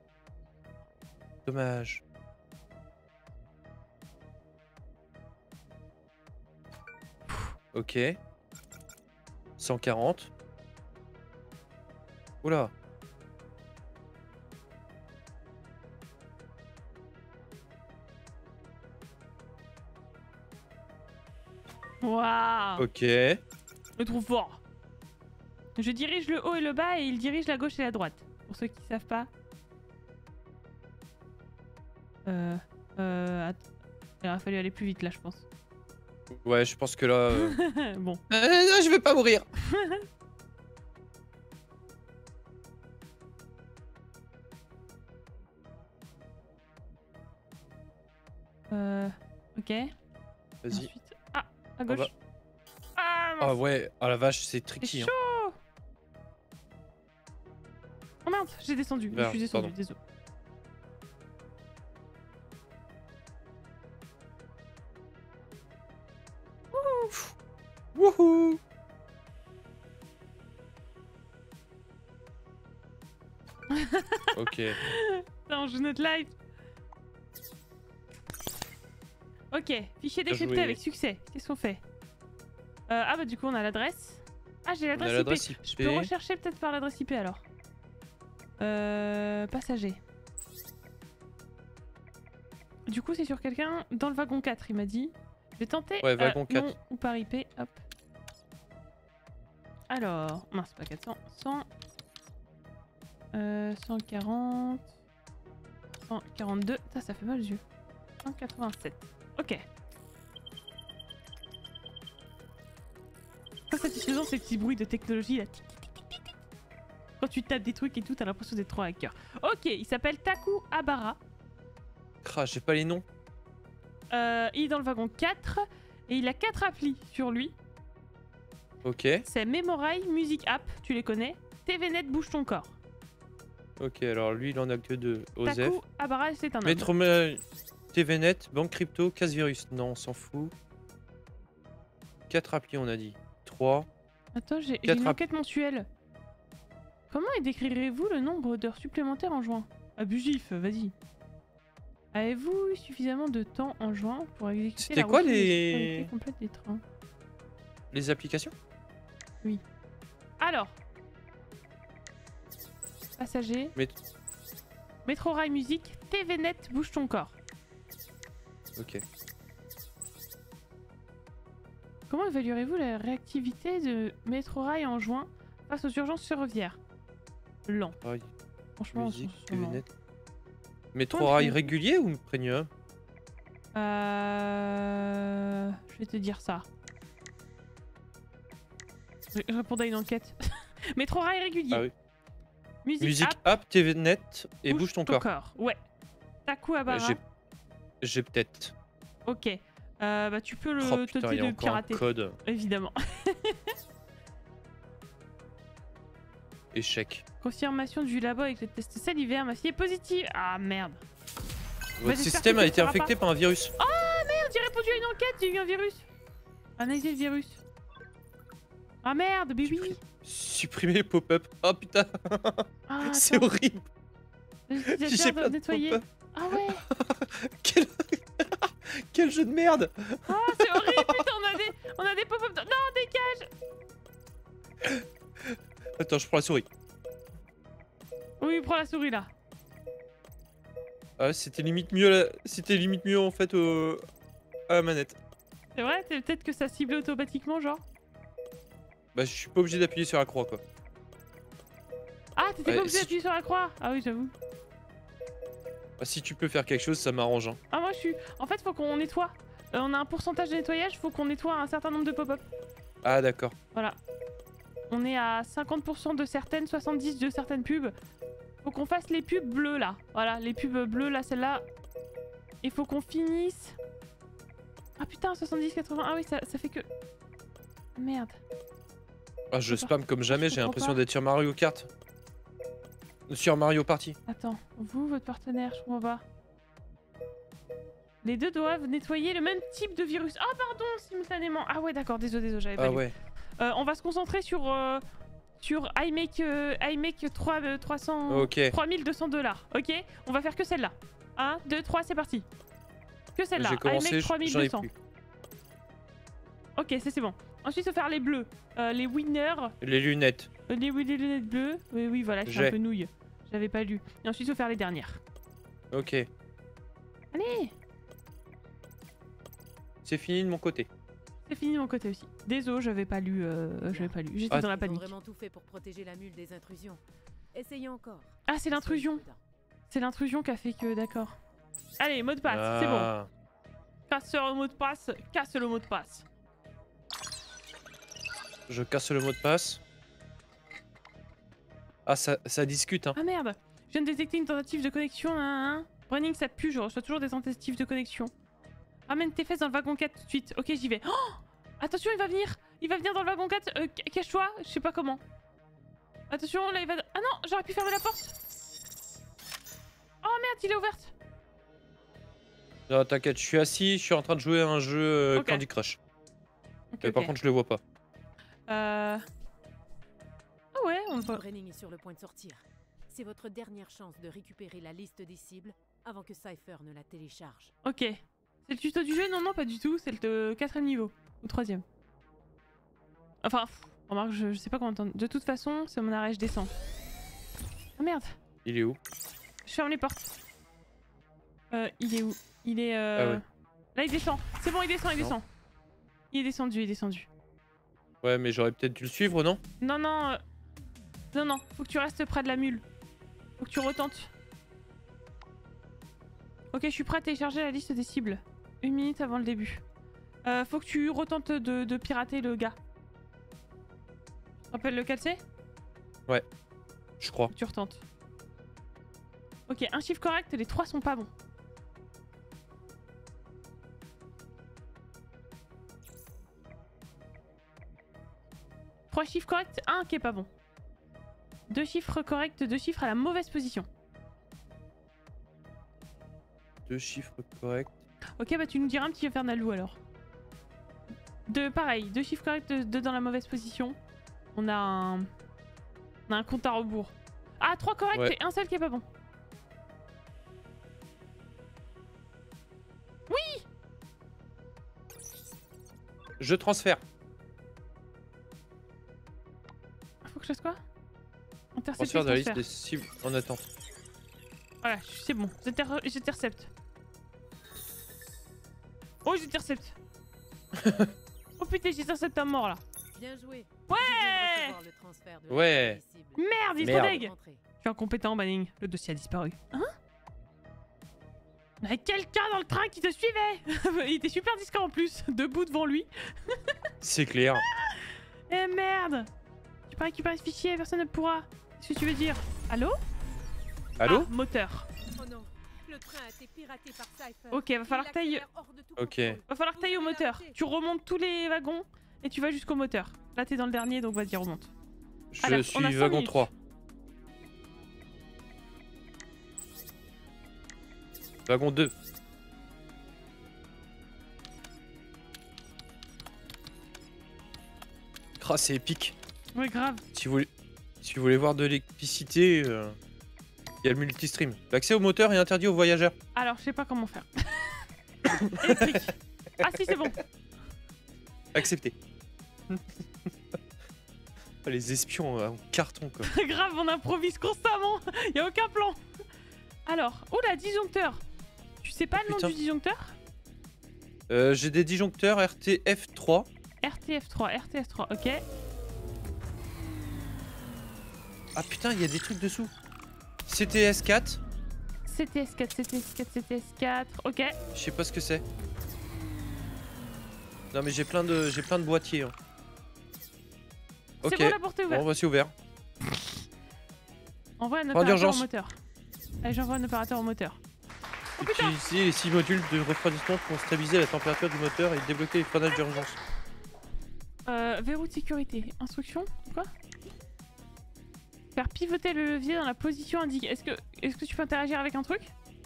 Dommage. Ok. cent quarante. Oula. Waouh. Ok. Le trouve fort. Je dirige le haut et le bas et il dirige la gauche et la droite. Pour ceux qui savent pas. Euh... Euh... Attends. Il aurait fallu aller plus vite là, je pense. Ouais, je pense que là... euh, Bon. euh, non, je vais pas mourir. Euh... Ok. Vas-y. Ensuite... Ah, à On gauche. va- Ah, mince. Ah ouais, ah la vache, c'est C'est tricky. Hein. chaud. Oh merde, j'ai descendu. Je Merde, suis descendu, pardon. désolé. Wouhou. Ok. Non, je note live. Ok, fichier Bien décrypté joué. avec succès. Qu'est-ce qu'on fait? Euh, Ah bah du coup on a l'adresse. Ah j'ai On a l'adresse I P. l'adresse I Je peux P. rechercher peut-être par l'adresse I P alors. Euh, passager. Du coup c'est sur quelqu'un dans le wagon quatre il m'a dit. Je vais tenter Ouais, wagon euh, nom quatre. ou par I P. Hop. Alors, mince pas quatre cents. cent. Euh, cent quarante. cent quarante-deux. Ça, ça fait mal aux yeux. cent quatre-vingt-sept. Ok. Pas satisfaisant ces petits bruits de technologie là. Tic, tic, tic, tic, tic. Quand tu tapes des trucs et tout, t'as l'impression d'être trop hacker. Ok, il s'appelle Taku Abara. Ah, j'ai pas les noms. Euh, il est dans le wagon quatre et il a quatre applis sur lui. Ok. C'est Memorai, Music App, tu les connais. T V Net, Bouge ton corps. Ok, alors lui, il en a que deux. Osef. Taku Abara, c'est un homme. Metro T V Net, Banque Crypto, Casse Virus. Non, on s'en fout. quatre applis, on a dit. trois. Attends, j'ai j'ai Quatre une app- enquête mensuelle. Comment décrirez-vous le nombre d'heures supplémentaires en juin? Abusif, vas-y. Avez-vous eu suffisamment de temps en juin pour exécuter C'était la quoi routine de les- sécurité complète des trains? Les applications? Alors. Passager. Mais... Métro Rail Musique. T V Net, Bouge ton corps. Ok. Comment évaluerez-vous la réactivité de Métro Rail en juin face aux urgences ferroviaires? Lent. Rail, Franchement, musique, on s'en- T V lent. Net. Métro Franchement. rail régulier ou premium? Euh... Je vais te dire ça. Je je répondais à une enquête. Métro rail régulier. Ah oui. Musique, Musique app, app, T V Net et bouge ton corps. Ouais. Taku Euh, Abara. J'ai j'ai peut-être. Ok. Euh, bah tu peux le Oh putain, tenter il y a de encore un pirater. code. Évidemment. Échec. Confirmation du labo avec le test salivaire. Ma fille est positive. Ah merde. Votre j'espère système que a ça été sera infecté par un virus. Merde, j'ai répondu à une enquête. J'ai eu un virus. Analyser le virus. Ah merde, mais oui. Supprimer les pop-up. Oh putain, Ah, c'est attends. horrible. J'ai L'utilisateur plein doit de nettoyer. pop-up. Ah ouais. Quel... Quel jeu de merde. Ah, c'est horrible, putain, on a des, on a des pop-up. de- Non, dégage. Attends, je prends la souris. Oui, prends la souris là. Ah, c'était limite mieux, la... c'était limite mieux en fait au... à la manette. C'est vrai? C'est peut-être que ça cible automatiquement, genre? Bah, je suis pas obligé d'appuyer sur la croix quoi. Ah, t'étais Ouais, pas obligé si d'appuyer sur la croix? Ah oui, j'avoue. Bah, si tu peux faire quelque chose, ça m'arrange. Hein. Ah, moi je suis. En fait, faut qu'on nettoie. Euh, on a un pourcentage de nettoyage, faut qu'on nettoie un certain nombre de pop-up. Ah, d'accord. Voilà. On est à cinquante pour cent de certaines, soixante-dix de certaines pubs. Faut qu'on fasse les pubs bleues là. Voilà, les pubs bleues là, celle-là. Et faut qu'on finisse. Ah putain, soixante-dix, quatre-vingts. Ah oui, ça, ça fait que. Merde. Ah, je D'accord. spam comme jamais, Je j'ai comprends l'impression pas. d'être sur Mario Kart. Sur Mario Party. Attends, vous, votre partenaire, je comprends pas. Les deux doivent nettoyer le même type de virus. Ah pardon, simultanément. Ah ouais, d'accord, désolé, désolé, j'avais pas Ah lu. ouais. Euh, on va se concentrer sur euh, sur iMake euh, iMake trois, euh, trois cents, Ok. trois mille deux cents dollars. Ok, on va faire que celle-là. un, deux, trois, c'est parti. Que celle-là. J'ai commencé, iMake j- trois mille j'en ai deux cents. plus. Ok, ça c'est bon. Ensuite, il faut faire les bleus. Euh, les winners. Les lunettes. euh, les, oui, les lunettes bleues. Oui, oui, voilà, je suis un J'ai. peu nouille. J'avais pas lu. Et ensuite, il faut faire les dernières. Ok. Allez, C'est fini de mon côté. c'est fini de mon côté aussi. Désolé, j'avais pas lu. Euh, j'avais pas lu. J'étais Ah, dans la Ils ont panique. vraiment tout fait pour protéger la mule des intrusions. Essayez encore. Ah, c'est l'intrusion. Soyez prudents. C'est l'intrusion qui a fait que. D'accord. Allez, mot de passe, c'est bon. Ah. Casse le mot de passe, casse le mot de passe. Je casse le mot de passe. Ah, ça, ça discute, hein. Ah merde, je viens de détecter une tentative de connexion. Hein, hein. Branding, ça pue, je reçois toujours des tentatives de connexion. Ramène tes fesses dans le wagon quatre tout de suite. Ok, j'y vais. Oh, attention, il va venir. Il va venir dans le wagon quatre. Euh, ca- cache-toi, je sais pas comment. Attention, là il va. Ah non, j'aurais pu fermer la porte. Oh merde, il est ouverte. Non, t'inquiète, je suis assis, je suis en train de jouer à un jeu euh, Ok. Candy Crush. Ok, Mais par ok. contre, je le vois pas. Euh. Ah ouais, on peut. Braining est sur le point de sortir. C'est votre dernière chance de récupérer la liste des cibles avant que Cypher ne la télécharge. Ok. C'est le tuto du jeu? Non, non, pas du tout. C'est le euh, quatrième niveau. Ou troisième. Enfin, pff, remarque, je, je sais pas comment entendre. De toute façon, c'est mon arrêt, je descends. Ah merde, Il est où? je ferme les portes. Euh, il est où? Il est euh... Ah ouais. Là, il descend. C'est bon, il descend, il Non. descend. Il est descendu, il est descendu. Ouais, mais j'aurais peut-être dû le suivre, non? Non, non. euh, Non, non. Faut que tu restes près de la mule. Faut que tu retentes. Ok, je suis prêt à télécharger la liste des cibles. Une minute avant le début. Euh, faut que tu retentes de, de pirater le gars. Tu te rappelles lequel c'est? Je crois. Faut que tu retentes. Ok, un chiffre correct, les trois sont pas bons. Trois chiffres corrects, un qui est pas bon. Deux chiffres corrects, deux chiffres à la mauvaise position. Deux chiffres corrects. Ok, bah tu nous diras un petit Infernalou alors. Deux, pareil, deux chiffres corrects, deux, deux dans la mauvaise position. On a un... On a un compte à rebours. Ah, trois corrects Ouais. et un seul qui est pas bon. Je transfère. Faut que je fasse quoi? Intercepter, Transfert de la liste transfert. des cibles en attente. Voilà, c'est bon. J'inter- J'intercepte. Oh, j'intercepte. Oh putain, j'intercepte un mort là. Bien joué. Ouais. Je viens de recevoir le transfert de la Ouais. liste des cibles. Merde, il est Merde. trop deg. Rentrez. Je suis incompétent, Manning. Le dossier a disparu. Hein? Il y avait quelqu'un dans le train qui te suivait. Il était super discret en plus, debout devant lui. C'est clair. Eh merde. Tu peux récupérer ce fichier, personne ne pourra. Qu'est-ce que tu veux dire? Allô? Allô? Ah, moteur. Oh non, le train a été piraté par Cypher. Ok, va falloir Il que t'ailles- accélère hors de tout Ok. contrôle. Va falloir que t'ailles au moteur. Tu remontes tous les wagons et tu vas jusqu'au moteur. Là, t'es dans le dernier, donc vas-y, remonte. Je Alors, on a suis cinq wagon minutes. trois. Wagon deux. Ah, c'est épique. Ouais, grave. Si vous voulez, si vous voulez voir de l'électricité, euh, il y a le multistream. L'accès au moteur est interdit aux voyageurs. Alors, je sais pas comment faire. Électrique. Ah si, c'est bon. Accepté. Les espions euh, en carton, quoi. Grave, on improvise constamment. Y a aucun plan. Alors, oula, disjoncteur. Tu sais pas Oh, le nom putain. du disjoncteur? Euh, J'ai des disjoncteurs R T F trois. R T F trois, R T F trois, ok. Ah putain, il y a des trucs dessous. C T S quatre. C T S quatre, C T S quatre, C T S quatre, ok. Je sais pas ce que c'est. Non mais j'ai plein de j'ai plein de boîtiers. Hein. C'est Ok. bon, la porte est ouverte. Bon, voici ouvert. Envoie un Point opérateur au d'urgence. moteur. Allez, j'envoie un opérateur au moteur. Oh putain. Utilisez les six modules de refroidissement pour stabiliser la température du moteur et débloquer les freinages d'urgence. Euh, verrou de sécurité. Instruction? Quoi? Faire pivoter le levier dans la position indiquée. Est-ce que, est-ce que tu peux interagir avec un truc?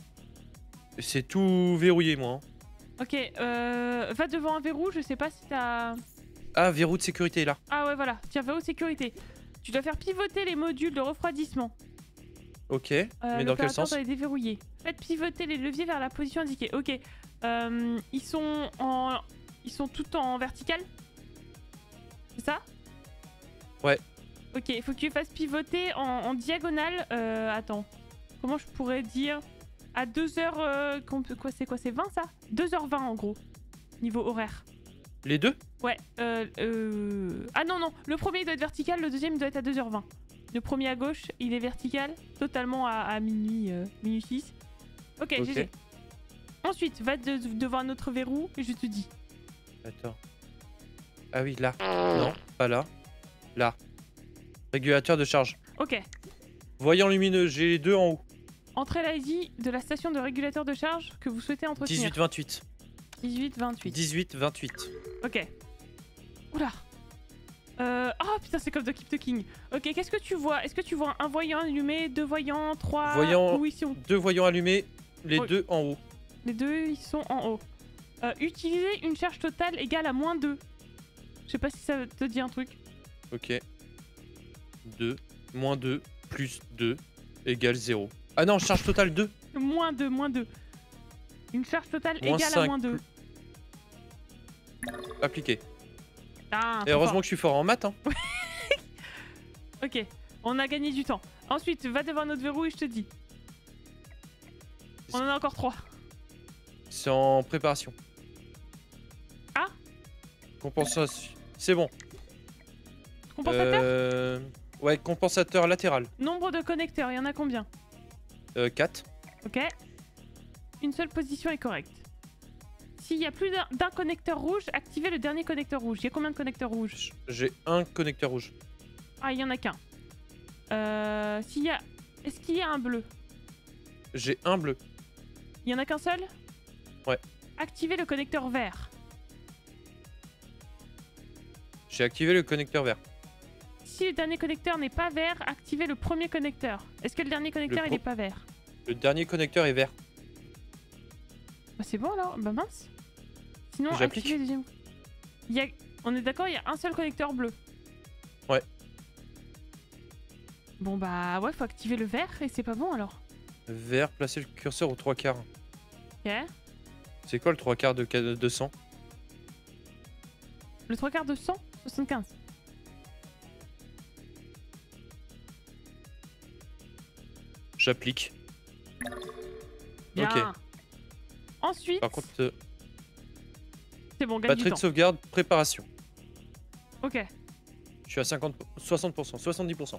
C'est tout verrouillé moi. Hein. Ok, euh, va devant un verrou, je sais pas si t'as... Ah, verrou de sécurité là. Ah ouais, voilà. Tiens, verrou de sécurité. Tu dois faire pivoter les modules de refroidissement. Ok. Euh, Mais dans quel l'opérateur sens? doit les déverrouiller. Faites pivoter les leviers vers la position indiquée. Ok. Euh, ils sont en... Ils sont tout en vertical? C'est ça? Ouais. Ok, il faut que tu fasses pivoter en, en diagonale. Euh, attends. Comment je pourrais dire? À deux heures... Euh, quoi, c'est quoi? C'est vingt ça? deux heures vingt en gros. Niveau horaire. Les deux? Ouais. Euh, euh... Ah non, non. Le premier doit être vertical, le deuxième doit être à deux heures vingt. Le premier à gauche, il est vertical, totalement à, à minuit, euh, minuit six. Ok, Ok. G G. Ensuite, va de- devant un autre verrou et je te dis. Attends. Ah oui, là. Non, pas là. Là. Régulateur de charge. Ok. Voyant lumineux, j'ai les deux en haut. Entrez l'I D de la station de régulateur de charge que vous souhaitez entretenir. dix-huit vingt-huit. dix-huit vingt-huit. dix-huit vingt-huit. Ok. Oula. Euh... Oh putain, c'est comme The Keep Talking. Ok, qu'est-ce que tu vois? Est-ce que tu vois un voyant allumé, deux voyants, trois... Voyant- Où ils sont? Deux voyants allumés, les Oui. deux en haut. Les deux, ils sont en haut. Euh, utilisez une charge totale égale à moins deux. Je sais pas si ça te dit un truc. Ok. deux, moins deux, plus deux, égale zéro. Ah non, charge totale deux. Moins deux, moins deux. Une charge totale Moins égale à cinq, moins deux. Appliqué. Ah, Et trop heureusement fort. que je suis fort en maths. Hein. Ok, on a gagné du temps. Ensuite, va devant notre verrou et je te dis. On en a encore trois. C'est en préparation. Ah. Compensation. C'est bon. Compensateur? Euh... Ouais, compensateur latéral. Nombre de connecteurs, il y en a combien? Euh, quatre. Ok. Une seule position est correcte. S'il y a plus d'un d'un connecteur rouge, activez le dernier connecteur rouge. Il y a combien de connecteurs rouges? J'ai un connecteur rouge. Ah, il y en a qu'un. Euh, s'il y a... Est-ce qu'il y a un bleu? J'ai un bleu. Il y en a qu'un seul? Ouais. Activez le connecteur vert. J'ai activé le connecteur vert. Si le dernier connecteur n'est pas vert, activez le premier connecteur. Est-ce que le dernier connecteur Le il pro- est pas vert? Le dernier connecteur est vert. Bah c'est bon alors, bah mince. Sinon J'applique. activez le deuxième. Il y a... On est d'accord, il y a un seul connecteur bleu. Ouais. Bon bah ouais, faut activer le vert et c'est pas bon alors. Vert, placer le curseur au trois quarts. Ok. C'est quoi le trois quarts de ca- deux cents? Le trois quarts de cent soixante-quinze. J'applique. Bien. Ok. Ensuite, Par contre, euh, c'est bon, gagne du batterie de temps. sauvegarde, préparation. Ok. Je suis à cinquante, soixante pour cent, soixante-dix pour cent.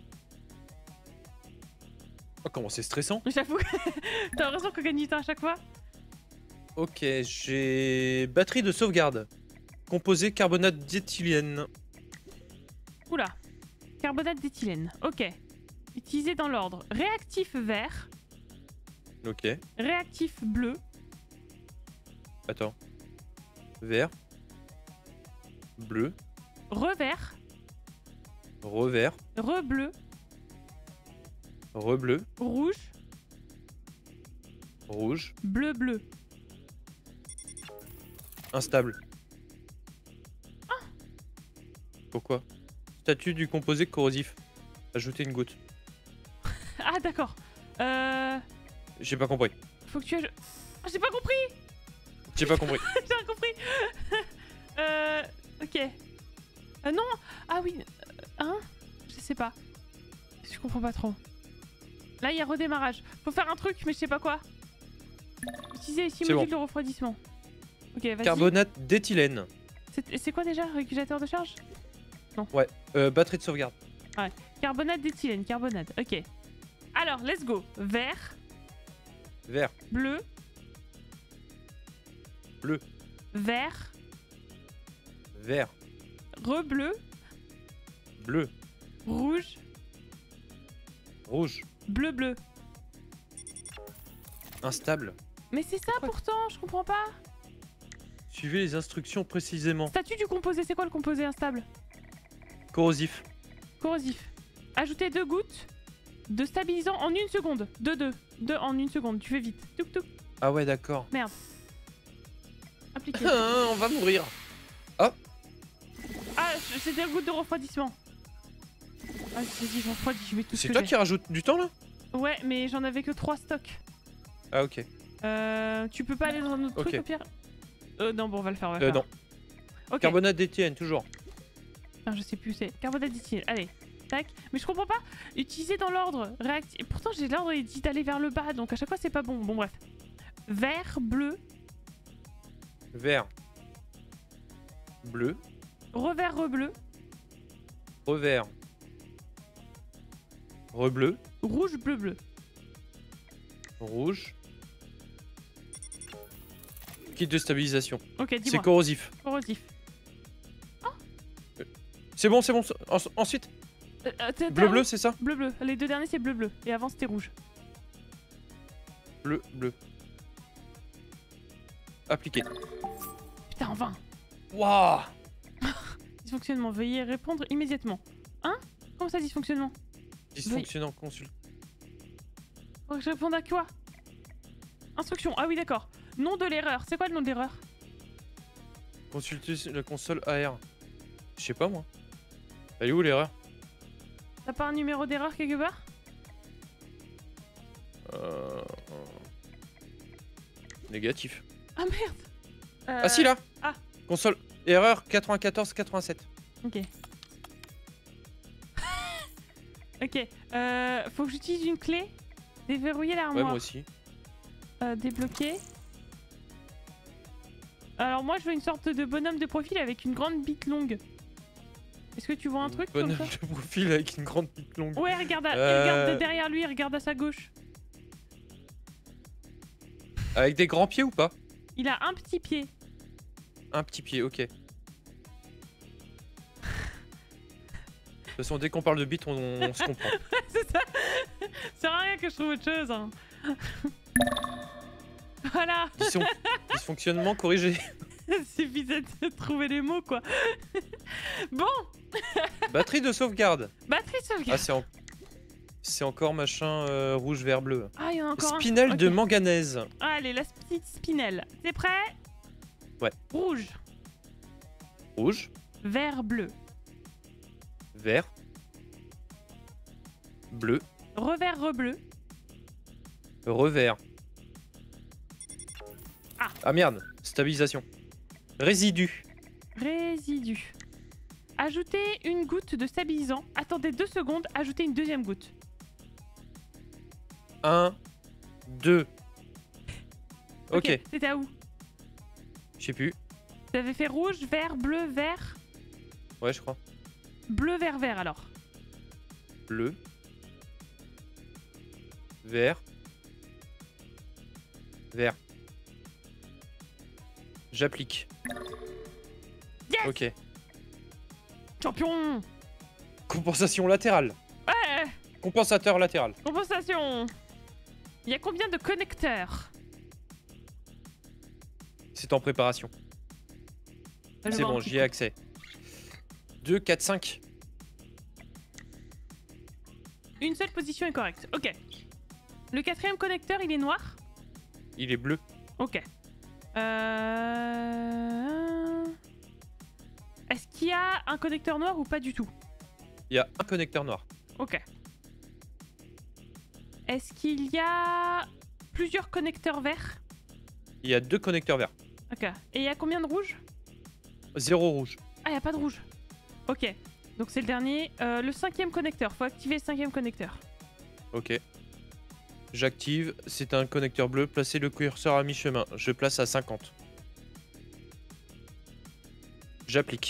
Oh, comment c'est stressant. J'avoue, t'as l'impression qu'on gagne du temps à chaque fois? Ok, j'ai batterie de sauvegarde. Composé carbonate d'éthylène. Oula. Carbonate d'éthylène. Ok. Utilisé dans l'ordre. Réactif vert, Ok, réactif bleu, attends. Vert. Bleu. revert, Revert. rebleu, Rebleu. rouge, Rouge. bleu bleu. Instable. Pourquoi? Statut du composé corrosif. Ajouter une goutte. Ah d'accord. Euh... J'ai pas compris. Faut que tu... aj- Ah, j'ai pas compris. J'ai pas compris. J'ai rien compris. euh... Ok. Euh, non. Ah oui. euh, Hein? Je sais pas. Je comprends pas trop. Là, il y a redémarrage. Faut faire un truc, mais je sais pas quoi. Utiliser ici C'est module bon. de refroidissement. Ok, vas-y. Carbonate d'éthylène. C'est c'est quoi déjà? Régulateur de charge? Euh, batterie de sauvegarde. Carbonate d'éthylène, carbonate. Ok. Alors, let's go. Vert, Vert. bleu. Bleu. Vert, Vert. re-bleu, Bleu. rouge, Rouge. bleu-bleu. Instable. Mais c'est ça Pourquoi pourtant, je comprends pas. Suivez les instructions précisément. Statut du composé, c'est quoi le composé instable? Corrosif. Corrosif. Ajouter deux gouttes de stabilisant en une seconde. Deux, deux. Deux en une seconde, tu fais vite. Touk touk. Ah ouais, d'accord. Merde. Appliqué. On va mourir. Ah, c'est des gouttes de refroidissement. Ah, c'est dit, je refroidis, je mets tout ce C'est que toi j'ai. qui rajoute du temps là? Ouais, mais j'en avais que trois stocks. Ah ok. Euh, tu peux pas aller dans un autre Ok. truc au pire? Euh, non, bon, on va le faire. On va le Euh, faire. non. Ok. Carbonate d'éthylène, toujours. Putain, je sais plus où c'est. Carbonate d'éthylène. Allez. Tac. Mais je comprends pas. Utiliser dans l'ordre. Réacti... Pourtant, j'ai l'ordre, il dit d'aller vers le bas. Donc à chaque fois, c'est pas bon. Bon, bref. Vert, bleu. Vert. Bleu. Revers, rebleu. Revert. Rebleu. Rouge, bleu, bleu. Rouge. Kit de stabilisation. Ok, C'est dis-moi. corrosif. Corrosif. C'est bon, c'est bon. En- ensuite, Euh, euh, t'as- bleu, t'as- bleu, c'est ça? Bleu, bleu. Les deux derniers, c'est bleu, bleu. Et avant, c'était rouge. Bleu, bleu. Appliqué. Putain, en vain. Waouh! Dysfonctionnement. Veuillez répondre immédiatement. Hein? Comment ça, dysfonctionnement? Dysfonctionnant, consulte. Faut que je réponde à quoi? Instruction. Ah oui, d'accord. Nom de l'erreur. C'est quoi le nom de l'erreur? Consulter la console A R. Je sais pas moi. Elle est où l'erreur? T'as pas un numéro d'erreur quelque part? euh... Négatif. Ah merde. Euh, Ah si là! ah. Console. Erreur quatre-vingt-quatorze quatre-vingt-sept. Ok. Ok. Euh, faut que j'utilise une clé. Déverrouiller Ouais, l'armoire. moi aussi. Euh, débloquer. Alors moi je veux une sorte de bonhomme de profil avec une grande bite longue. Est-ce que tu vois un truc comme Bonhomme ça? de profil avec une grande pique longue. Ouais, regarde, à- Euh. regarde de derrière lui, regarde à sa gauche. Avec des grands pieds ou pas? Il a un petit pied. Un petit pied, ok. De toute façon, dès qu'on parle de bite, on, on se comprend. C'est ça. C'est rien que je trouve autre chose. Hein. Voilà. Dysfon- Dysfonctionnement corrigé. Suffisait de trouver les mots quoi. Bon, Batterie de sauvegarde. batterie Ah, sauvegarde. c'est en- c'est encore machin euh, rouge, vert, bleu. Ah, il y en a encore un. Spinel de Ok. manganèse. Allez, la petite spinelle. T'es prêt? Ouais. Rouge, Rouge, vert, bleu. vert, bleu, Revers, rebleu. revers. Ah. Ah merde, stabilisation. Résidu. Résidu. Ajoutez une goutte de stabilisant. Attendez deux secondes. Ajoutez une deuxième goutte. un, deux. Ok, C'était à où? je sais plus. Vous avez fait rouge, vert, bleu, vert. Ouais, je crois. Bleu, vert, vert alors. Bleu, vert, vert. J'applique. Yes. Ok. Champion. Compensation latérale. Ouais. Compensateur latéral. Compensation. Il y a combien de connecteurs? C'est en préparation. Je C'est vois un bon, petit j'y ai coup. accès. deux, quatre, cinq. Une seule position est correcte. Ok. Le quatrième connecteur, il est noir? Il est bleu. Ok. Euh... Est-ce qu'il y a un connecteur noir ou pas du tout? Il y a un connecteur noir. Ok. Est-ce qu'il y a plusieurs connecteurs verts? Il y a deux connecteurs verts. Ok. Et il y a combien de rouges? Zéro rouge. Ah, il n'y a pas de rouge. Ok. Donc c'est le dernier. Euh, le cinquième connecteur. Faut activer le cinquième connecteur. Ok. J'active. C'est un connecteur bleu. Placez le curseur à mi-chemin. Je place à cinquante. J'applique.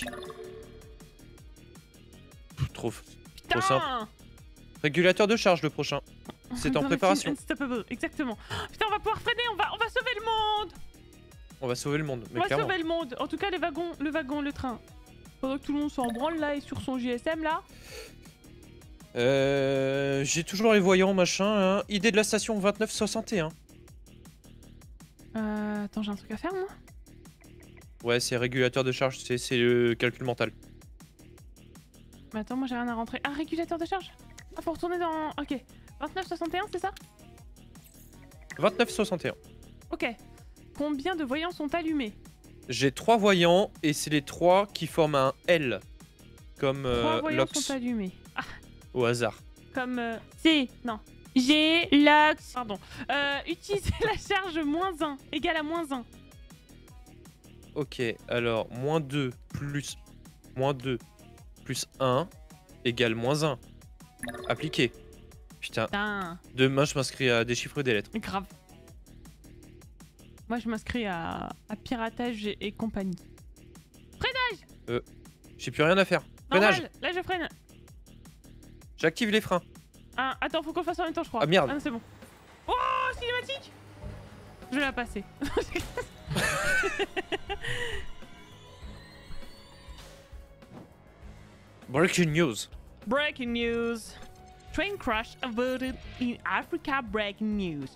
Pff, Trop, trop simple. Putain Régulateur de charge le prochain. C'est en Dans le préparation. film Unstoppable, exactement. Putain, on va pouvoir freiner, on va, on va sauver le monde. On va sauver le monde. On Mais va clairement. sauver le monde. En tout cas, les wagons, le wagon, le train. Pendant que tout le monde soit en branle là et sur son G S M là. Euh, J'ai toujours les voyants, machin. Hein. Idée de la station vingt-neuf soixante et un. Euh, attends, j'ai un truc à faire moi. Ouais, c'est régulateur de charge. C'est c'est le calcul mental. Mais attends, moi j'ai rien à rentrer. Ah, régulateur de charge. Ah, faut retourner dans. Ok. vingt-neuf soixante et un, c'est ça? vingt-neuf soixante et un. Ok. Combien de voyants sont allumés? J'ai trois voyants et c'est les trois qui forment un L. Comme Trois euh, voyants Lox sont allumés. Ah, au hasard. comme euh, C. Non. G, Lox. Pardon. Euh, utiliser la charge moins un égale à moins un. Ok, alors moins deux plus moins deux plus un égale moins un. Appliqué. Putain, Putain, demain je m'inscris à déchiffrer des lettres. grave. Moi je m'inscris à, à piratage et, et compagnie. J'ai plus rien à faire. Freinage. Normal, là je freine. J'active les freins. Ah, attends, faut qu'on le fasse en même temps, je crois. Ah, merde. Ah non, c'est bon. Oh, cinématique. Je vais la passer. Breaking news. Breaking news. Train crash averted in Africa. Breaking news.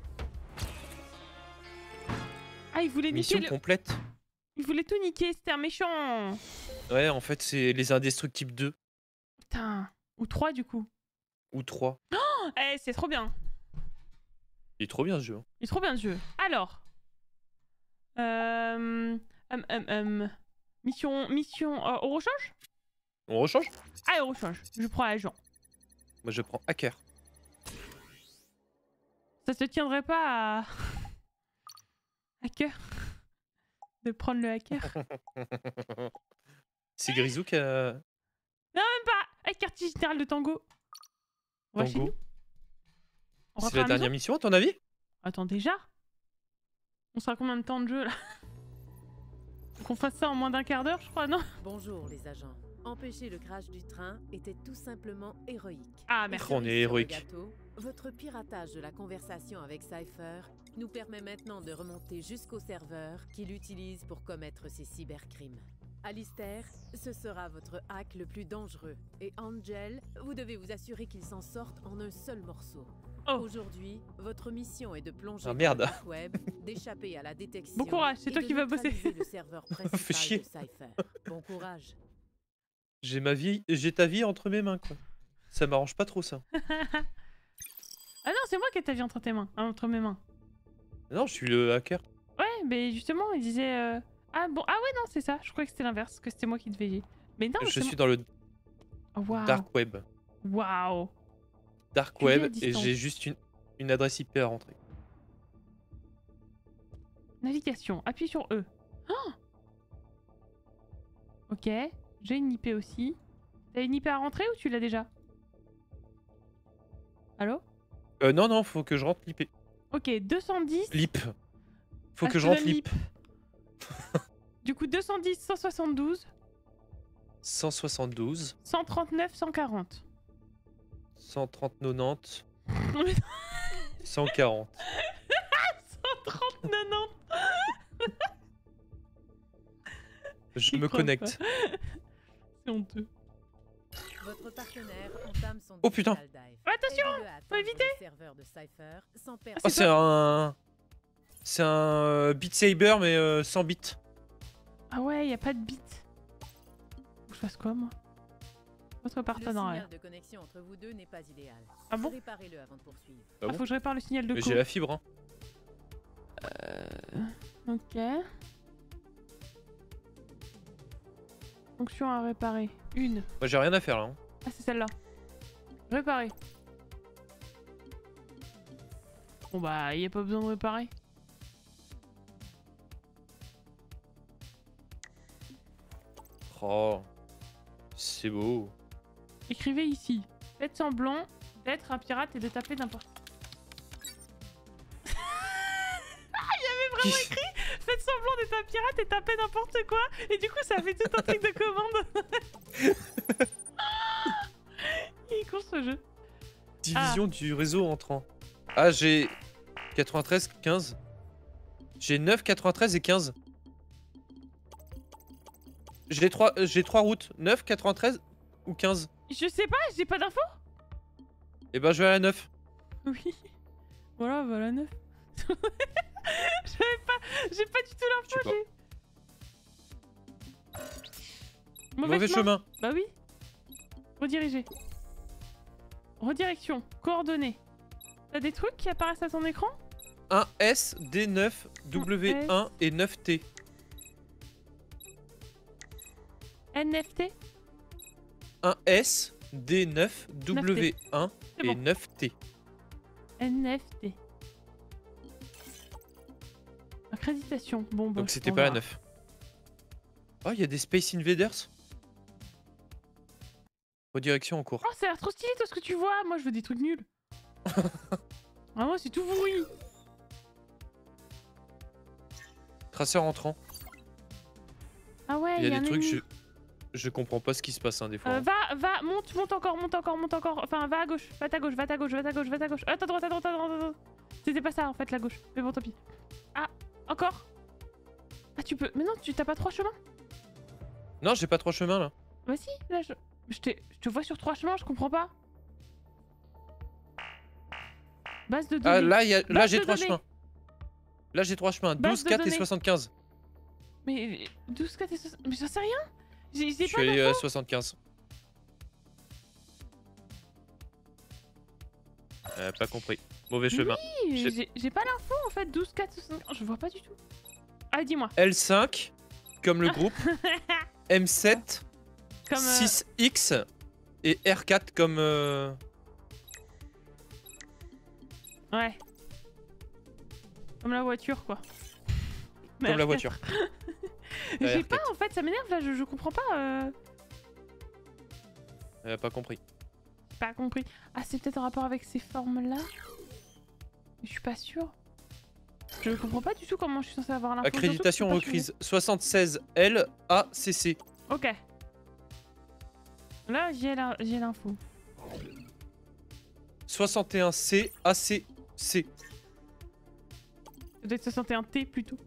Ah, il voulait niquer Mission le... complète. Il voulait tout niquer, c'était un méchant. Ouais, en fait, c'est les indestructibles deux Putain. Ou trois du coup. ou trois. Oh, eh, c'est trop bien. Il est trop bien ce jeu. hein. Il est trop bien ce jeu. Alors. Euh... hum, hum, hum. Mission... Mission... Euh, on rechange? On rechange? Ah, on rechange. Je prends agent. Moi je prends hacker. Ça se tiendrait pas à... Hacker. De prendre le hacker. C'est Grisou qui a... Non, même pas. Avec quartier général de Tango. On va chez Tango. nous. On C'est rentre la à la dernière mission à ton avis? maison. Attends, déjà? On sera combien de temps de jeu là? Qu'on fasse ça en moins d'un quart d'heure, je crois, non? Bonjour les agents. Empêcher le crash du train était tout simplement héroïque. Ah, merci. On est Cerise sur le héroïque. gâteau, votre piratage de la conversation avec Cypher nous permet maintenant de remonter jusqu'au serveur qu'il utilise pour commettre ses cybercrimes. Alistair, ce sera votre hack le plus dangereux. Et Angel, vous devez vous assurer qu'il s'en sorte en un seul morceau. Oh. Aujourd'hui, votre mission est de plonger Ah, dans merde. le dark web, d'échapper à la détection. Bon courage, c'est et toi de qui vas bosser. neutraliser le serveur Fais principal chier. de Cypher. Bon courage. J'ai ma vie, j'ai ta vie entre mes mains quoi. Ça m'arrange pas trop ça. Ah non, c'est moi qui ai ta vie entre tes mains, hein, entre mes mains. Non, je suis le hacker. Ouais, mais justement, il disait... euh, Ah bon, ah ouais, non, c'est ça. Je croyais que c'était l'inverse, que c'était moi qui devais. Mais non, je c'est suis moi. dans le Oh, waouh. dark web. Waouh. Dark Tu vis à web et distance. j'ai juste une, une adresse I P à rentrer. Navigation, appuie sur E. Oh ok, j'ai une I P aussi. T'as une I P à rentrer ou tu l'as déjà? Allô? Euh, non, non, faut que je rentre l'I P. Ok, deux cent dix. L'I P. Faut Ah, que je je te rentre donne l'I P. Du coup, deux cent dix, cent soixante-douze, cent soixante-douze, cent trente-neuf, cent quarante. cent trente, quatre-vingt-dix, cent quarante. cent trente, quatre-vingt-dix. Je J'y me crois connecte. pas. C'est honteux. Votre partenaire entame son Oh, putain. digital dive. Attention, Aidez-le à faut atteindre éviter. le serveur de Cypher sans perdre Oh, c'est un... C'est un euh, Beat Saber mais euh, sans bits. Ah ouais, y a pas de bit. Faut que je fasse quoi, moi? Votre Le partenaire. signal de connexion entre vous deux n'est pas idéal. Ah bon? Réparez-le avant de poursuivre. Ah Ah, bon faut que je répare le signal de Mais co. j'ai la fibre. Hein. Ok. Fonction à réparer. Une. Moi j'ai rien à faire là. hein. Ah, c'est celle-là. Réparer. Bon bah, y a pas besoin de réparer. Oh, c'est beau. Écrivez ici. Faites semblant d'être un pirate et de taper n'importe. vraiment écrit faites semblant d'être un pirate et tapez n'importe quoi. Et du coup, ça fait tout un truc de commande. Il est con ce jeu. Division du réseau entrant. Ah, j'ai quatre-vingt-treize, quinze. J'ai neuf, quatre-vingt-treize et quinze. J'ai trois, euh, j'ai trois routes. neuf, quatre-vingt-treize ou quinze. Je sais pas, j'ai pas d'infos. Et ben je vais à la neuf. Oui. Voilà, voilà neuf. J'avais pas, j'ai pas du tout Je sais l'info. pas. j'ai- Mauvais, Mauvais chemin. chemin. Bah oui. Rediriger. Redirection. Coordonnées. T'as des trucs qui apparaissent à ton écran? un S, D neuf, W un et neuf T. N F T? un S, D neuf, W un C'est et bon. neuf T. N F T. Accréditation. Bon, bah, Donc c'était on pas la verra. neuf. Oh, il y a des Space Invaders. Redirection en cours. Oh, ça a l'air trop stylé, toi, ce que tu vois. Moi, je veux des trucs nuls. Ah, moi, c'est tout pourri. Traceur entrant. Ah ouais, Il y a un des trucs, je, ennemi. je comprends pas ce qui se passe hein, des fois. Euh, hein. va, va, monte, monte encore, monte encore, monte encore. Enfin, va à gauche, va à ta gauche, va à ta gauche, va à ta gauche, va à ta gauche. Attends, à droite, à droite, à droite, à droite. C'était pas ça en fait, la gauche. Mais bon, tant pis. Ah, encore. Ah, tu peux. Mais non, tu t'as pas trois chemins. Non, j'ai pas trois chemins là. Bah si, là, je, je, t'ai- je te vois sur trois chemins, je comprends pas. Base de données. Ah, là, il y a- là Base j'ai de trois données. chemins. Là, j'ai trois chemins. Base douze, de quatre et données. soixante-quinze. Mais douze, quatre et soixante. Mais j'en sais rien. J'ai Je j'ai suis pas allé d'infos. à soixante-quinze. Euh, pas compris. Mauvais chemin. j'ai- J'ai j'ai pas l'info en fait. douze, quatre, soixante. Je vois pas du tout. Ah, dis-moi. L cinq, comme le groupe. M sept, Comme. euh, six X et R quatre comme... euh, Ouais. Comme la voiture, quoi. Comme la voiture. J'ai R pas, quatre. en fait, ça m'énerve là, je, je comprends pas. Euh... Euh, pas compris. J'ai pas compris. Ah, c'est peut-être en rapport avec ces formes-là. Mais je suis pas sûre. Je comprends pas du tout comment je suis censée avoir l'info. surtout que Accréditation je peux pas reprise. soixante-seize L A C C. changer. Ok. Là, j'ai la- j'ai l'info. soixante et un C A C C. Peut-être soixante et un T plutôt.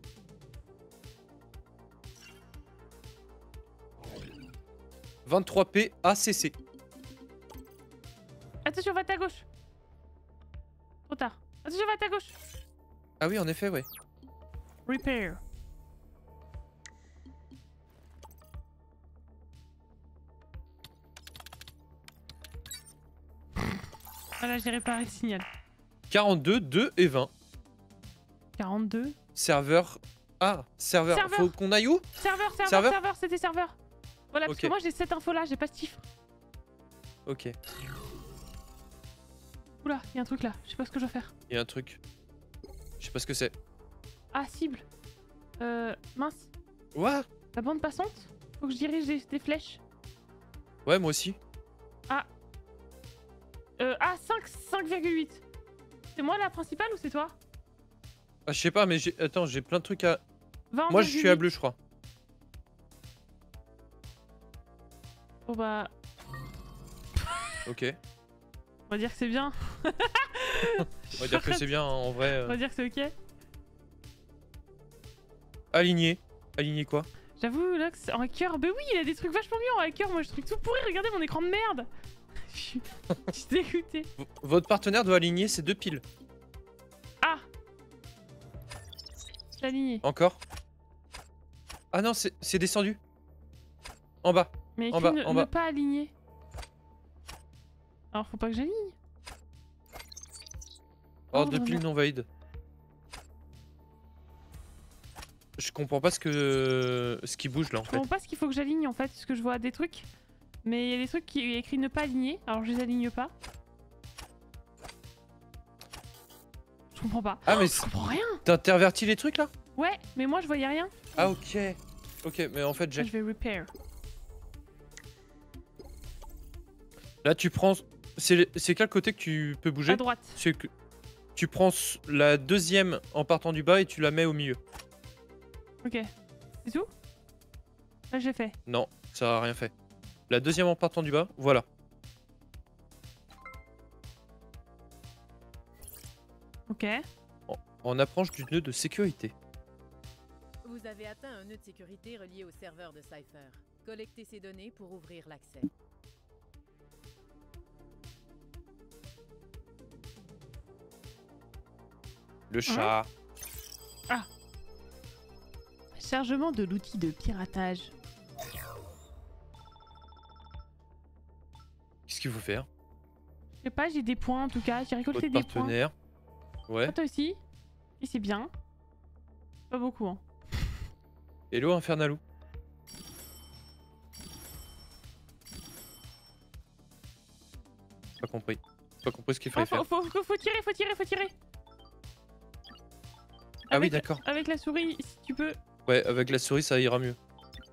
vingt-trois P A C C. Attention, va à ta gauche. Trop tard. Attention, va à ta gauche. Ah oui, en effet, ouais. Repair. Voilà, j'ai réparé le signal. quarante-deux, deux et vingt. quarante-deux. Serveur. Ah, serveur. Serveur. Faut qu'on aille où? Serveur, serveur, Serveur serveur, c'était serveur. Voilà, parce Ok. que moi j'ai cette info là, j'ai pas ce chiffre. Ok. Oula, il y a un truc là, je sais pas ce que je dois faire. Il y a un truc. Je sais pas ce que c'est. Ah, cible. Euh, mince. What? La bande passante. Faut que je dirige des, des flèches. Ouais, moi aussi. Euh, ah, cinq, cinq virgule huit. C'est moi la principale ou c'est toi? Ah, je sais pas, mais j'ai. Attends, j'ai plein de trucs à. vingt Moi, je suis à virgule huit. bleu, je crois. Bon bah, Ok. on va dire que c'est bien. On va dire que c'est bien, hein, en vrai. On euh. va dire que c'est ok. Aligné. Aligné quoi? J'avoue, là, que c'est en hacker. Bah oui, il a des trucs vachement mieux en hacker. Moi, je trouve tout pourri. Regardez mon écran de merde. Je suis je suis dégoûtée. V- Votre partenaire doit aligner ces deux piles. Ah, j'ai aligné. Encore. Ah non, c'est c'est descendu. En bas. Mais En écrit bas, ne, en ne bas. pas aligner. Alors, faut pas que j'aligne. Ordre Ordre de pile de- non valide. Je comprends pas ce que ce qui bouge là en Je fait. comprends pas ce qu'il faut que j'aligne en fait, parce que je vois des trucs. Mais il y a des trucs qui est écrit ne pas aligner, alors je les aligne pas. Je comprends pas. Ah mais Je comprends rien. t'intervertis les trucs là? Ouais, mais moi je voyais rien. Ah ok. Ok, mais en fait j'ai. Je vais repair. Là tu prends. C'est c'est quel côté que tu peux bouger? À droite. C'est que... Tu prends s- la deuxième en partant du bas et tu la mets au milieu. Ok. C'est tout? Là, j'ai fait. Non, ça a rien fait. La deuxième en partant du bas, voilà. Ok. En approche du nœud de sécurité. Vous avez atteint un nœud de sécurité relié au serveur de Cypher. Collectez ces données pour ouvrir l'accès. Le chat. Chargement de l'outil de piratage. Qu'est-ce qu'il faut faire? Je sais pas, j'ai des points en tout cas. J'ai récolté Votre des points. partenaire. Ouais. Ah, toi aussi? Et c'est bien. Pas beaucoup, hein. Hello Infernalou. Pas compris. Pas compris ce qu'il Ah, fallait faire. faut, faut, faut tirer, faut tirer, faut tirer. Ah oui, Avec- d'accord. Avec la souris, si tu peux. Ouais, avec la souris, ça ira mieux.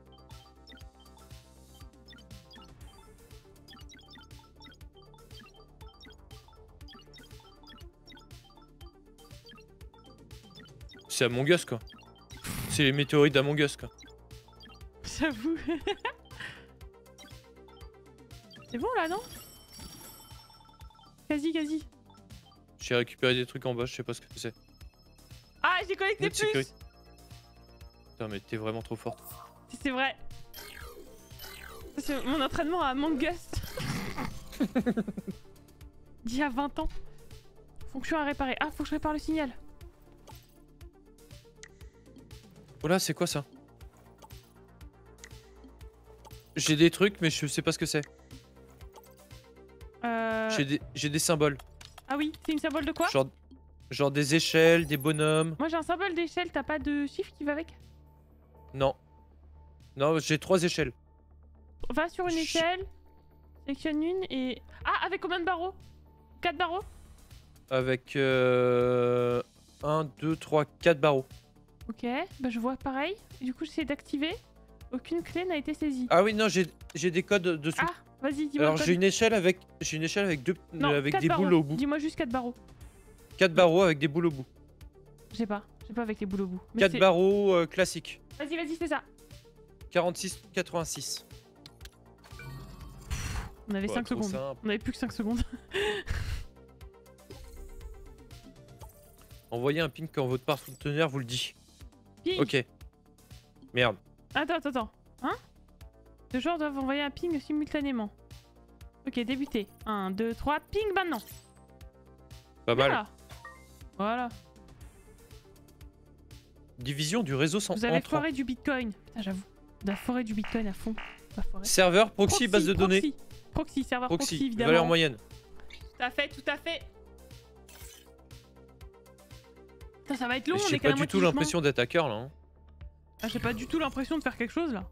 C'est Among Us, quoi. C'est les météorites d'Among Us, quoi. J'avoue. C'est bon là, non? Quasi, quasi. J'ai récupéré des trucs en bas, je sais pas ce que c'est. Ah, j'ai collecté Nœud de plus. sécurité. Putain, mais t'es vraiment trop forte. C'est vrai. C'est mon entraînement à Among Us. D'il y a vingt ans. Fonction à réparer. Ah, faut que je répare le signal. Oh là, c'est quoi ça? J'ai des trucs, mais je sais pas ce que c'est. Euh... J'ai des, j'ai des symboles. Ah oui, c'est une symbole de quoi? Genre, genre des échelles, des bonhommes. Moi j'ai un symbole d'échelle, t'as pas de chiffre qui va avec? Non. Non, j'ai trois échelles. Va sur une Ch- échelle, sélectionne une et... Ah, avec combien de barreaux? quatre barreaux? Avec euh, un, deux, trois, quatre barreaux. Ok, bah je vois pareil. Et du coup j'essaie d'activer. Aucune clé n'a été saisie. Ah oui, non, j'ai j'ai des codes dessous. Ah, vas-y, dis-moi. Alors le code. j'ai une échelle avec j'ai une échelle avec deux Non, avec quatre des barreaux. boules au bout. Dis-moi juste quatre barreaux. Quatre barreaux avec des boules au bout. J'ai pas, j'ai pas avec les boules au bout. Mais Quatre c'est- barreaux euh, classiques. Vas-y, vas-y, c'est ça. quarante-six, quatre-vingt-six. On avait Ouais, cinq trop secondes. simple. On avait plus que cinq secondes. Envoyez un ping quand votre partenaire vous le dit. Ping. Ok. Merde. Attends, attends, attends. Hein? Deux joueurs doivent envoyer un ping simultanément. Ok, débuter. un, deux, trois, ping maintenant. Pas mal. Voilà. Voilà. Division du réseau sans Vous avez entrant. foiré du bitcoin. Putain, j'avoue. On a foré du bitcoin à fond. On a foiré. Serveur, proxy, base de données. Proxy, proxy serveur proxy, Proxy, évidemment. valeur moyenne. Tout à fait, tout à fait. Putain, ça va être long, on J'ai est qu'à pas la du moitié tout du chemin. l'impression d'être hacker là. hein. Ah, j'ai pas du tout l'impression de faire quelque chose là.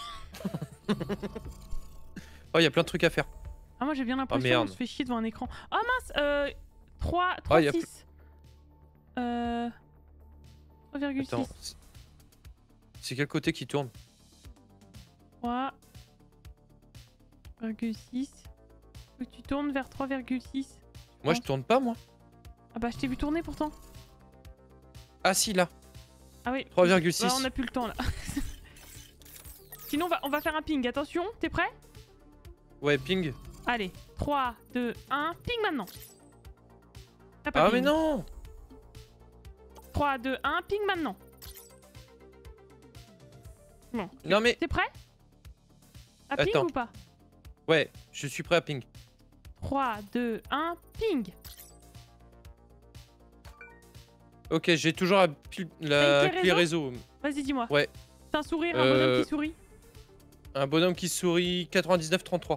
Oh, il y a plein de trucs à faire. Ah, moi j'ai bien l'impression merde. qu'on se fait chier devant un écran. Oh mince, euh, trois, Ah, trois, y a six. Euh... trois virgule Attends. six. c'est- C'est quel côté qui tourne? trois virgule six. Faut que tu tournes vers trois virgule six. Moi, je tourne pas, moi. Ah bah je t'ai vu tourner pourtant. Ah si, là. Ah oui. trois virgule six. Bah, on a plus le temps là. Sinon on va, on va faire un ping, attention, t'es prêt? Ouais, ping. Allez, trois, deux, un, ping maintenant. T'as pas Ah, ping. mais non. trois, deux, un, ping maintenant. Bon, Non, mais. t'es prêt? À ping Attends. ou pas? Ouais, je suis prêt à ping. trois, deux, un, ping. Ok, j'ai toujours la, pile- la Avec les clé réseaux réseau. Vas-y, dis-moi. Ouais. C'est un sourire, un Euh, bonhomme qui sourit. Un bonhomme qui sourit quatre-vingt-dix-neuf trente-trois.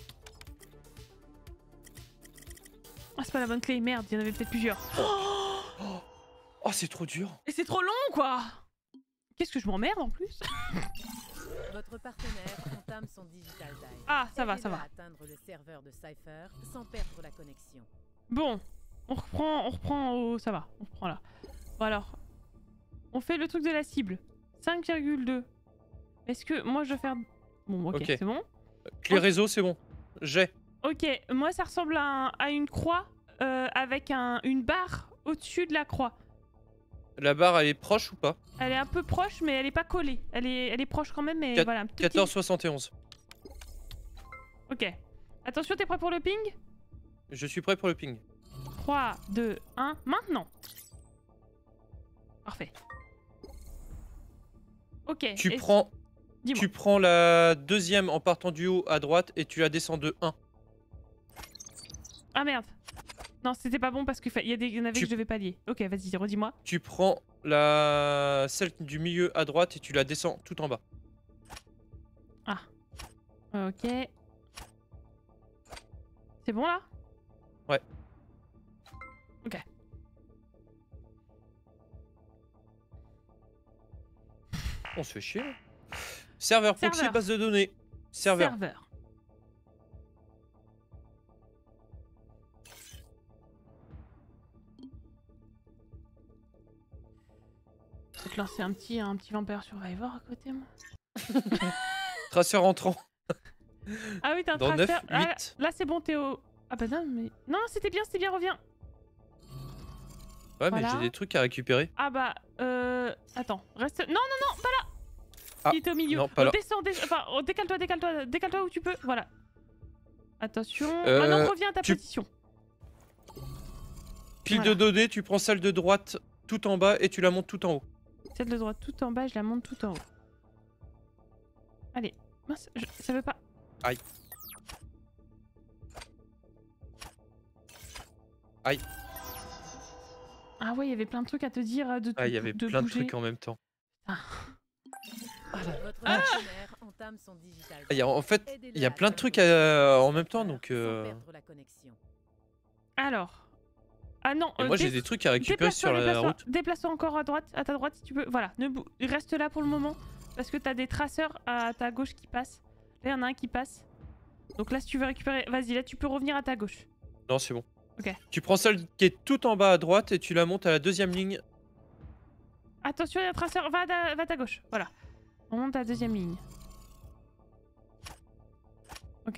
Ah, c'est pas la bonne clé, merde, il y en avait peut-être plusieurs. Oh, c'est trop dur. Et c'est trop long, quoi. Qu'est-ce que je m'emmerde en plus? Votre partenaire entame son digital dive. Ah, ça va, ça Aidez-le va. à atteindre le serveur de Cypher sans perdre la connexion. Bon, on reprend, on reprend au... Ça va, on reprend là. Bon alors, on fait le truc de la cible. cinq virgule deux. Est-ce que moi je dois faire... Bon, ok, Ok. c'est bon. Clé Oh. réseau, c'est bon. J'ai. Ok, moi ça ressemble à, un- à une croix euh, avec un, une barre au-dessus de la croix. La barre, elle est proche ou pas? Elle est un peu proche, mais elle est pas collée. Elle est, elle est proche quand même, mais Quat- voilà. un tout petit- quatorze soixante et onze. Ok. Attention, t'es prêt pour le ping? Je suis prêt pour le ping. trois, deux, un, maintenant. Parfait. Ok. Tu et- prends, Dis-moi. tu prends la deuxième en partant du haut à droite et tu la descends de un. Ah merde. Non, c'était pas bon parce qu'il fa... y, a des... y en avait Tu- que je devais pas lier. Ok, vas-y, redis-moi. Tu prends la celle du milieu à droite et tu la descends tout en bas. Ok. C'est bon là? Ouais. Ok. On se fait chier. Là. Serveur, proxy, Serveur. base de données. Serveur. Serveur. Je vais te lancer un petit, un petit Vampire Survivor à côté, moi. Traceur entrant. Ah oui, t'as un Dans tracer. neuf, Ah, huit. là, c'est bon, Théo. Ah bah non, mais... Non, c'était bien, c'était bien, reviens. Ouais, Voilà. mais j'ai des trucs à récupérer. Ah bah, euh... Attends, reste... Non, non, non, pas là. Ah, Il était au milieu. non, pas Oh, là. descends, descends, enfin, oh, décale-toi, décale-toi, décale-toi où tu peux, voilà. Attention, Euh, maintenant reviens à ta tu- position. Pile Voilà. de données, tu prends celle de droite tout en bas et tu la montes tout en haut. Celle de droite tout en bas, je la monte tout en haut. Allez, mince, je- ça veut pas... Aïe. Aïe. Ah ouais, il y avait plein de trucs à te dire, euh, de, Ah, il y de- avait de plein de bouger. trucs en même temps. Votre Ah partenaire entame son digital. Ah, il y a- en fait, Aidez-le il y a à plein de atteindre trucs le à- en serveur même temps, donc, sans euh, perdre la connexion. Alors... Ah non, Et euh, moi, j'ai dé- des trucs à récupérer déplace-toi, sur la déplace-toi, route. déplace-toi encore à droite, à ta droite si tu peux. Voilà, ne bou- reste là pour le moment parce que t'as des traceurs à ta gauche qui passent. Là, il y en a un qui passe. Donc là, si tu veux récupérer, vas-y, là, tu peux revenir à ta gauche. Non, c'est bon. Ok. Tu prends celle qui est tout en bas à droite et tu la montes à la deuxième ligne. Attention, il y a un traceur, va à ta, va à ta gauche. Voilà. On monte à la deuxième ligne. Ok.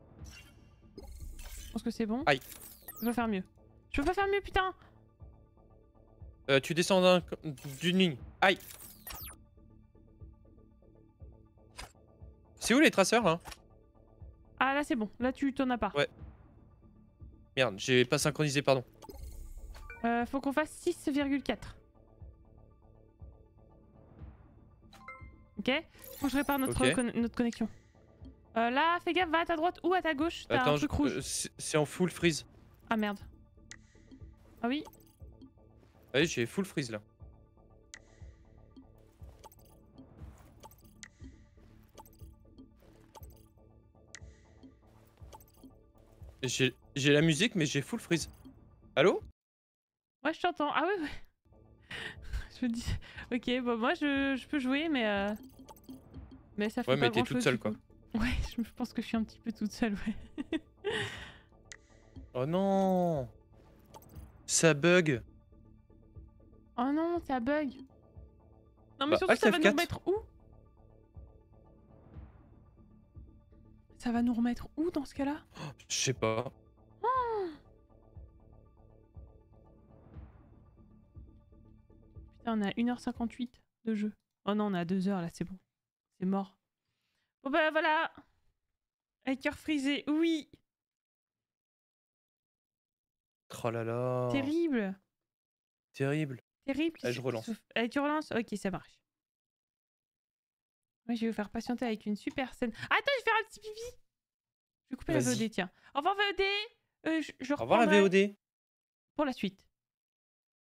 Je pense que c'est bon. Aïe. Je peux faire mieux. Je peux pas faire mieux, putain. Euh, tu descends d'un- d'une ligne. Aïe. C'est où les traceurs là? Ah là, c'est bon. Là, tu t'en as pas. Ouais. Merde, j'ai pas synchronisé, pardon. Euh, faut qu'on fasse six virgule quatre. Ok. Faut que je répare notre, Ok. con- notre connexion. Euh, là, fais gaffe, va à ta droite ou à ta gauche. T'as un Attends, truc je- rouge. euh, c'est c'est en full freeze. Ah merde. Ah oui. Oui, j'ai full freeze là. J'ai j'ai la musique, mais j'ai full freeze. Allô? Ouais, je t'entends. Ah ouais, ouais. je me dis. Ok, bon, moi je, je peux jouer, mais. Euh... Mais ça fait Ouais, pas mais t'es grand toute chose, seule, du quoi. coup. Ouais, je je pense que je suis un petit peu toute seule, ouais. Oh non! Ça bug. Oh non, ça bug. Non, mais Bah, surtout, Alt ça va F nous quatre. remettre où? Ça va nous remettre où dans ce cas-là? Je sais pas. Putain, on a une heure cinquante-huit de jeu. Oh non, on a deux heures là, c'est bon. C'est mort. Bon bah voilà. Avec cœur frisé, oui. Oh là là. Terrible. Terrible. Terrible. Allez, je relance. Allez, tu relances? Ok, ça marche. Moi, je vais vous faire patienter avec une super scène. Ah, attends, je vais faire un petit pipi. Je vais couper la Vas-y. V O D, tiens. Au revoir V O D. Euh, je, je Au revoir la reprendrai V O D. pour la suite.